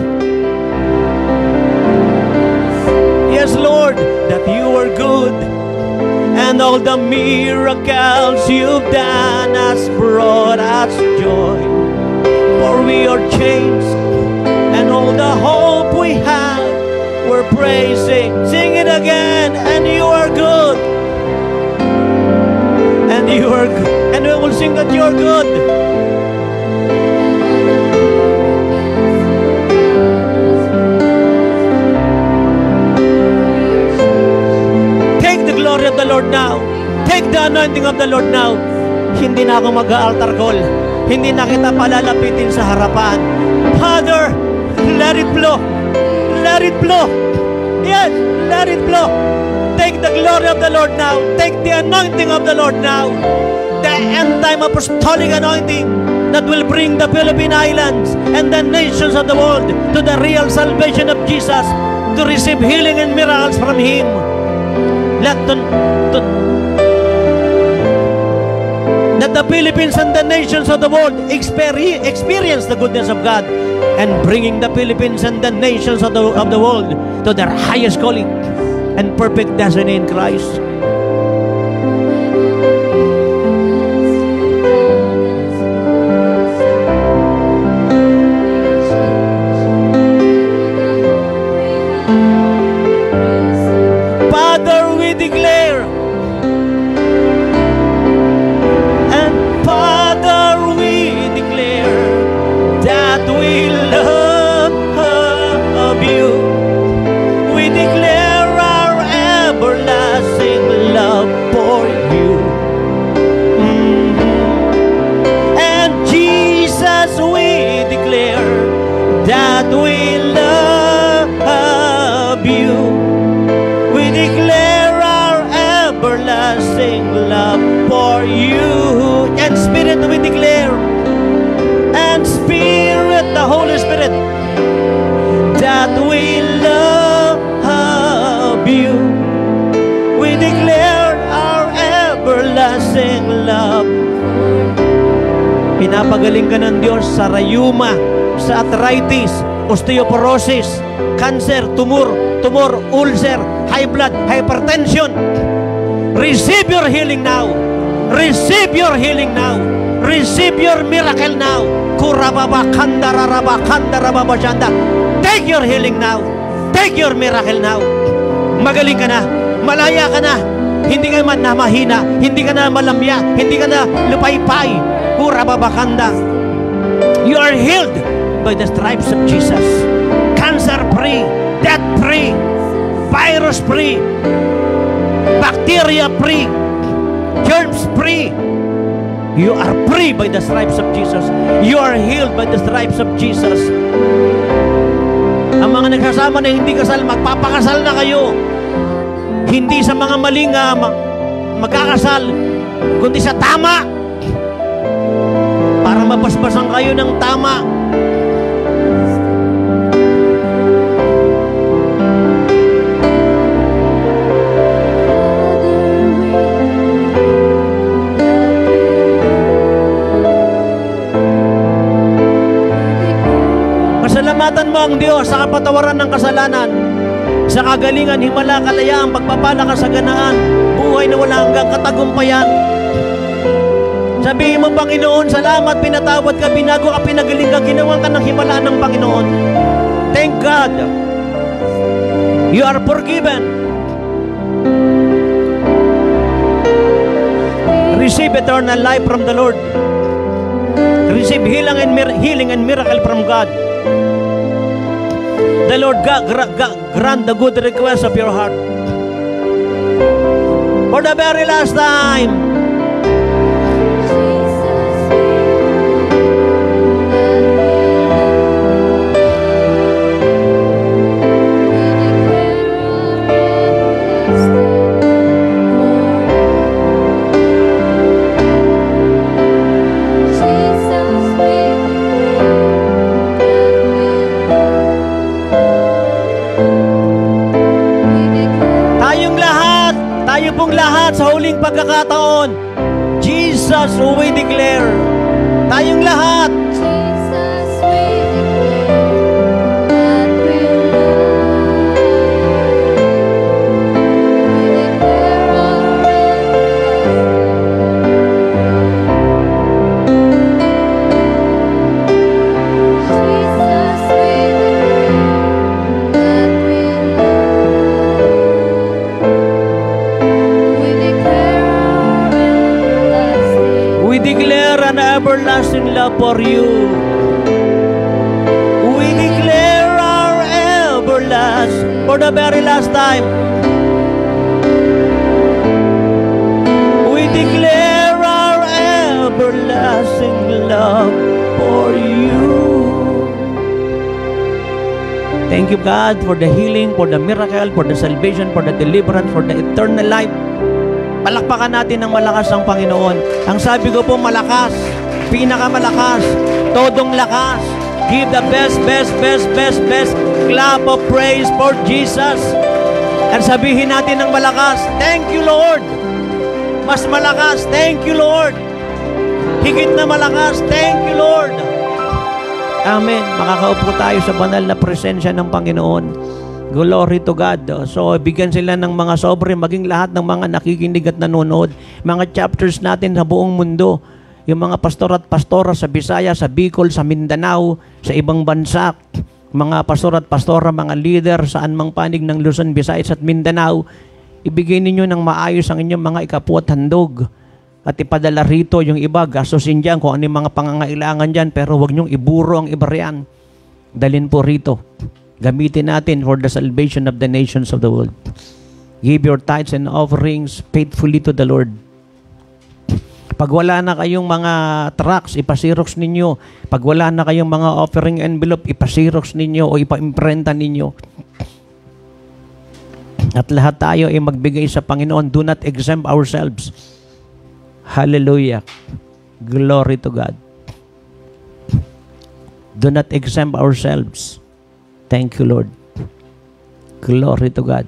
Yes, Lord, that you are good, and all the miracles you've done has brought us joy. For we are changed, and all the hope we have, we're praising. Sing it again, and you are good. And you are good. And we will sing that you are good. Take the glory of the Lord now. Take the anointing of the Lord now. Hindi na ako mag-altar call. Hindi na kita palalapitin sa harapan. Father, let it flow. Let it flow. Yes, let it flow. Take the glory of the Lord now. Take the anointing of the Lord now. The end-time apostolic anointing that will bring the Philippine Islands and the nations of the world to the real salvation of Jesus, to receive healing and miracles from Him. Let the Philippines and the nations of the world experience the goodness of God, and bringing the Philippines and the nations of the world to their highest calling and perfect destiny in Christ. Father, we declare, that we love you. We declare our everlasting love for you. And Jesus, we declare that we love you. We declare our everlasting love for you. And Spirit, we declare, and Spirit, the Holy Spirit, that we love you. We declare our everlasting love. Pinapagaling ka ng Diyos sa rayuma, sa arthritis, osteoporosis, cancer, tumor, ulcer, high blood, hypertension. Receive your healing now. Receive your healing now. Receive your miracle now. Take your healing now. Take your miracle now. Magaling ka na. Malaya ka na. Hindi ka man na mahina. Hindi ka na malamya. Hindi ka na lupaypay. You are healed by the stripes of Jesus. Cancer free. Death free. Virus free. Bacteria free. Germs free. You are free by the stripes of Jesus. You are healed by the stripes of Jesus. Ang mga nagsasama na hindi kasal, magpapakasal na kayo. Hindi sa mga maling magkakasal, kundi sa tama. Para mabasbasan kayo ng tama. Pasalamatan mo ang Diyos sa kapatawaran ng kasalanan, sa kagalingan, himala, kalayaan, pagpapala, kasaganaan, buhay na wala hanggang katagumpayan. Sabihin mo, Panginoon, salamat, pinatawad ka, binago ka, pinagaling ka, ginawa ka ng himala ng Panginoon. Thank God. You are forgiven. Receive eternal life from the Lord. Receive healing and miracle from God. The Lord God grant the good request of your heart. For the very last time, sa huling pagkakataon, Jesus, we declare, tayong lahat, Jesus, we declare that we love. We declare our Jesus, we declare that we love. we declare an everlasting love for you. We declare our everlasting, for the very last time, we declare our everlasting love for you. Thank you, God, for the healing, for the miracle, for the salvation, for the deliverance, for the eternal life. Palakpakan natin ng malakas ang Panginoon. Ang sabi ko po, malakas, pinakamalakas, todong lakas. Give the best clap of praise for Jesus. At sabihin natin ng malakas, thank you, Lord. Mas malakas, thank you, Lord. Higit na malakas, thank you, Lord. Amen. Makakaupo tayo sa banal na presensya ng Panginoon. Glory to God. So, bigyan sila ng mga sobre, maging lahat ng mga nakikinig at nanonood. Mga chapters natin sa buong mundo. Yung mga pastor at pastora sa Bisaya, sa Bicol, sa Mindanao, sa ibang bansa. Mga pastor at pastora, mga leader, saan mang panig ng Luzon, Visayas at Mindanao. Ibigay ninyo ng maayos ang inyong mga ikapu at handog. At ipadala rito yung iba, gastusin dyan kung ano yung mga pangangailangan dyan. Pero huwag nyong iburo ang iba riyan. Dalhin po rito. Gamitin natin for the salvation of the nations of the world. Give your tithes and offerings faithfully to the Lord. Pag wala na kayong mga tracts, ipasirox ninyo. Pag wala na kayong mga offering envelope, ipasirox ninyo o ipa-imprenta ninyo. At lahat tayo ay magbigay sa Panginoon. Do not exempt ourselves. Hallelujah. Glory to God. Do not exempt ourselves. Thank you, Lord. Glory to God.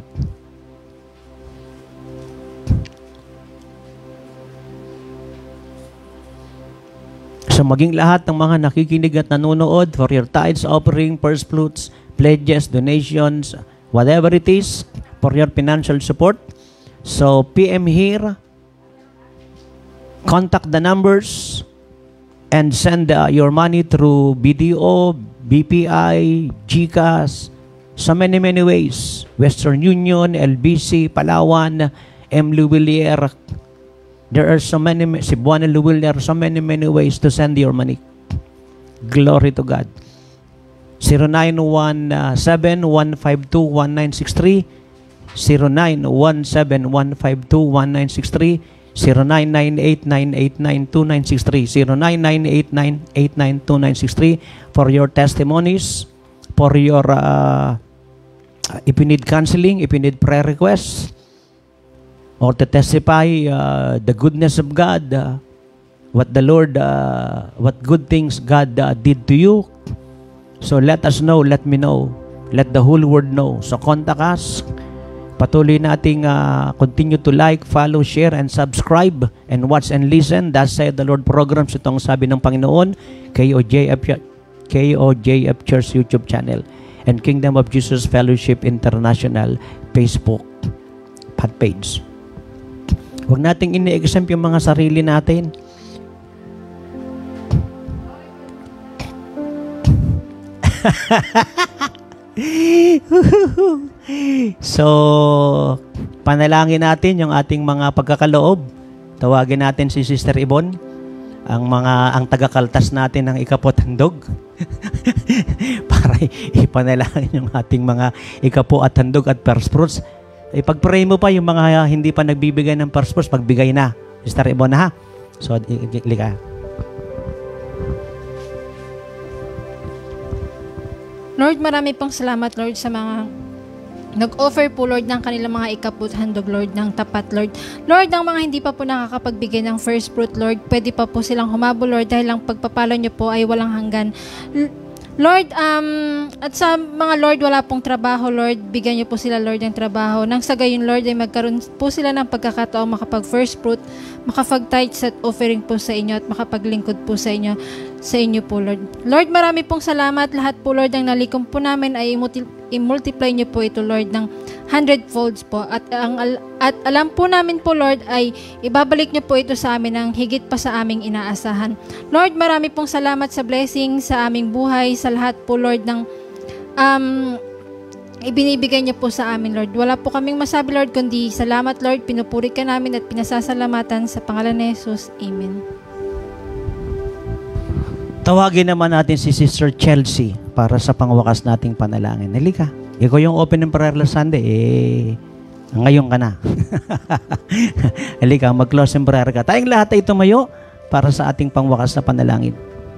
So maging lahat ng mga nakikinig at nanonood, for your tithes, offering, first fruits, pledges, donations, whatever it is, for your financial support. So PM here, contact the numbers, and send your money through BDO, BPI, GCash, so many ways. Western Union, LBC, Palawan, M. Luwilier. There are so many, Cebuana Luwilier, so many ways to send your money. Glory to God. 0917-152-1963, 0917-152-1963, 0998-989-2963, 0998-989-2963 for your testimonies, for your, if you need counseling, if you need prayer requests, or to testify the goodness of God, what the Lord, what good things God did to you. So let us know, let me know, let the whole world know. So contact us. Patuloy nating continue to like, follow, share, and subscribe, and watch and listen. Thus said the Lord programs. Itong sabi ng Panginoon, KOJF Church YouTube channel, and Kingdom of Jesus Fellowship International Facebook page. Huwag nating ini-exempt yung mga sarili natin. So, panalangin natin yung ating mga pagkakaloob. Tawagin natin si Sister Yvonne, ang tagakaltas natin ng ikapot-handog. Para ipanalangin yung ating mga ikapo at handog at first fruits. Ipag-pray mo pa yung mga hindi pa nagbibigay ng first fruits, pagbigay na. Sister Yvonne, ha? So, lika. Lord, marami pong salamat, Lord, sa mga nag-offer po, Lord, ng kanilang mga ikaput handog, Lord, ng tapat, Lord. Lord, ang mga hindi pa po nakakapagbigay ng first fruit, Lord, pwede pa po silang humabol, Lord, dahil ang pagpapalo niyo po ay walang hanggan. Lord, at sa mga Lord, wala pong trabaho, Lord, bigyan niyo po sila, Lord, ng trabaho. Nang sa gayon, Lord, ay magkaroon po sila ng pagkakataong makapag first fruit, makapag-tithes at offering po sa inyo at makapaglingkod po sa inyo po, Lord. Lord, marami pong salamat. Lahat po, Lord, ang nalikom po namin ay i-multiply niyo po ito, Lord, ng 100-folds po. At alam po namin po, Lord, ay ibabalik niyo po ito sa amin ng higit pa sa aming inaasahan. Lord, marami pong salamat sa blessing sa aming buhay, sa lahat po, Lord, ng ibinibigay niyo po sa amin, Lord. Wala po kaming masabi, Lord, kundi salamat, Lord. Pinupuri ka namin at pinasasalamatan sa pangalan ni Jesus. Amen. Tawagin naman natin si Sister Chelsea para sa pangwakas nating panalangin. Halika. Ikaw yung open ng prayer last Sunday. Ngayon ka na. Halika, mag-close in prayer ka. Tayong lahat ay tumayo para sa ating pangwakas na panalangin.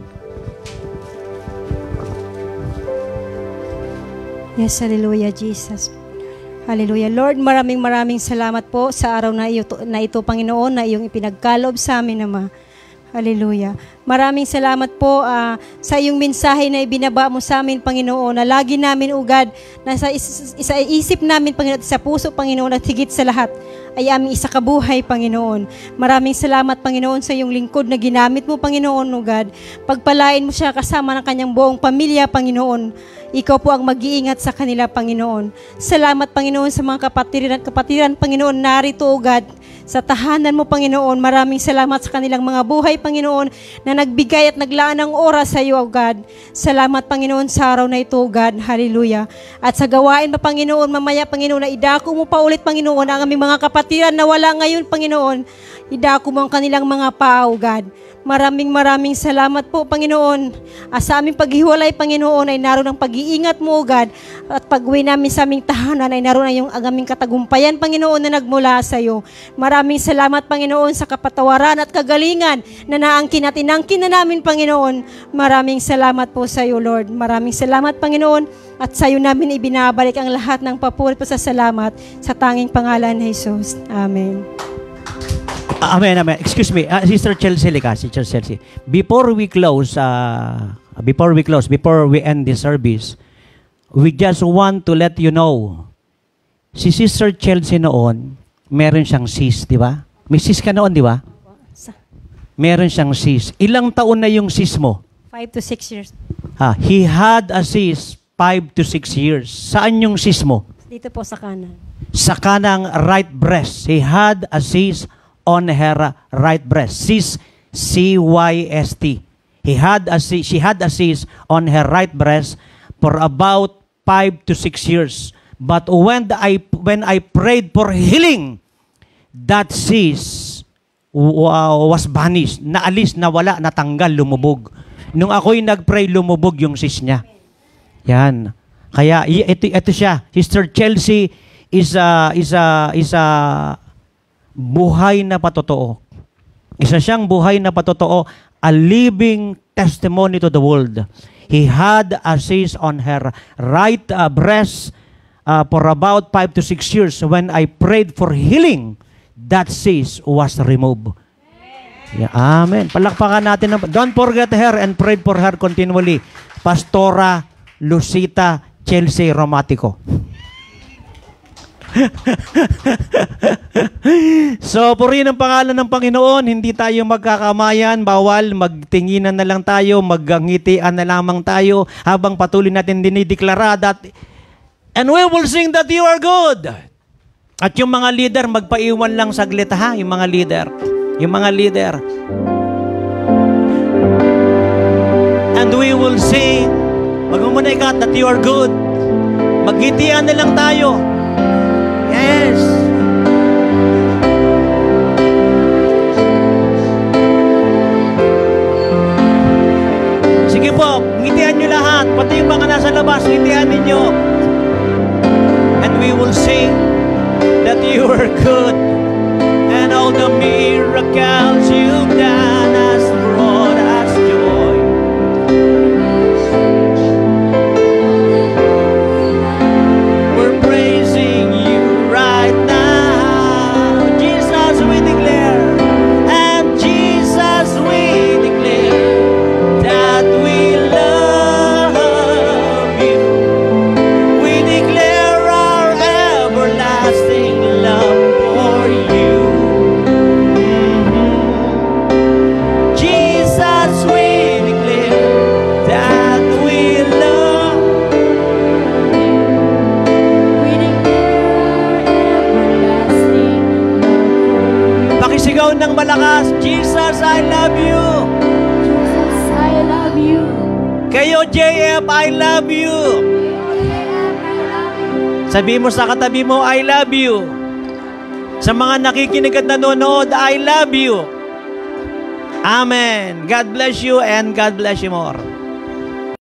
Yes, hallelujah, Jesus. Hallelujah. Lord, maraming salamat po sa araw na ito, Panginoon, na iyong ipinagkaloob sa amin, Ama. Hallelujah. Maraming salamat po sa iyong mensahe na ibinaba mo sa amin, Panginoon, na lagi namin, O God, na sa isip namin, Panginoon, at sa puso, Panginoon, at higit sa lahat, ay aming isakabuhay, Panginoon. Maraming salamat, Panginoon, sa iyong lingkod na ginamit mo, Panginoon, O God. Pagpalain mo siya kasama ng kanyang buong pamilya, Panginoon. Ikaw po ang mag-iingat sa kanila, Panginoon. Salamat, Panginoon, sa mga kapatiran, Panginoon, narito, O God, sa tahanan mo, Panginoon. Maraming salamat sa kanilang mga buhay, Panginoon, na nagbigay at naglaan ng oras sa iyo, O God. Salamat, Panginoon, sa araw na ito, O God. Hallelujah. At sa gawain mo, Panginoon, mamaya, Panginoon, na idako mo pa ulit, Panginoon, ang aming mga kapatiran na wala ngayon, Panginoon. Idako mo ang kanilang mga paa, O God. Maraming salamat po, Panginoon. Sa aming paghiwalay, Panginoon, ay naroon ang pag-iingat mo, O God. At pag-uwi namin sa aming tahanan, ay naroon ang aming katagumpayan, Panginoon, na nagmula sa iyo. Maraming salamat, Panginoon, sa kapatawaran at kagalingan na naangkin at inangkin na namin, Panginoon. Maraming salamat po sa iyo, Lord. Maraming salamat, Panginoon. At sa iyo namin ibinabalik ang lahat ng papuri po sa salamat sa tanging pangalan ni Jesus. Amen. Amen, amen. Excuse me, Sister Chelsea, Sister Chelsea. Before we end the service, we just want to let you know, si Sister Chelsea noon, meron siyang sis, di ba? May sis ka noon, di ba? Meron siyang sis. Ilang taon na yung sis mo? 5 to 6 years. He had a sis 5 to 6 years. Saan yung sis mo? Dito po sa kanan. Sa kanang right breast. He had a sis on her right breast. Cis, C-Y-S-T. She had a cis on her right breast for about 5 to 6 years. But when I prayed for healing, that cis was banished. Naalis, nawala, natanggal, lumubog. Nung ako'y nagpray, lumubog yung cis niya. Yan. Kaya ito siya. Sister Chelsea is a buhay na patotoo. Isa siyang buhay na patotoo, a living testimony to the world. He had a cyst on her right breast for about 5 to 6 years. When I prayed for healing, that cyst was removed. Yeah, amen. Palakpakan natin. Don't forget her and pray for her continually. Pastora Lucita Chelsea Romatico. So, purihin ang pangalan ng Panginoon. Hindi tayo magkakamayan, bawal, magtinginan na lang tayo, maggangitian na lamang tayo habang patuloy natin dinideklara that and we will sing that you are good. At yung mga leader, magpaiwan lang saglit ha, yung mga leader. Yung mga leader. And we will sing, wag mo muna ikat, that you are good. Maggitian na lang tayo. Yes. Sige po, ngitian nyo lahat. Pati yung mga nasa labas, ngitian ninyo. And we will sing that you are good. And all the miracles you've done has brought us joy. We're praising you right now. Jesus, we declare. And Jesus, we declare that we love you. We declare our everlasting love for you. Jesus, we declare that we love. We declare everlasting Pakisigaw ng malakas, Jesus, I love you. Jesus, I love you. Kayo, JF, I love you. Sabi mo sa katabi mo, I love you. Sa mga nakikinig at nanonood, I love you. Amen. God bless you and God bless you more.